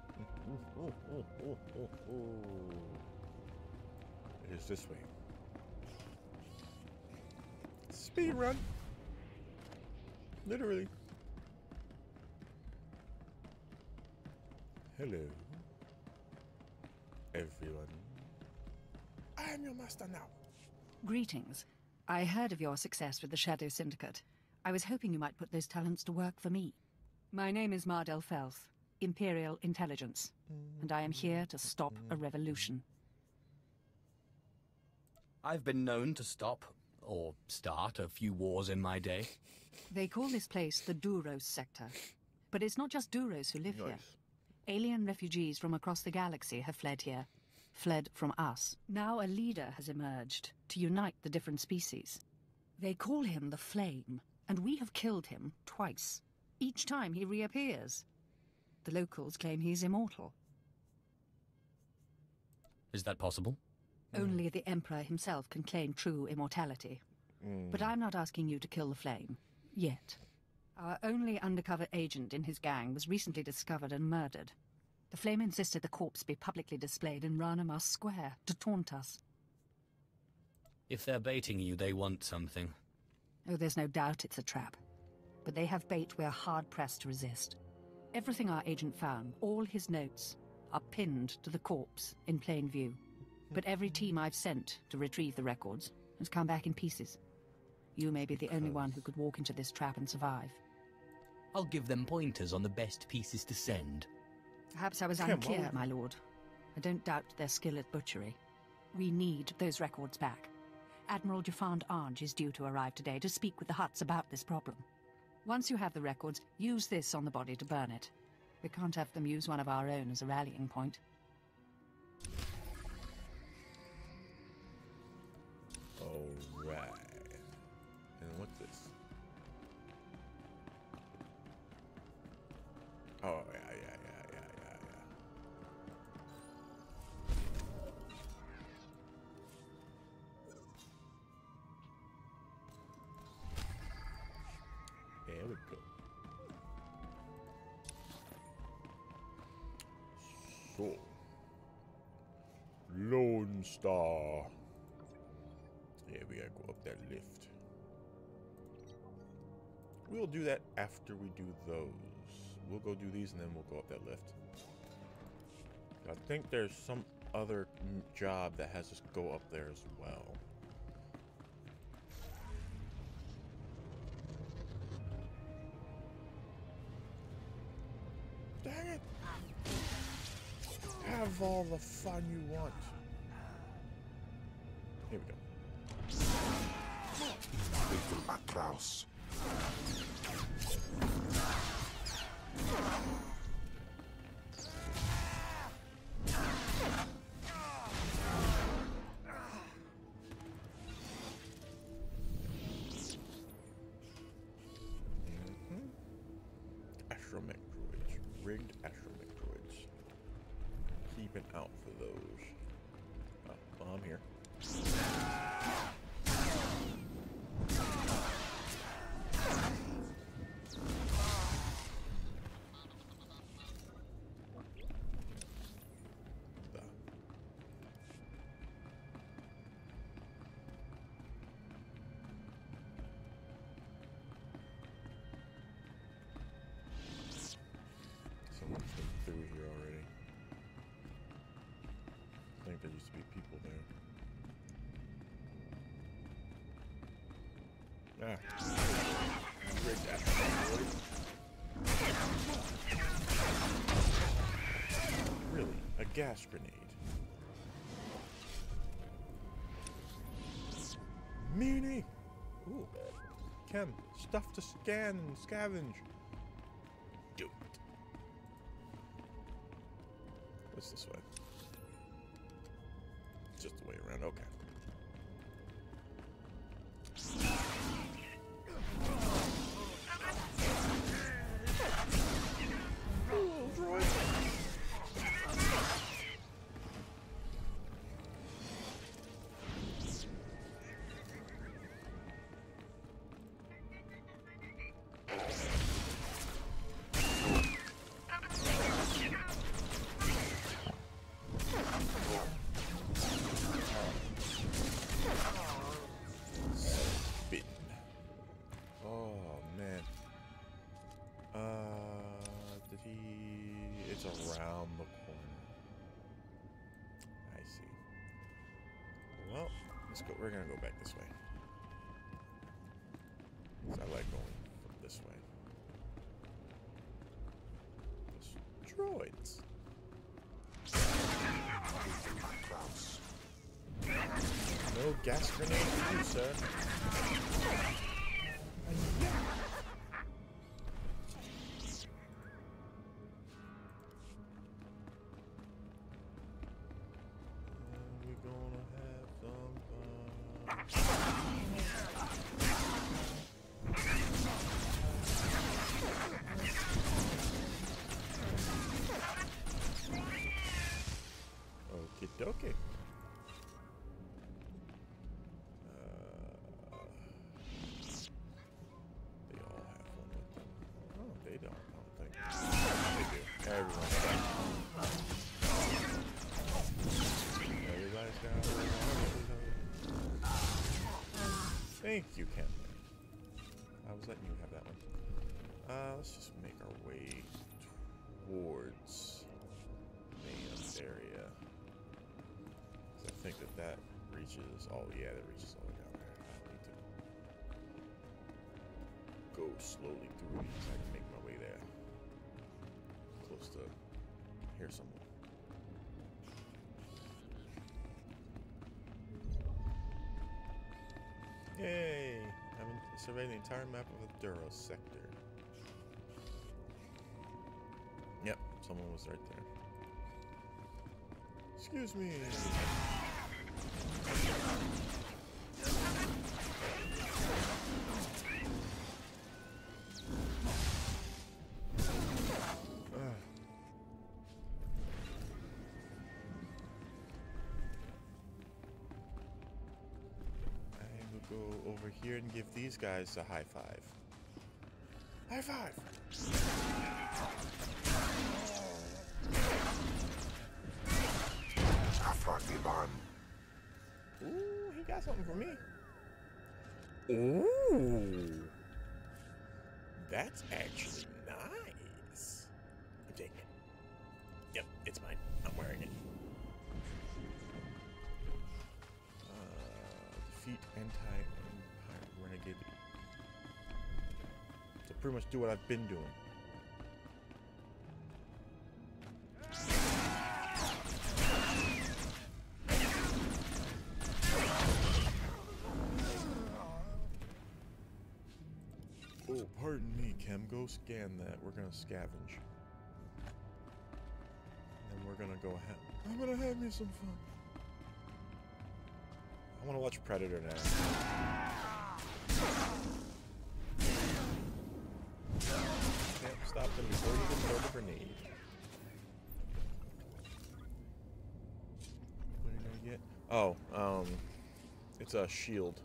It is this way. Speed run. Literally. Hello, everyone. I am your master now. Greetings. I heard of your success with the Shadow Syndicate. I was hoping you might put those talents to work for me. My name is Mardel Felth, Imperial Intelligence, and I am here to stop a revolution. I've been known to stop, or start, a few wars in my day. They call this place the Duros Sector. But it's not just Duros who live Nice. here. Alien refugees from across the galaxy have fled here. Fled from us. Now a leader has emerged to unite the different species. They call him the Flame, and we have killed him twice. Each time he reappears. The locals claim he's immortal. Is that possible? Only the Emperor himself can claim true immortality. Mm. But I'm not asking you to kill the Flame. Yet. Our only undercover agent in his gang was recently discovered and murdered. The Flame insisted the corpse be publicly displayed in Rana Mas Square to taunt us. If they're baiting you, they want something. Oh, there's no doubt it's a trap. But they have bait we're hard-pressed to resist. Everything our agent found, all his notes, are pinned to the corpse in plain view. But every team I've sent to retrieve the records has come back in pieces. You may be the only one who could walk into this trap and survive. I'll give them pointers on the best pieces to send. Perhaps I was Come unclear, on. my lord. I don't doubt their skill at butchery. We need those records back. Admiral Jafand Arge is due to arrive today to speak with the Hutts about this problem. Once you have the records, use this on the body to burn it. We can't have them use one of our own as a rallying point. Alright. And what's this? Oh, yeah, yeah, yeah, yeah, yeah, yeah. There we go. So, Lone Star. Yeah, we gotta go up that lift. We'll do that after we do those. We'll go do these and then we'll go up that lift. I think there's some other mm, job that has us go up there as well. Dang it! Have all the fun you want. Here we go. Little Atlas. Astromech droids. Rigged astromech droids. Keep an out for those. Oh, well, I'm here. Someone's been through here already. I think there used to be people there. Ah. Rigged astromech droid. Really? A gas grenade? Meanie! Ooh. Chem, stuff to scan and scavenge. Do it. What's this way? Just the way around, okay. Oh, droid. Bitch. let's go. We're gonna go back this way. 'Cause I like going from this way. Droids. No gas grenade for you, sir. And we're gonna have some fun. Okie dokie. Uh, they all have one with them. Oh, they don't. I don't think. They do. Everyone does. Everybody's got one. Thank you, Ken. I was letting you have that one. Uh, let's just make our way towards main area. I think that that reaches all, yeah, that reaches all the way down there. I don't need to go slowly through these. I can make my way there. Close to here somewhere. Yay! I'm surveying the entire map of the Duros sector. Yep, someone was right there. Excuse me. I will go over here and give these guys a high five. High five! Ooh, he got something for me. Ooh. That's actually nice. I'm taking it. Yep, it's mine. I'm wearing it. Uh, defeat anti-empire renegade. So pretty much do what I've been doing. Oh, pardon me, Chem. Go scan that. We're gonna scavenge. And then we're gonna go have. I'm gonna have me some fun. I wanna watch Predator now. Can't stop them before you can throw the grenade. What are you gonna get? Oh, um, it's a shield.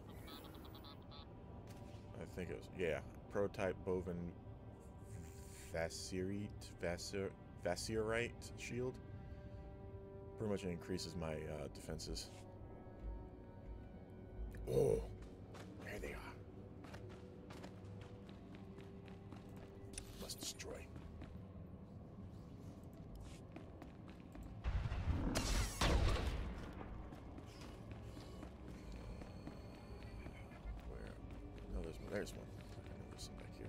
I think it was, yeah. Prototype Bovin Vasirite, Vasir, Vasirite shield. Pretty much increases my uh, defenses. Oh, there they are. Must destroy. Where? No, there's there's one. Back here.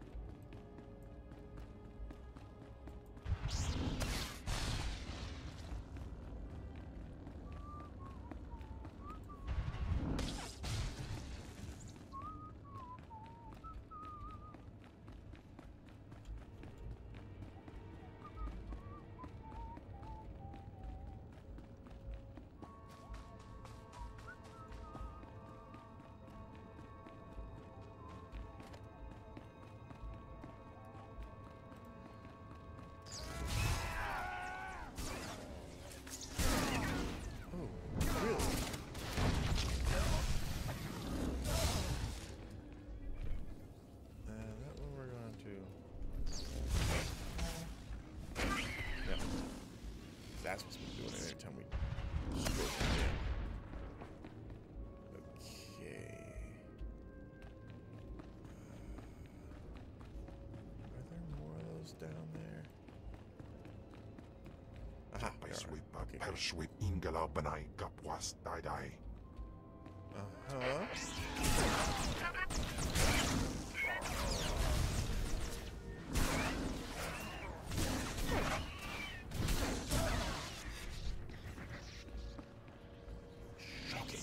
That's what's been doing it every time we destroy the jam. Okay. Uh, are there more of those down there? Aha, there are. Okay, good. Uh-huh. Shocking.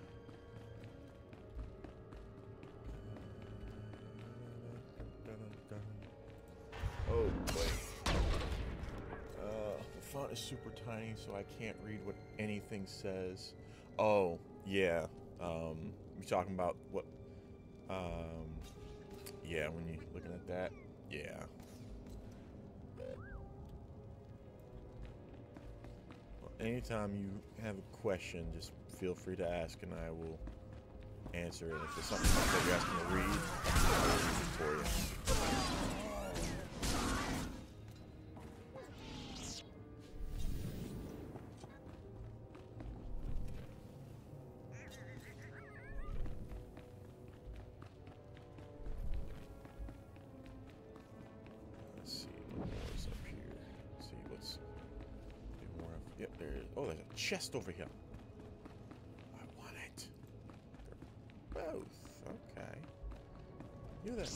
Oh boy. Uh, the font is super tiny, so I can't read what anything says. Oh, yeah. Um, we talking about what? Um, yeah, when you're looking at that, yeah. Well, anytime you have a question, just feel free to ask, and I will answer it. If there's something that you're asking to read, I'll read it for you. Chest over here. I want it. They're both. Okay. You then.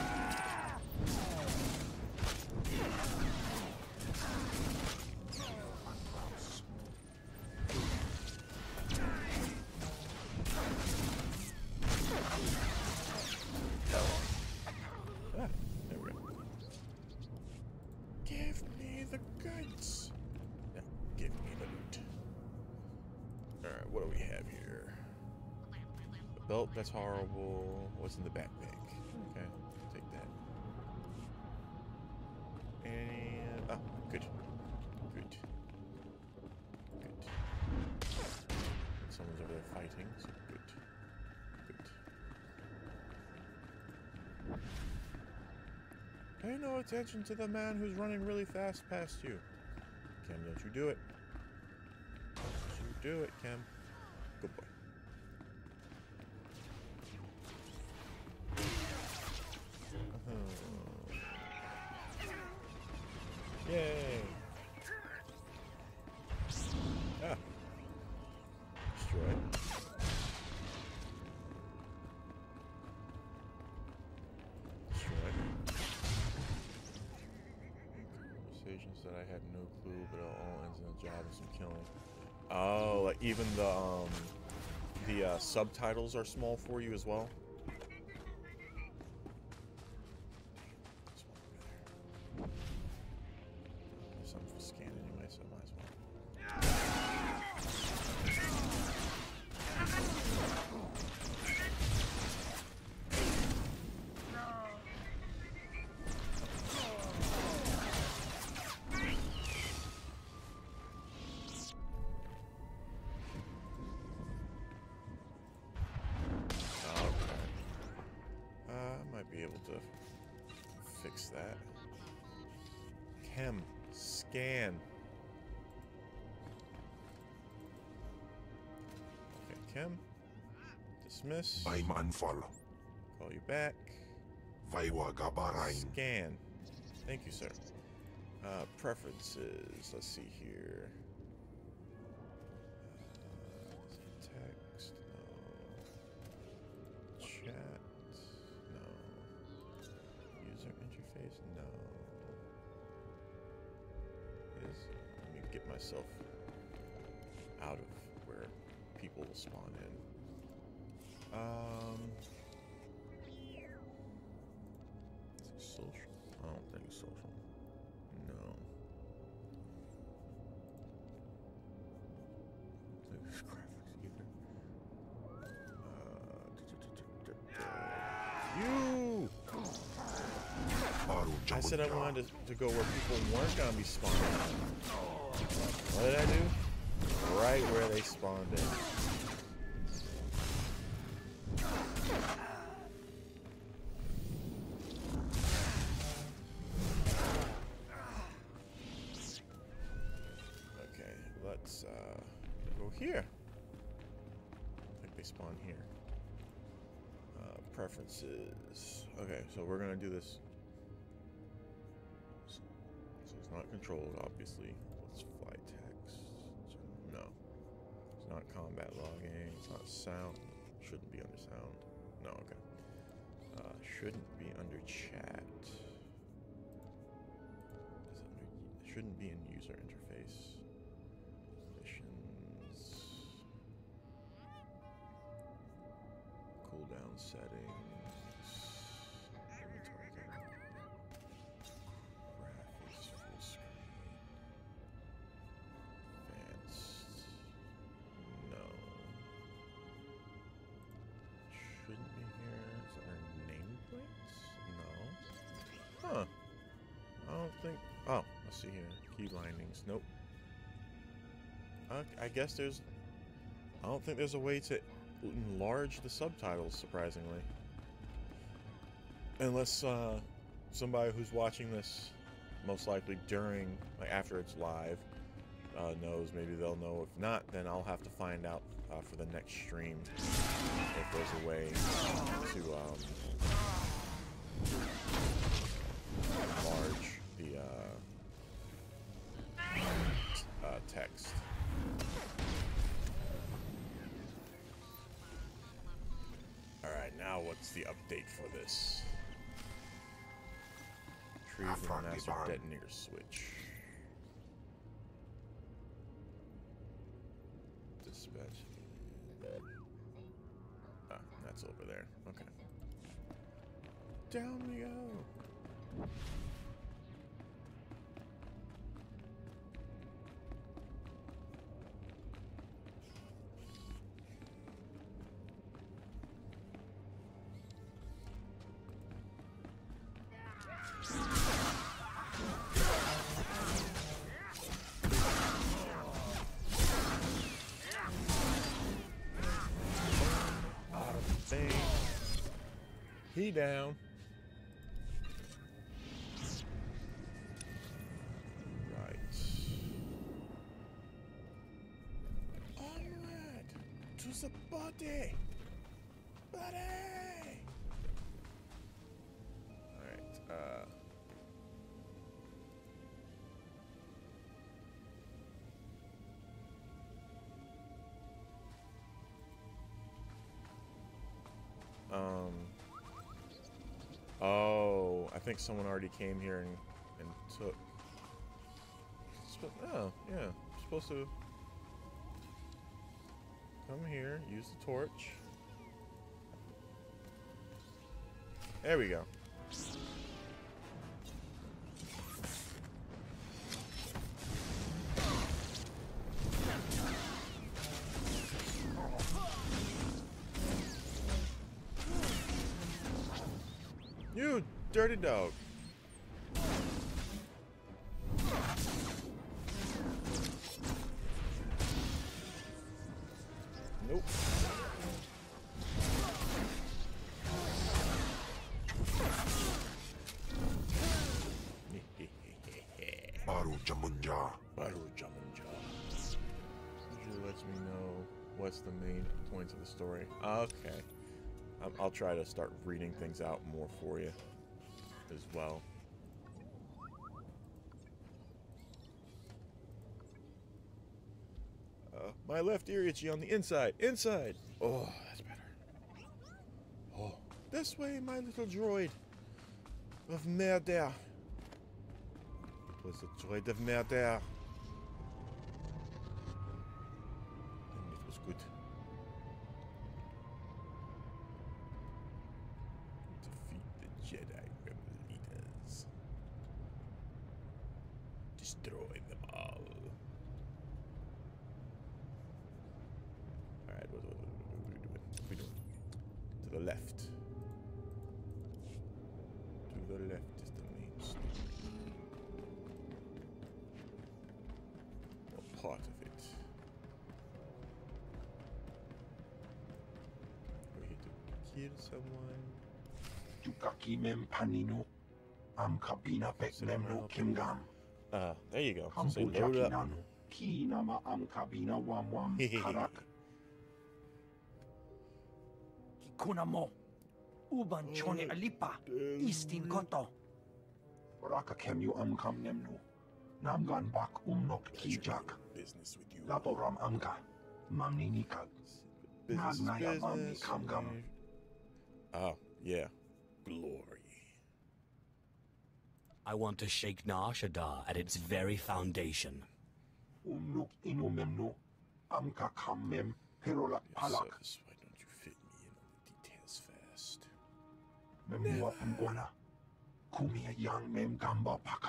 Ah, there we go. Give me the goods. Now, give me the loot. Alright, what do we have here? The belt, that's horrible. What's in the backpack? Okay, take that. And... ah, good. Good. Good. Someone's over there fighting, so good. Good. Pay no attention to the man who's running really fast past you. Cam, don't you do it. Do it, Cam. Good boy. Uh-huh. Yay! Ah. Destroyed. Destroyed. Conversations that I had no clue, but it all ends in a job of some killing. Oh, like even the um, the uh, subtitles are small for you as well. There's something for scan anyway, so I might as well. Be able to fix that. Chem, scan. Okay, Chem. Dismiss. I'm unfollow. Call you back. Scan. Thank you, sir. Uh, preferences. Let's see here. Uh, text. No. Chat. Interface? No. Is let me get myself out of where people will spawn in. Um, is it social? I don't think it's social. No. This graphics either. Uh, you. I said I wanted to, to go where people weren't going to be spawning. What did I do? Right where they spawned in. Okay, let's uh, go here. I think they spawn here. Uh, preferences. Okay, so we're going to do this. It's not controlled, obviously. Let's fly text. No. It's not combat logging. It's not sound. shouldn't be under sound. No, okay. Uh, shouldn't be under chat. Is under, shouldn't be in user interface. Missions. Cooldown settings. Graphics full screen. Advanced. No. Shouldn't be here. Is that our nameplates? No. Huh. I don't think. Oh, let's see here. Key bindings. Nope. Uh, I guess there's. I don't think there's a way to enlarge the subtitles, surprisingly. Unless uh, somebody who's watching this, most likely during, like after it's live, uh, knows. Maybe they'll know. If not, then I'll have to find out uh, for the next stream if there's a way to um, enlarge the uh, uh, text. Alright, now what's the update for this? Retrieve the master detonator switch. Dispatch. Ah, that's over there. Okay. Down we go. He down. Right. Onward to the body. Body. Alright, uh Um Oh, I think someone already came here and, and took... Oh, yeah. I'm supposed to come here, use the torch. There we go. You dirty dog. Nope. Baru Jamunja. Baru Jamunja. Usually lets me know what's the main points of the story. Okay. I'll try to start reading things out more for you as well. Uh, my left ear itchy on the inside. Inside! Oh, that's better. Oh, this way, my little droid of murder. It was a droid of murder. And it was good. Jedi rebel leaders. Destroy them all. Alright, what, what, what, what are we doing? What are we doing? To the left. To the left is the main story. Or part of it. We're here to kill someone. Tukaki mem panino. Am kabina pek nemno kimgam. Uh, there you go. So say load up. Ki nama am kabina wam wam karak. Kikuna mo. Uban chone alipa. Istin koto. Raka kem you am kam nemno. Namgan bak umnok kijak. Business with you. Laboram amka. Mamni nikal. Business is business. Oh, yeah. Glory. I want to shake Nar Shaddaa at its very foundation. Umnuk inumemnu amka kamem perolak palak. Why don't you fit me in on the details fast? Memua pemguana. Kumia yang mem gamba paka.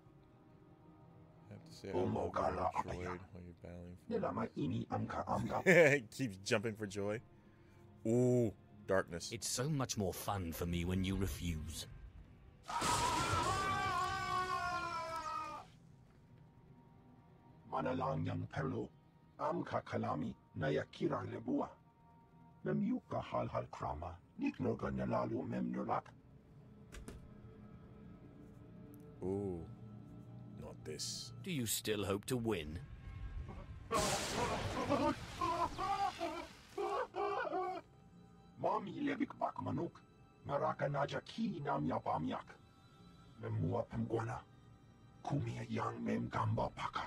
I have to say I love you, Droid, while you're battling for me. Keeps jumping for joy. Ooh, darkness. It's so much more fun for me when you refuse. Manalang yang perlo, amka kalami nayakira lebua. Memyuka hal hal krama, niknoga nalalu memnolak. Ooh, not this. Do you still hope to win? Mami lebik bak manuk, maraka naja ki nam yapamyak. Memua pemguana, kumia yang mem gamba paka.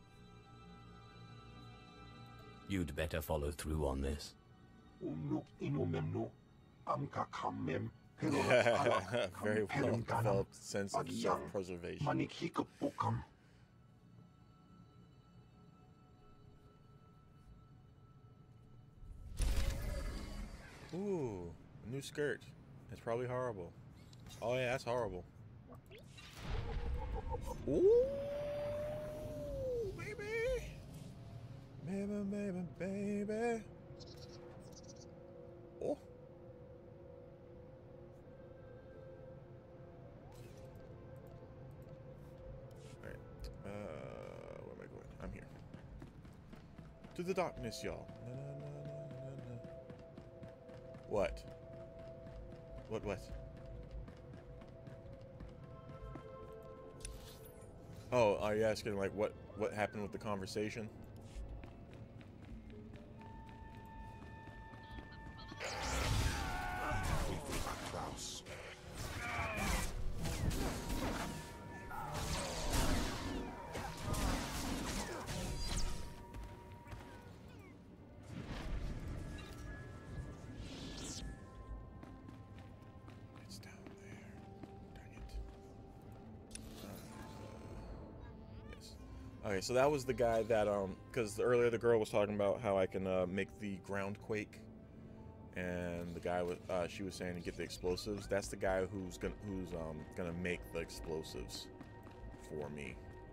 You'd better follow through on this. Umnuk inumemnu, amka kamem. Very well developed sense of self-preservation. Ooh, a new skirt. It's probably horrible. Oh yeah, that's horrible. Ooh, baby, baby, baby, baby. Oh. Uh, where am I going? I'm here. To the darkness, y'all. Na, na, na, na, na, na. What? What, what? Oh, are you asking, like, what, what happened with the conversation? Okay, so that was the guy that, um, because earlier the girl was talking about how I can uh, make the ground quake, and the guy was, uh, she was saying to get the explosives. That's the guy who's gonna, who's um, gonna make the explosives for me.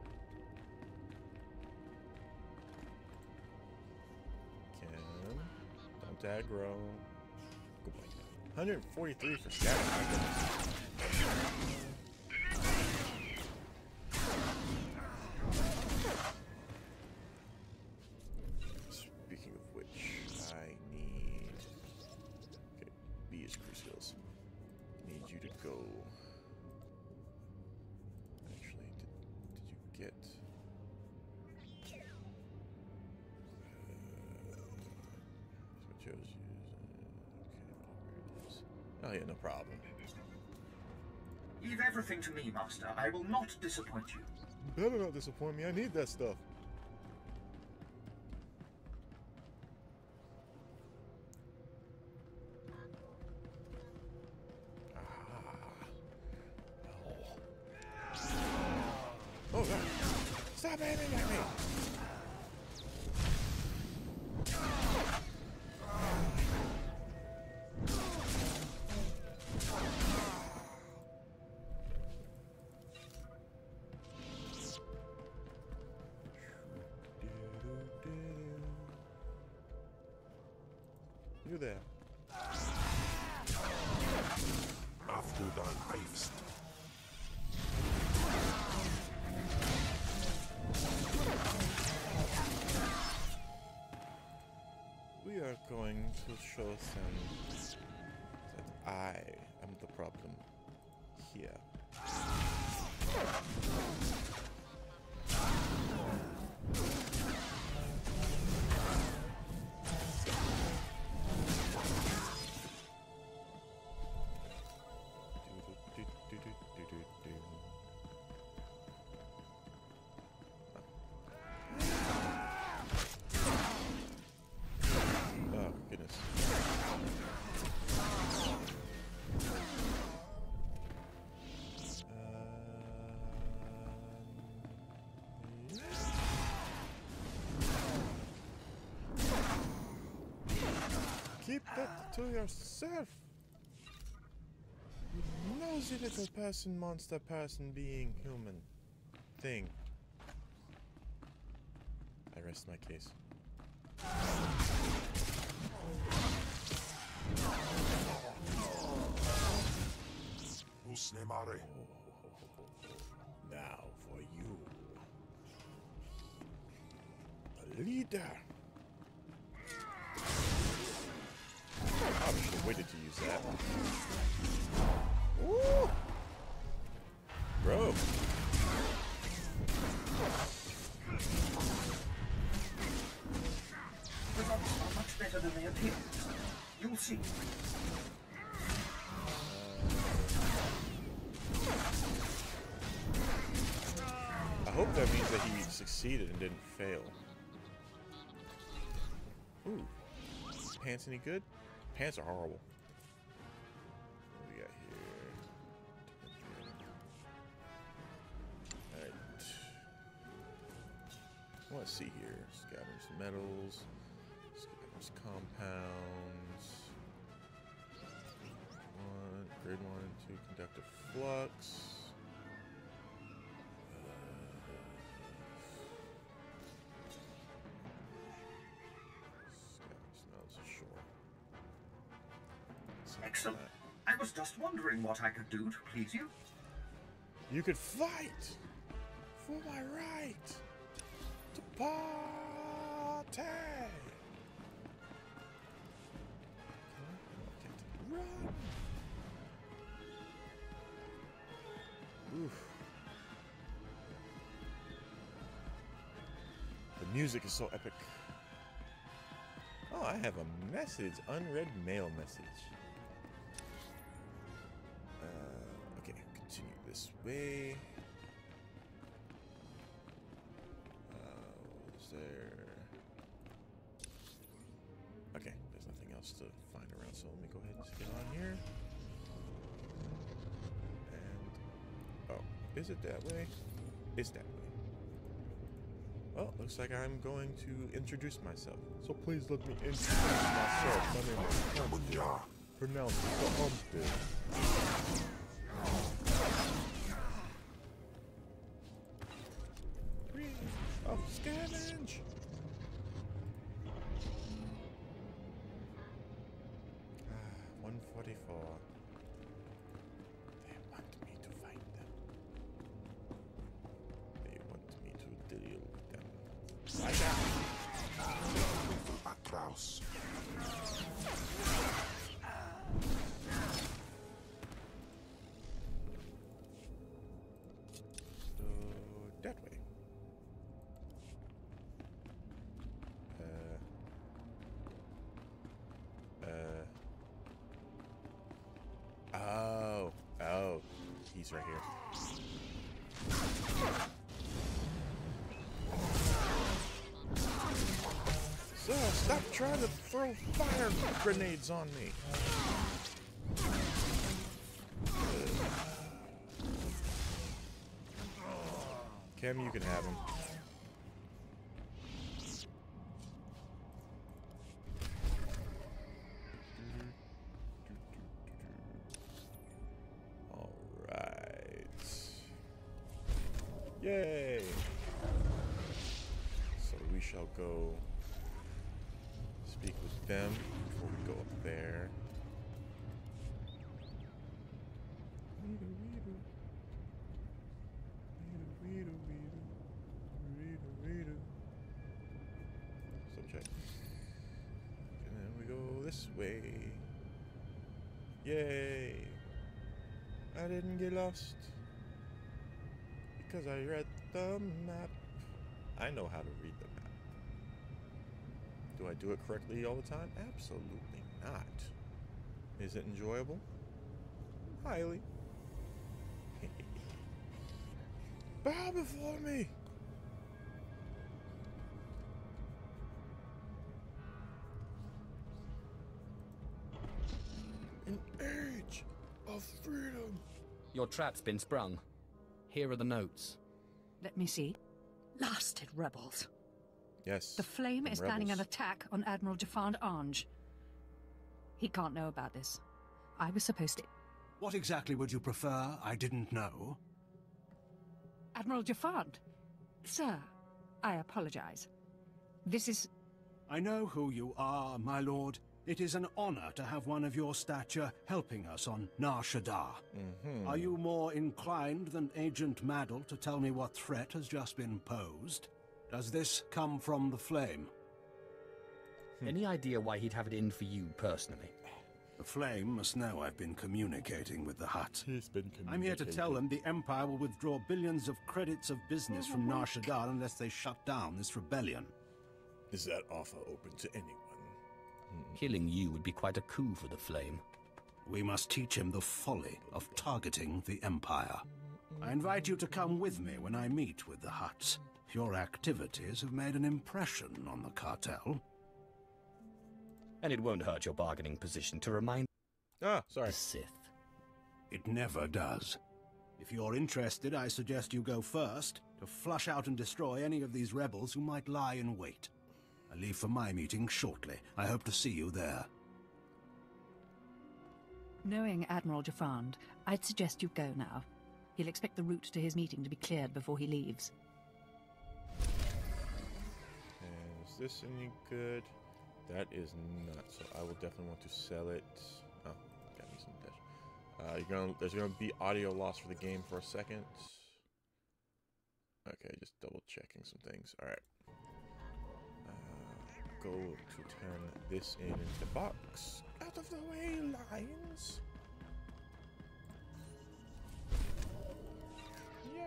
Can don't aggro. Go back. one hundred forty-three for scatter. My goodness. Oh yeah, no problem. Leave everything to me, Master. I will not disappoint you. You better not disappoint me. I need that stuff. Oh God! Stop aiming at me! You there? After dein Eifst. We are going to show them that I am the problem here. Keep that to yourself. You nosy little person, monster person, being human thing. I rest my case. Usnemare. Now for you. The leader. I should have waited to use that. Ooh! Bro. The robots are much better than they appear. You'll see. I hope that means that he succeeded and didn't fail. Ooh. Pants any good? Pants are horrible. What do we got here? Alright. Let's see here. Scavenge metals. Scavenge compounds. One, grade one and two conductive flux. Excellent. I was just wondering what I could do to please you. You could fight for my right to party. Run. Oof. The music is so epic. Oh, I have a message, unread mail message. This way. Uh, what is there? Okay, there's nothing else to find around, so let me go ahead and get on here. And oh, is it that way? It's that way. Well, looks like I'm going to introduce myself. So please let me introduce myself. My name is Humpty. Pronounced the Humpty. Oh, scavenge! Ah, one forty-four. They want me to find them. They want me to deal with them. Right now! Atros. So, that way. Oh, oh, he's right here. So, stop trying to throw fire grenades on me. Cam, you can have him. Yay! So we shall go speak with them before we go up there. Subject. And then we go this way. Yay! I didn't get lost. Because I read the map. I know how to read the map. Do I do it correctly all the time? Absolutely not. Is it enjoyable? Highly. Bow before me! An age of freedom. Your trap's been sprung. Here are the notes. Let me see. Blasted rebels. Yes. The Flame is planning an attack on Admiral Jafand Ange. He can't know about this. I was supposed to... What exactly would you prefer? I didn't know. Admiral Jafant. Sir, I apologize. This is... I know who you are, my lord. It is an honor to have one of your stature helping us on Nar Shaddaa. Mm-hmm. Are you more inclined than Agent Maddle to tell me what threat has just been posed? Does this come from the Flame? Any idea why he'd have it in for you personally? The Flame must know I've been communicating with the Hutt. He's been communicating. I'm here to tell them the Empire will withdraw billions of credits of business from Nar Shaddaa unless they shut down this rebellion. Is that offer open to anyone? Killing you would be quite a coup for the Flame. We must teach him the folly of targeting the Empire. I invite you to come with me when I meet with the Hutts. Your activities have made an impression on the cartel. And it won't hurt your bargaining position to remind... Ah, sorry. The Sith. It never does. If you're interested, I suggest you go first, to flush out and destroy any of these rebels who might lie in wait. I leave for my meeting shortly. I hope to see you there. Knowing Admiral Jafand, I'd suggest you go now. He'll expect the route to his meeting to be cleared before he leaves. Is this any good? That is not. So I will definitely want to sell it. Oh, got me some dash. Uh, you're gonna. There's gonna be audio loss for the game for a second. Okay, just double checking some things. All right. Uh, go to turn this in into the box. Out of the way, lions. Yay!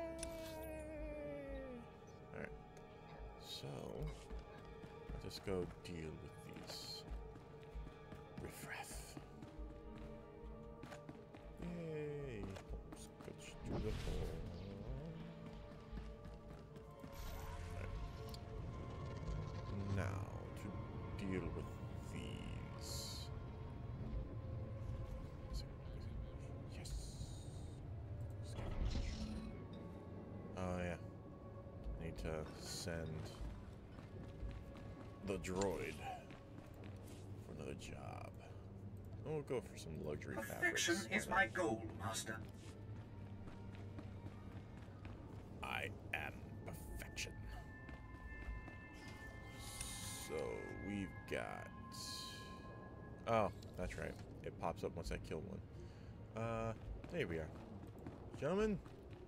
All right. So I'll just go deal with these riffraff. Yay! Scotch to the hole. Right. Now to deal with these. Yes. Oh yeah. I need to send the droid for another job. We'll go for some luxury Perfection fabrics. is my goal, Master. I am perfection. So we've got. Oh, that's right. It pops up once I kill one. Uh, there we are, gentlemen.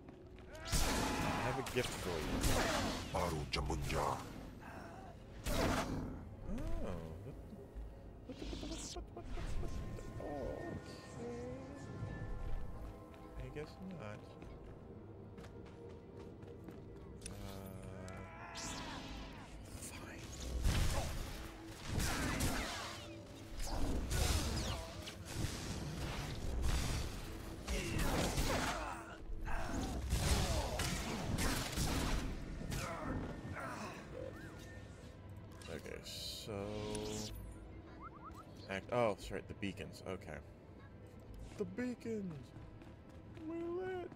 I have a gift for you. Baru Jamunja. Oh. What the, what the, what the, what the, what the, okay. I guess not. Uh, fine. Okay, so act. Oh, that's right, the beacons. Okay, the beacons. We lit.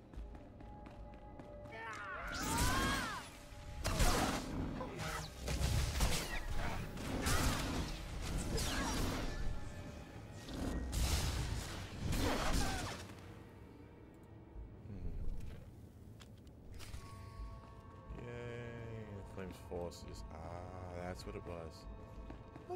Flames forces. Ah, that's what it was.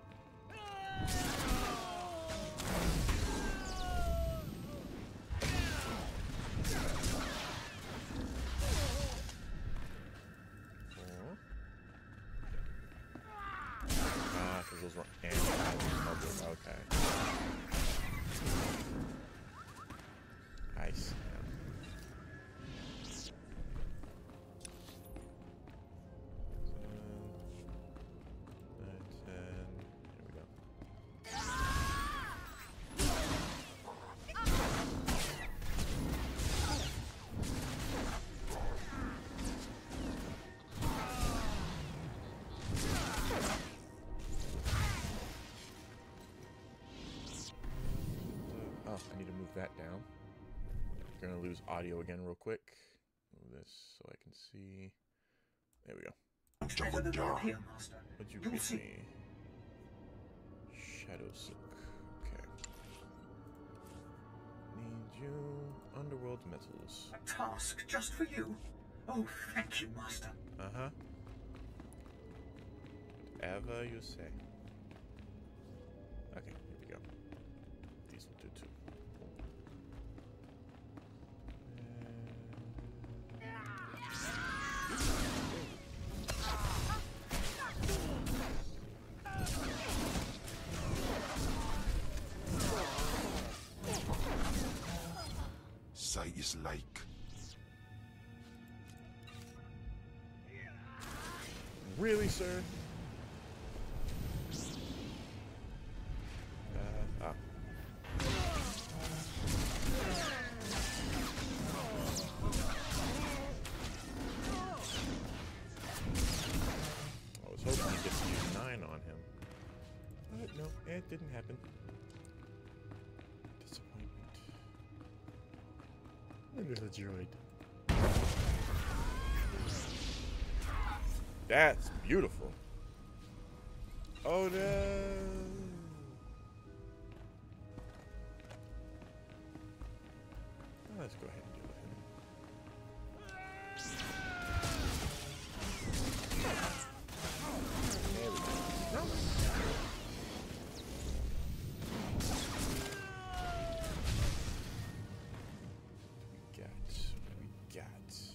Ah, because those were anti-public. Okay. I see. I need to move that down. I'm gonna lose audio again real quick. Move this so I can see. There we go. Here, Master. What'd you You'll give see. me? Shadow silk. you underworld metals. A task just for you? Oh, thank you, Master. Uh-huh. Ever you say. Okay, here we go. These will do too. Sight is like. Really, sir? Uh, ah. I was hoping he gets to use nine on him. But no, it didn't happen. Disappointment. Under the droid. That's beautiful. Oh no. Let's go ahead and deal with him. There we go. No. We got. We got.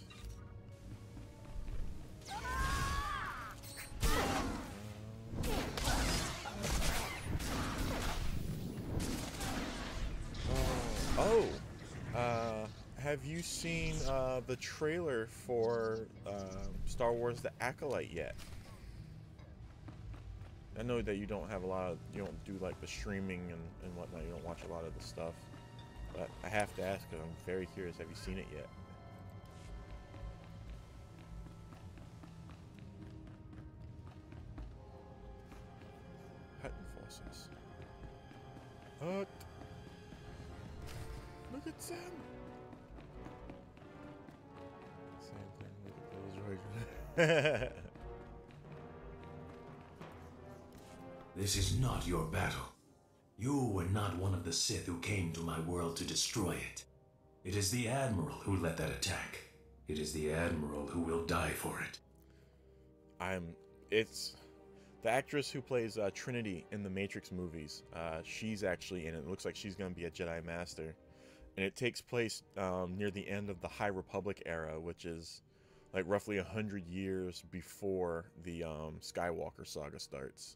Oh, uh, have you seen uh, the trailer for uh, Star Wars: The Acolyte yet? I know that you don't have a lot of, you don't do like the streaming and, and whatnot, you don't watch a lot of the stuff, but I have to ask because I'm very curious, have you seen it yet? Hutton forces. Hut. Look at Sam. Same thing. Look at those right. This is not your battle. You were not one of the Sith who came to my world to destroy it. It is the Admiral who led that attack. It is the Admiral who will die for it. I'm. It's the actress who plays uh, Trinity in the Matrix movies. Uh, she's actually in it. It looks like she's going to be a Jedi Master. And it takes place um, near the end of the High Republic era, which is like roughly a hundred years before the um, Skywalker saga starts.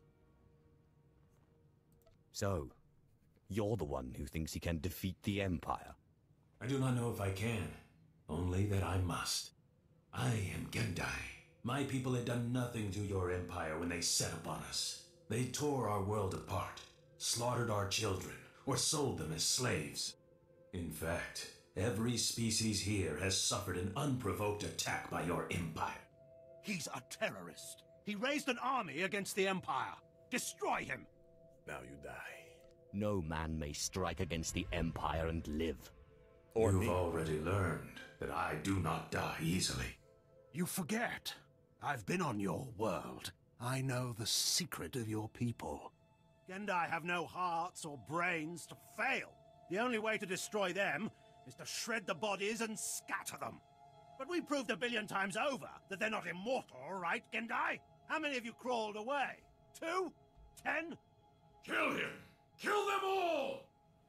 So, you're the one who thinks he can defeat the Empire? I do not know if I can, only that I must. I am Gendai. My people had done nothing to your empire when they set upon us. They tore our world apart, slaughtered our children, or sold them as slaves. In fact, every species here has suffered an unprovoked attack by your empire. He's a terrorist. He raised an army against the Empire. Destroy him! Now you die. No man may strike against the Empire and live. Or You've me. already learned that I do not die easily. You forget. I've been on your world. I know the secret of your people. Gendai have no hearts or brains to fail. The only way to destroy them is to shred the bodies and scatter them. But we proved a billion times over that they're not immortal, right, Gendai? How many of you crawled away? Two? Ten? Kill him! Kill them all!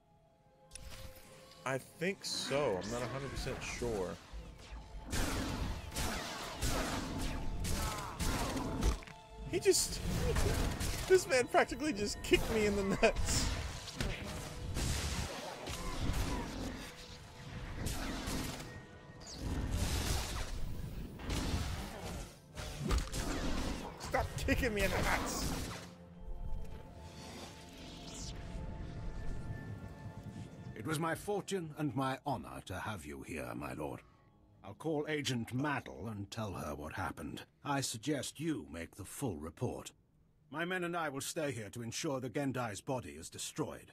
I think so. I'm not one hundred percent sure. He just... This man practically just kicked me in the nuts. Stop kicking me in the nuts. It was my fortune and my honor to have you here, my lord. I'll call Agent Maddle and tell her what happened. I suggest you make the full report. My men and I will stay here to ensure the Gendai's body is destroyed.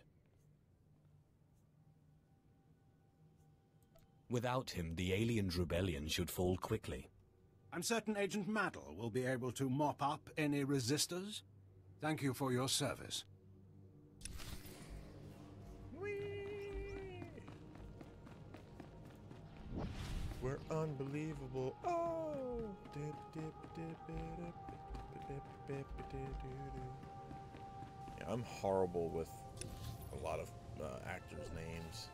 Without him, the Alien's rebellion should fall quickly. I'm certain Agent Maddle will be able to mop up any resistors. Thank you for your service. We're unbelievable. Oh. Dip, dip, dip, dip, dip, dip, dip, dip, yeah, I'm horrible with a lot of uh, actors' names.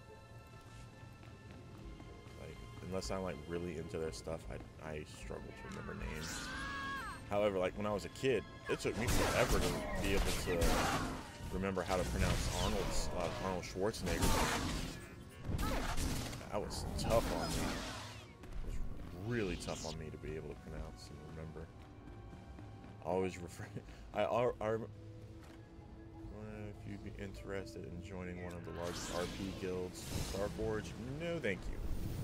Like, unless I'm like really into their stuff, I I struggle to remember names. However, like when I was a kid, it took me forever to be able to remember how to pronounce Arnold's uh, Arnold Schwarzenegger. That was tough on me. It was really tough on me to be able to pronounce and remember. I always refer. I I, I remember. If you'd be interested in joining one of the largest R P guilds, Starforge, no, thank you.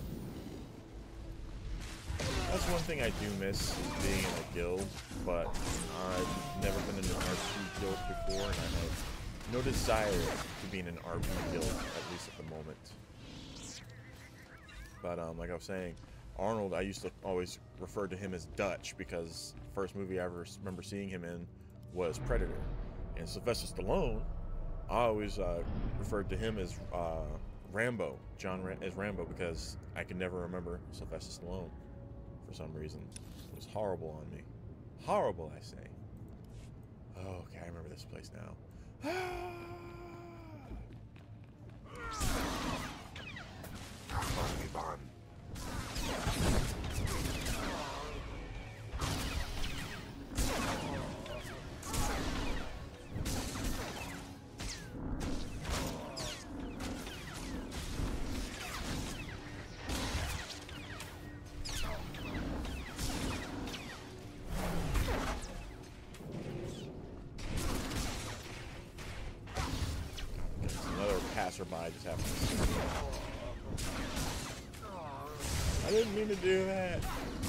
That's one thing I do miss, is being in a guild, but I've never been in an R P guild before, and I have no desire to be in an R P guild, at least at the moment. But um, like I was saying, Arnold, I used to always refer to him as Dutch, because the first movie I ever remember seeing him in was Predator. And Sylvester Stallone, I always uh, referred to him as uh, Rambo, John Ra as Rambo, because I could never remember Sylvester Stallone for some reason. It was horrible on me. Horrible, I say. Oh, okay, I remember this place now. Passerby just happened to see me. I didn't mean to do that.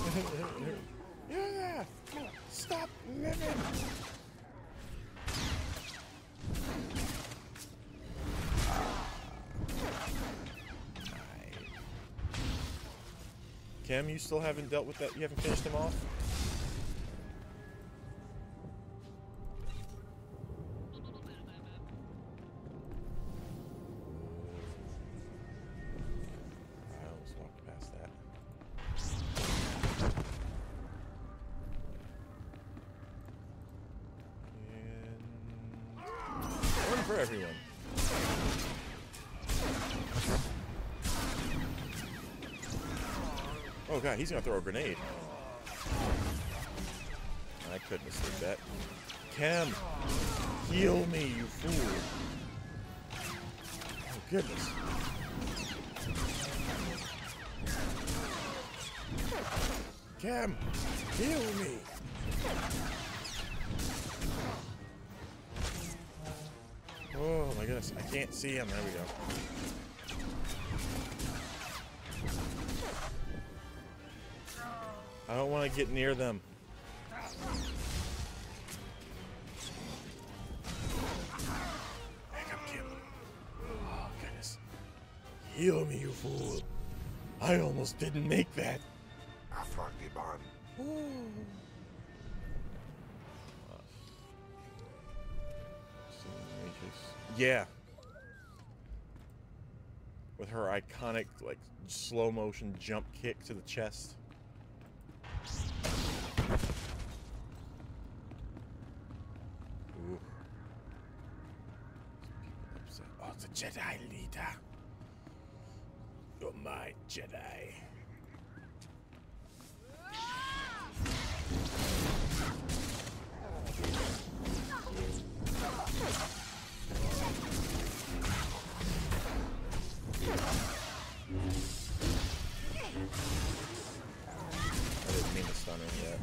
Yeah, stop living. Cam, you still haven't dealt with that? You haven't finished him off? For everyone. Oh god, he's gonna throw a grenade. I couldn't have said that. Cam, heal me, you fool. Oh goodness. Cam, heal me. Oh my goodness, I can't see him. There we go. I don't want to get near them. Make him kill him. Oh goodness. Heal me, you fool. I almost didn't make that. Ooh. Yeah. With her iconic, like, slow motion jump kick to the chest. Ooh. Oh, it's a Jedi leader. You're my Jedi. I didn't mean to stun her yet.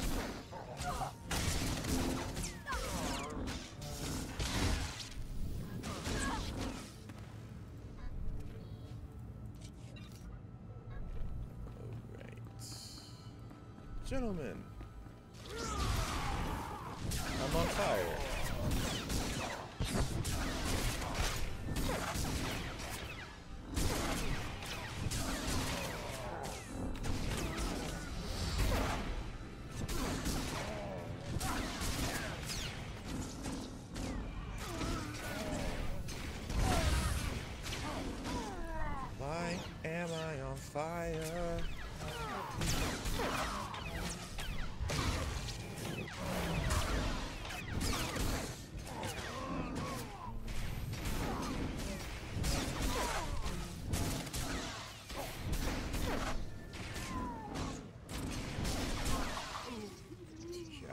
Alright. Gentlemen. I'm on fire. Why am I on fire?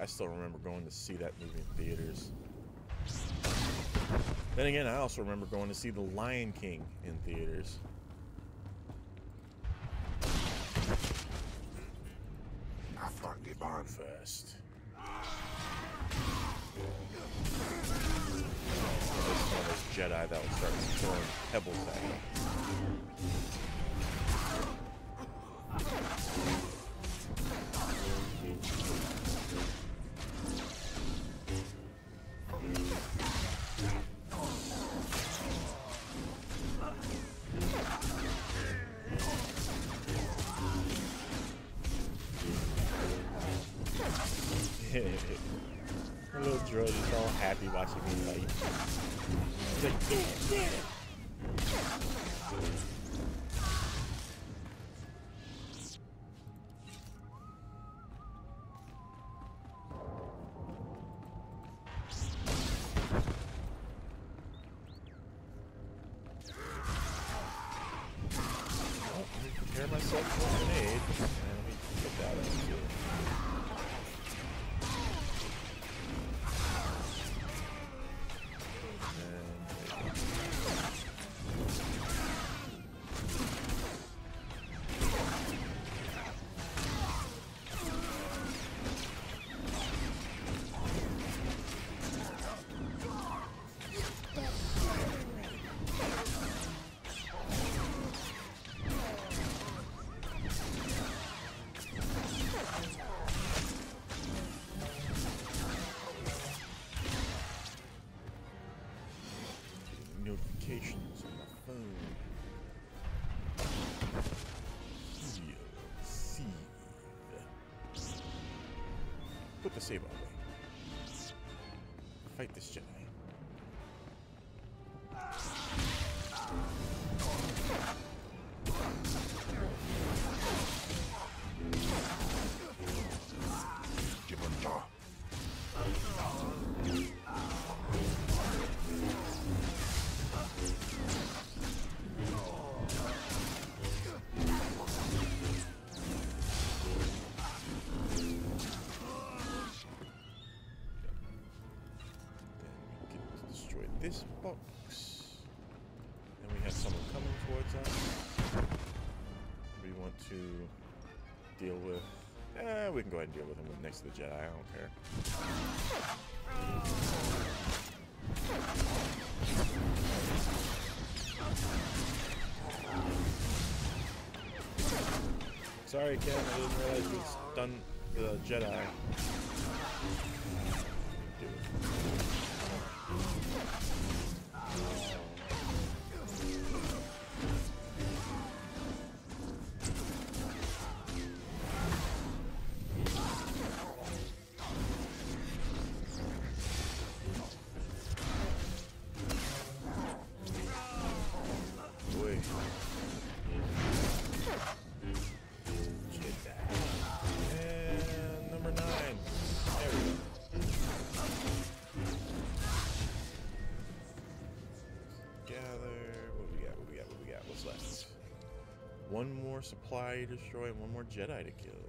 I still remember going to see that movie in theaters. Then again, I also remember going to see The Lion King in theaters. Barnfest. This one was Jedi that would start throwing pebbles at him. The little droid is all happy watching me fight. He's like, yeah, yeah. Oh, let me prepare myself for a grenade. And let me put that up too. Notifications on my phone. Heal. Save. Put the save away. Fight this Jedi. This box. And we have someone coming towards us. We want to deal with. Eh, we can go ahead and deal with him next to the Jedi. I don't care. Sorry, Ken. I didn't realize you had stunned the Jedi. Do it. And number nine. There we go. One more supply to destroy and one more Jedi to kill.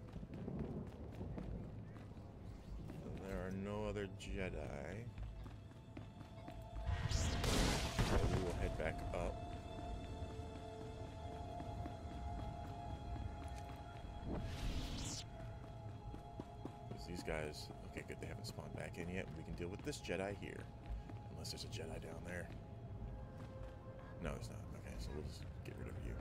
And there are no other Jedi. So we will head back up. Because these guys, okay, good, they haven't spawned back in yet. We can deal with this Jedi here. Unless there's a Jedi down there. No, it's not. Okay, so we'll just get rid of you.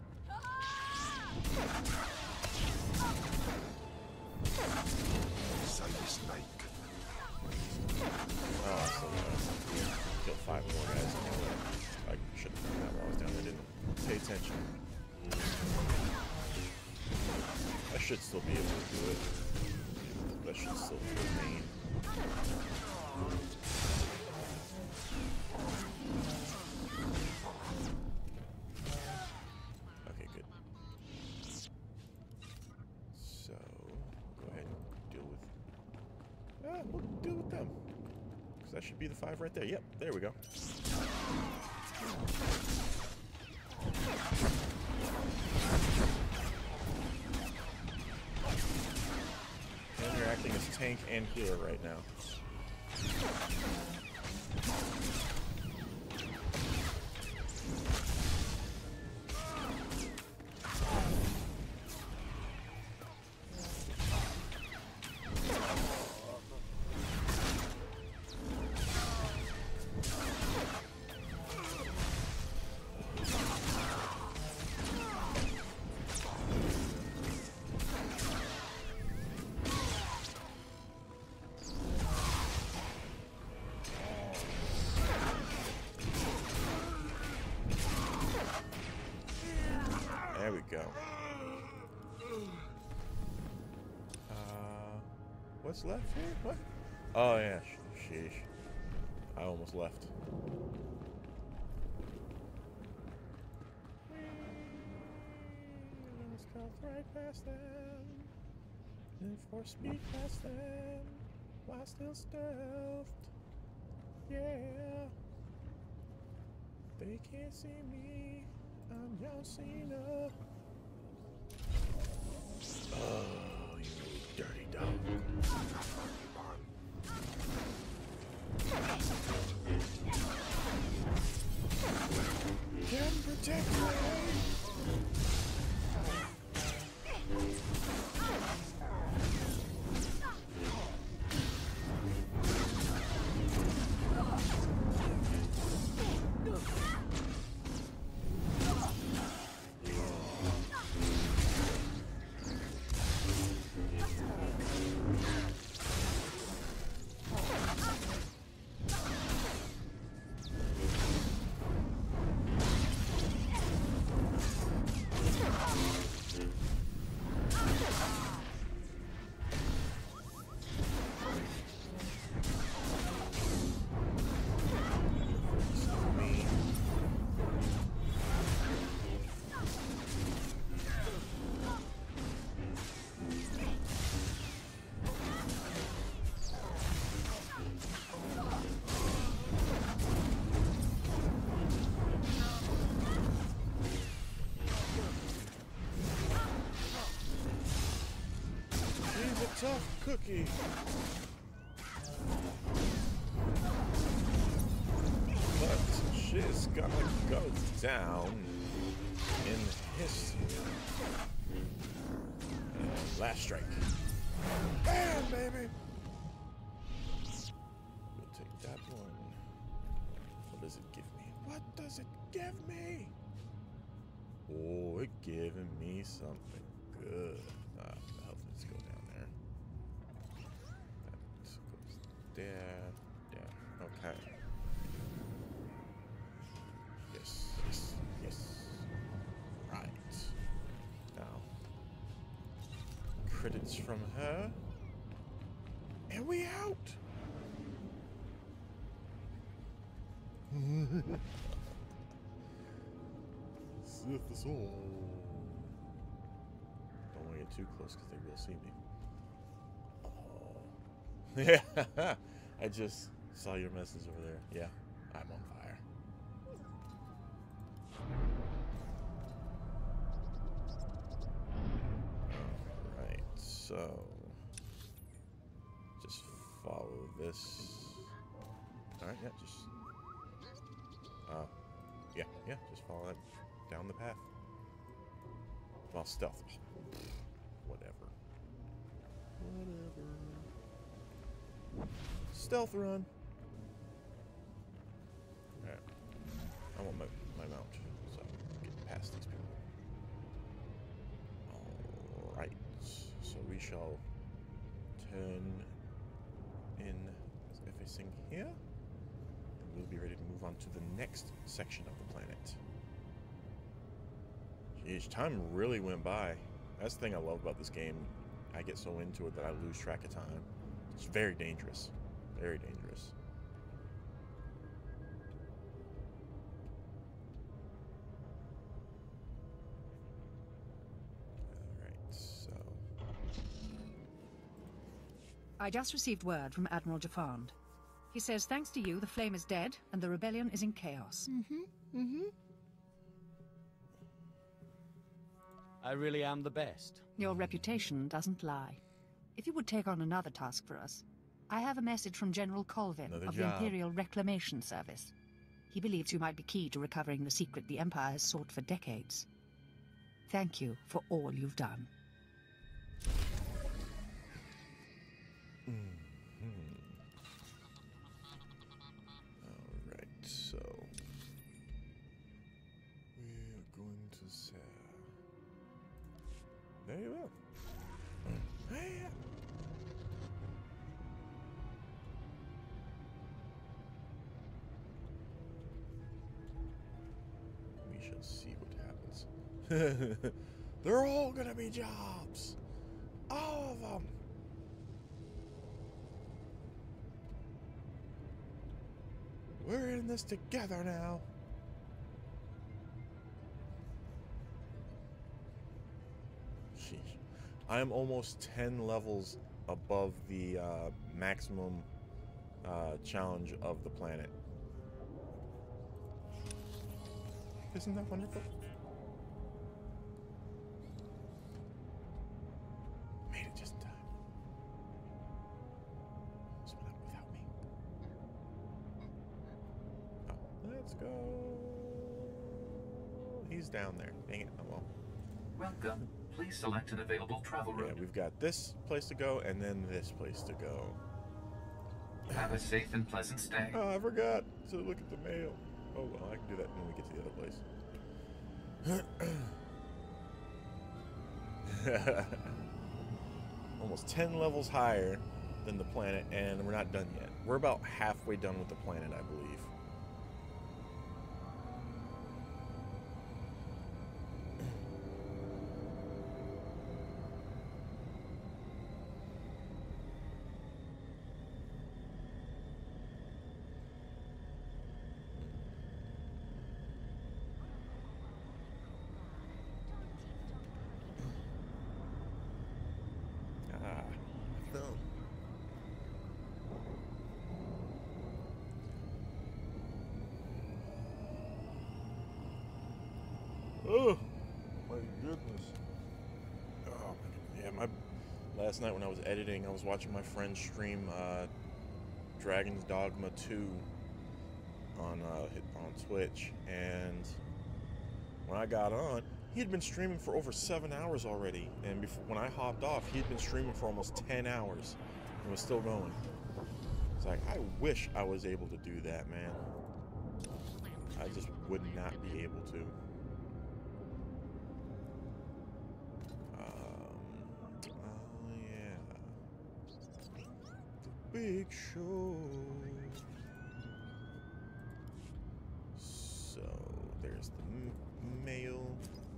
Oh, so uh, killed five more guys. I should have done that while I was down there. Didn't pay attention. I should still be able to do it. That should still be the main. Okay, good. So, go ahead and deal with... Ah, we'll deal with them. Because that should be the five right there. Yep, there we go. And you're acting thing is tank and healer right now. There we go. Uh, what's left here? What? Oh yeah, sheesh. I almost left. Let's go right past them. And for speed past them. While still stealthed. Yeah. They can't see me. I'm John Cena. Oh, you dirty dog. Can protect me. Tough cookie. But shit's gonna go down in history. Uh, last strike. Bam, baby! We'll take that one. What does it give me? What does it give me? Oh, it giving me something good. Ah, the health needs to go down there. There, there, okay. Yes, yes, yes. Right. Now, credits from her. And we out! Sith is all. Don't want to get too close because they will see me. Yeah, I just saw your message over there. Yeah, I'm on fire. Alright, so just follow this. Alright, yeah, just uh yeah, yeah, just follow that down the path. Well, stealth. Whatever. Whatever. Stealth run. Alright. I want my, my mount, so get past these people. Alright. So we shall turn in everything here. And we'll be ready to move on to the next section of the planet. Jeez, time really went by. That's the thing I love about this game. I get so into it that I lose track of time. It's very dangerous. Very dangerous. Alright, so... I just received word from Admiral Jafand. He says thanks to you, the flame is dead, and the rebellion is in chaos. Mm-hmm, mm-hmm. I really am the best. Your reputation doesn't lie. If you would take on another task for us, I have a message from General Colvin Another of job. the Imperial Reclamation Service. He believes you might be key to recovering the secret the Empire has sought for decades. Thank you for all you've done. Alright, so we are going to say there you go. Hey. We shall see what happens. They're all gonna be jobs. All of them. We're in this together now. Sheesh. I am almost ten levels above the uh, maximum uh, challenge of the planet. Isn't that wonderful? Made it just in time. Split up without me. Oh, let's go. He's down there. Dang it. Oh well. Welcome. Please select an available travel route. Yeah, we've got this place to go and then this place to go. Have a safe and pleasant stay. Oh, I forgot to look at the mail. Oh well, I can do that when we get to the other place. Almost ten levels higher than the planet, and we're not done yet. We're about halfway done with the planet, I believe. Oh my goodness. Oh my goodness. Yeah, my last night when I was editing, I was watching my friend stream uh, Dragon's Dogma two on uh, on Twitch, and when I got on, he had been streaming for over seven hours already, and before, when I hopped off, he had been streaming for almost ten hours and was still going. It's like, I wish I was able to do that, man. I just would not be able to. Big show. So there's the m mail.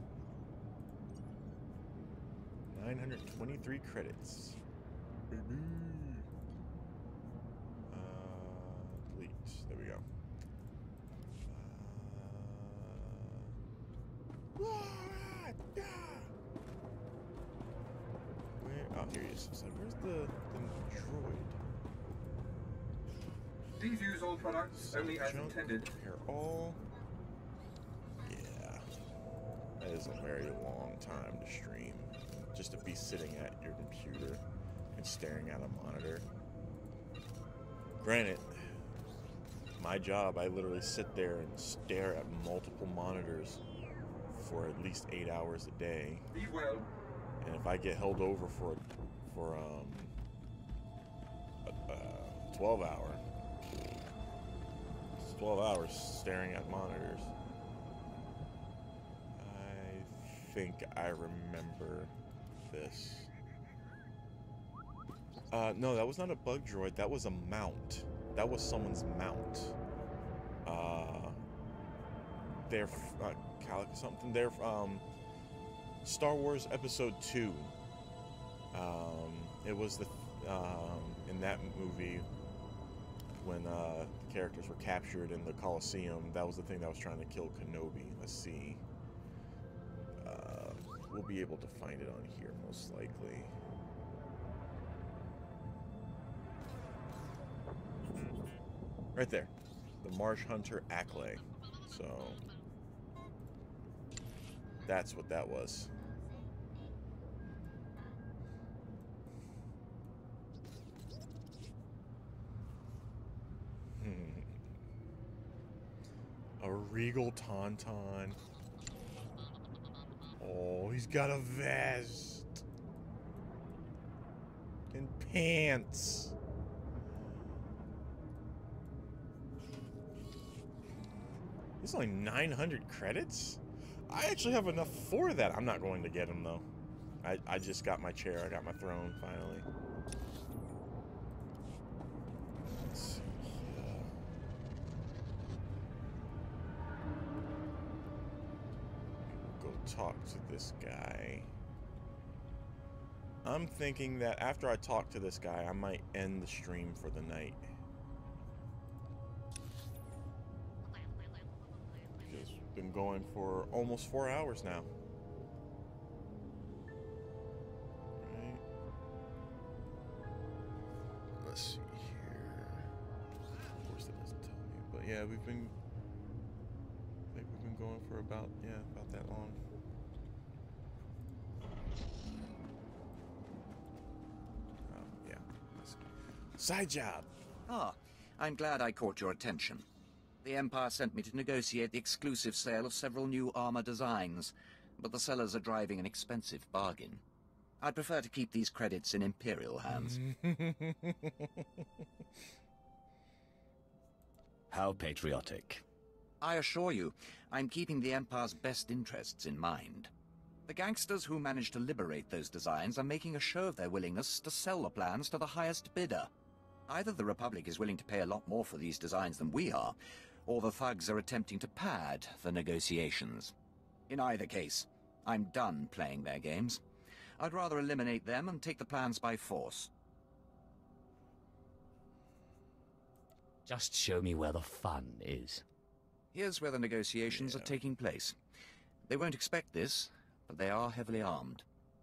nine hundred twenty-three credits. Baby. Uh, delete. There we go. Uh, where? Oh, here he is. So where's the, the droid? Defuse all products only as intended. Here, all. Yeah. That is a very long time to stream. Just to be sitting at your computer and staring at a monitor. Granted, my job, I literally sit there and stare at multiple monitors for at least eight hours a day. Be well. And if I get held over for for um a, a twelve hour. twelve hours staring at monitors. I think I remember this. Uh, no, that was not a bug droid. That was a mount. That was someone's mount. Uh, they're uh, Calico something. They're um, Star Wars Episode Two. Um, it was the um, in that movie. When uh, the characters were captured in the Colosseum, that was the thing that was trying to kill Kenobi. Let's see. Uh, we'll be able to find it on here, most likely. Right there. The Marsh Hunter Acklay. So, that's what that was. A regal tauntaun. Oh, he's got a vest. And pants. It's only nine hundred credits? I actually have enough for that. I'm not going to get him, though. I, I just got my chair. I got my throne, finally. Let's see. Go talk to this guy. I'm thinking that after I talk to this guy, I might end the stream for the night. Because we've been going for almost four hours now. Right. Let's see here. Of course, that doesn't tell me. But yeah, we've been. I think we've been going for about yeah about that long. Side job. Ah, I'm glad I caught your attention. The Empire sent me to negotiate the exclusive sale of several new armor designs, but the sellers are driving an expensive bargain. I'd prefer to keep these credits in Imperial hands. How patriotic. I assure you, I'm keeping the Empire's best interests in mind. The gangsters who managed to liberate those designs are making a show of their willingness to sell the plans to the highest bidder. Either the Republic is willing to pay a lot more for these designs than we are, or the thugs are attempting to pad the negotiations. In either case, I'm done playing their games. I'd rather eliminate them and take the plans by force. Just show me where the fun is. Here's where the negotiations yeah. are taking place. They won't expect this, but they are heavily armed.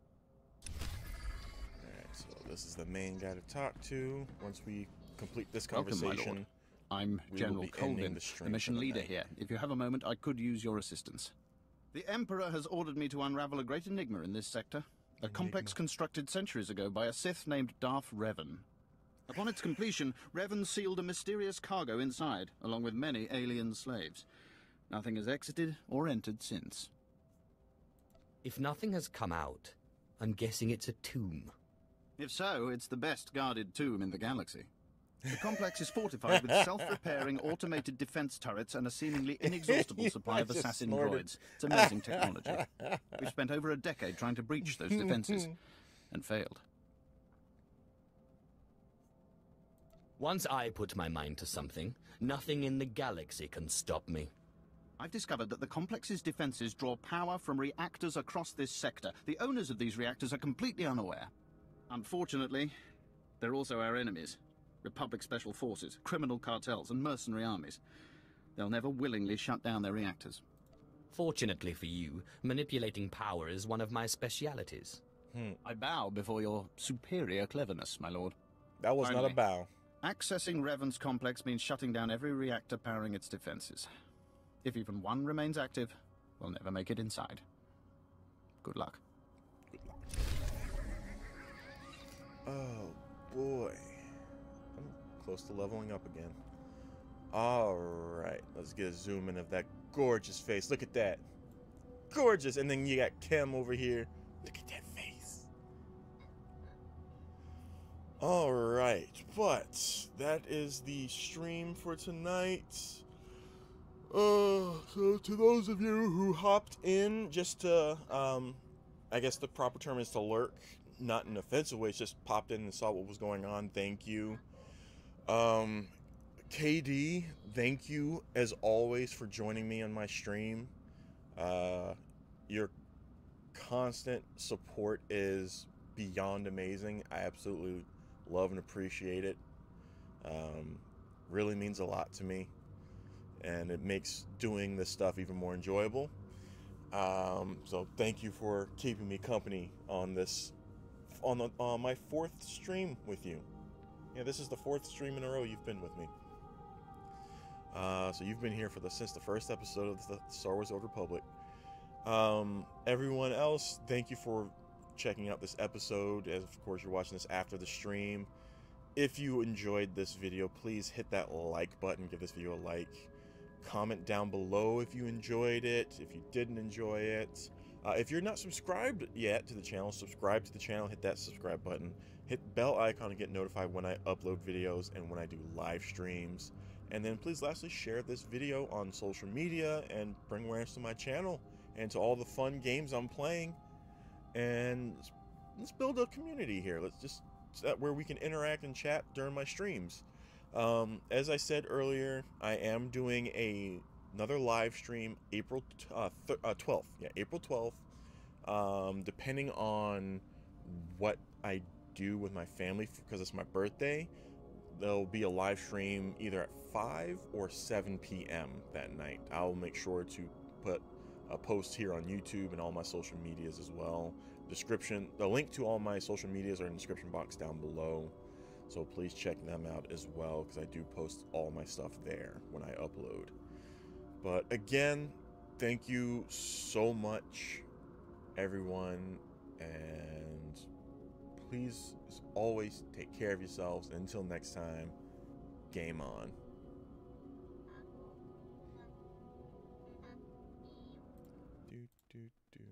So this is the main guy to talk to. Once we complete this Welcome, conversation, my lord. I'm General Colvin, the, the mission leader night. here. If you have a moment, I could use your assistance. The Emperor has ordered me to unravel a great enigma in this sector. A enigma. complex constructed centuries ago by a Sith named Darth Revan. Upon its completion, Revan sealed a mysterious cargo inside, along with many alien slaves. Nothing has exited or entered since. If nothing has come out, I'm guessing it's a tomb. If so, it's the best guarded tomb in the galaxy. The complex is fortified with self-repairing automated defense turrets and a seemingly inexhaustible supply of assassin snorted. droids. It's amazing technology. We've spent over a decade trying to breach those defenses, and failed. Once I put my mind to something, nothing in the galaxy can stop me. I've discovered that the complex's defenses draw power from reactors across this sector. The owners of these reactors are completely unaware. Unfortunately, they're also our enemies. Republic Special Forces, criminal cartels, and mercenary armies. They'll never willingly shut down their reactors. Fortunately for you, manipulating power is one of my specialities. Hmm. I bow before your superior cleverness, my lord. That was Finally, not a bow. Accessing Revan's complex means shutting down every reactor powering its defenses. If even one remains active, we'll never make it inside. Good luck. Good luck. Oh, boy. I'm close to leveling up again. Alright, let's get a zoom in of that gorgeous face. Look at that. Gorgeous. And then you got Kim over here. Look at that face. Alright, but that is the stream for tonight. Uh, so to those of you who hopped in just to, um, I guess the proper term is to lurk, not in an offensive way, it's just popped in and saw what was going on, thank you. Um, K D, thank you as always for joining me on my stream. Uh, your constant support is beyond amazing. I absolutely love and appreciate it. Um, really means a lot to me. And it makes doing this stuff even more enjoyable. Um, so thank you for keeping me company on this, on, the, on my fourth stream with you. Yeah, this is the fourth stream in a row you've been with me. Uh, so you've been here for the since the first episode of the Star Wars Old Republic. Um, everyone else, thank you for checking out this episode. As of course you're watching this after the stream. If you enjoyed this video, please hit that like button. Give this video a like. comment down below if you enjoyed it, if you didn't enjoy it. Uh, if you're not subscribed yet to the channel, subscribe to the channel, hit that subscribe button, hit the bell icon to get notified when I upload videos and when I do live streams. And then please lastly share this video on social media and bring awareness to my channel and to all the fun games I'm playing. And let's build a community here. Let's just, where we can interact and chat during my streams. Um, as I said earlier, I am doing a another live stream April uh, th uh, twelfth. Yeah, April twelfth. Um, depending on what I do with my family, because it's my birthday, there'll be a live stream either at five or seven P M that night. I'll make sure to put a post here on YouTube and all my social medias as well. Description, the link to all my social medias are in the description box down below. So please check them out as well, because I do post all my stuff there when I upload. But again, thank you so much, everyone, and please, as always, take care of yourselves. And until next time, game on. Do, do, do.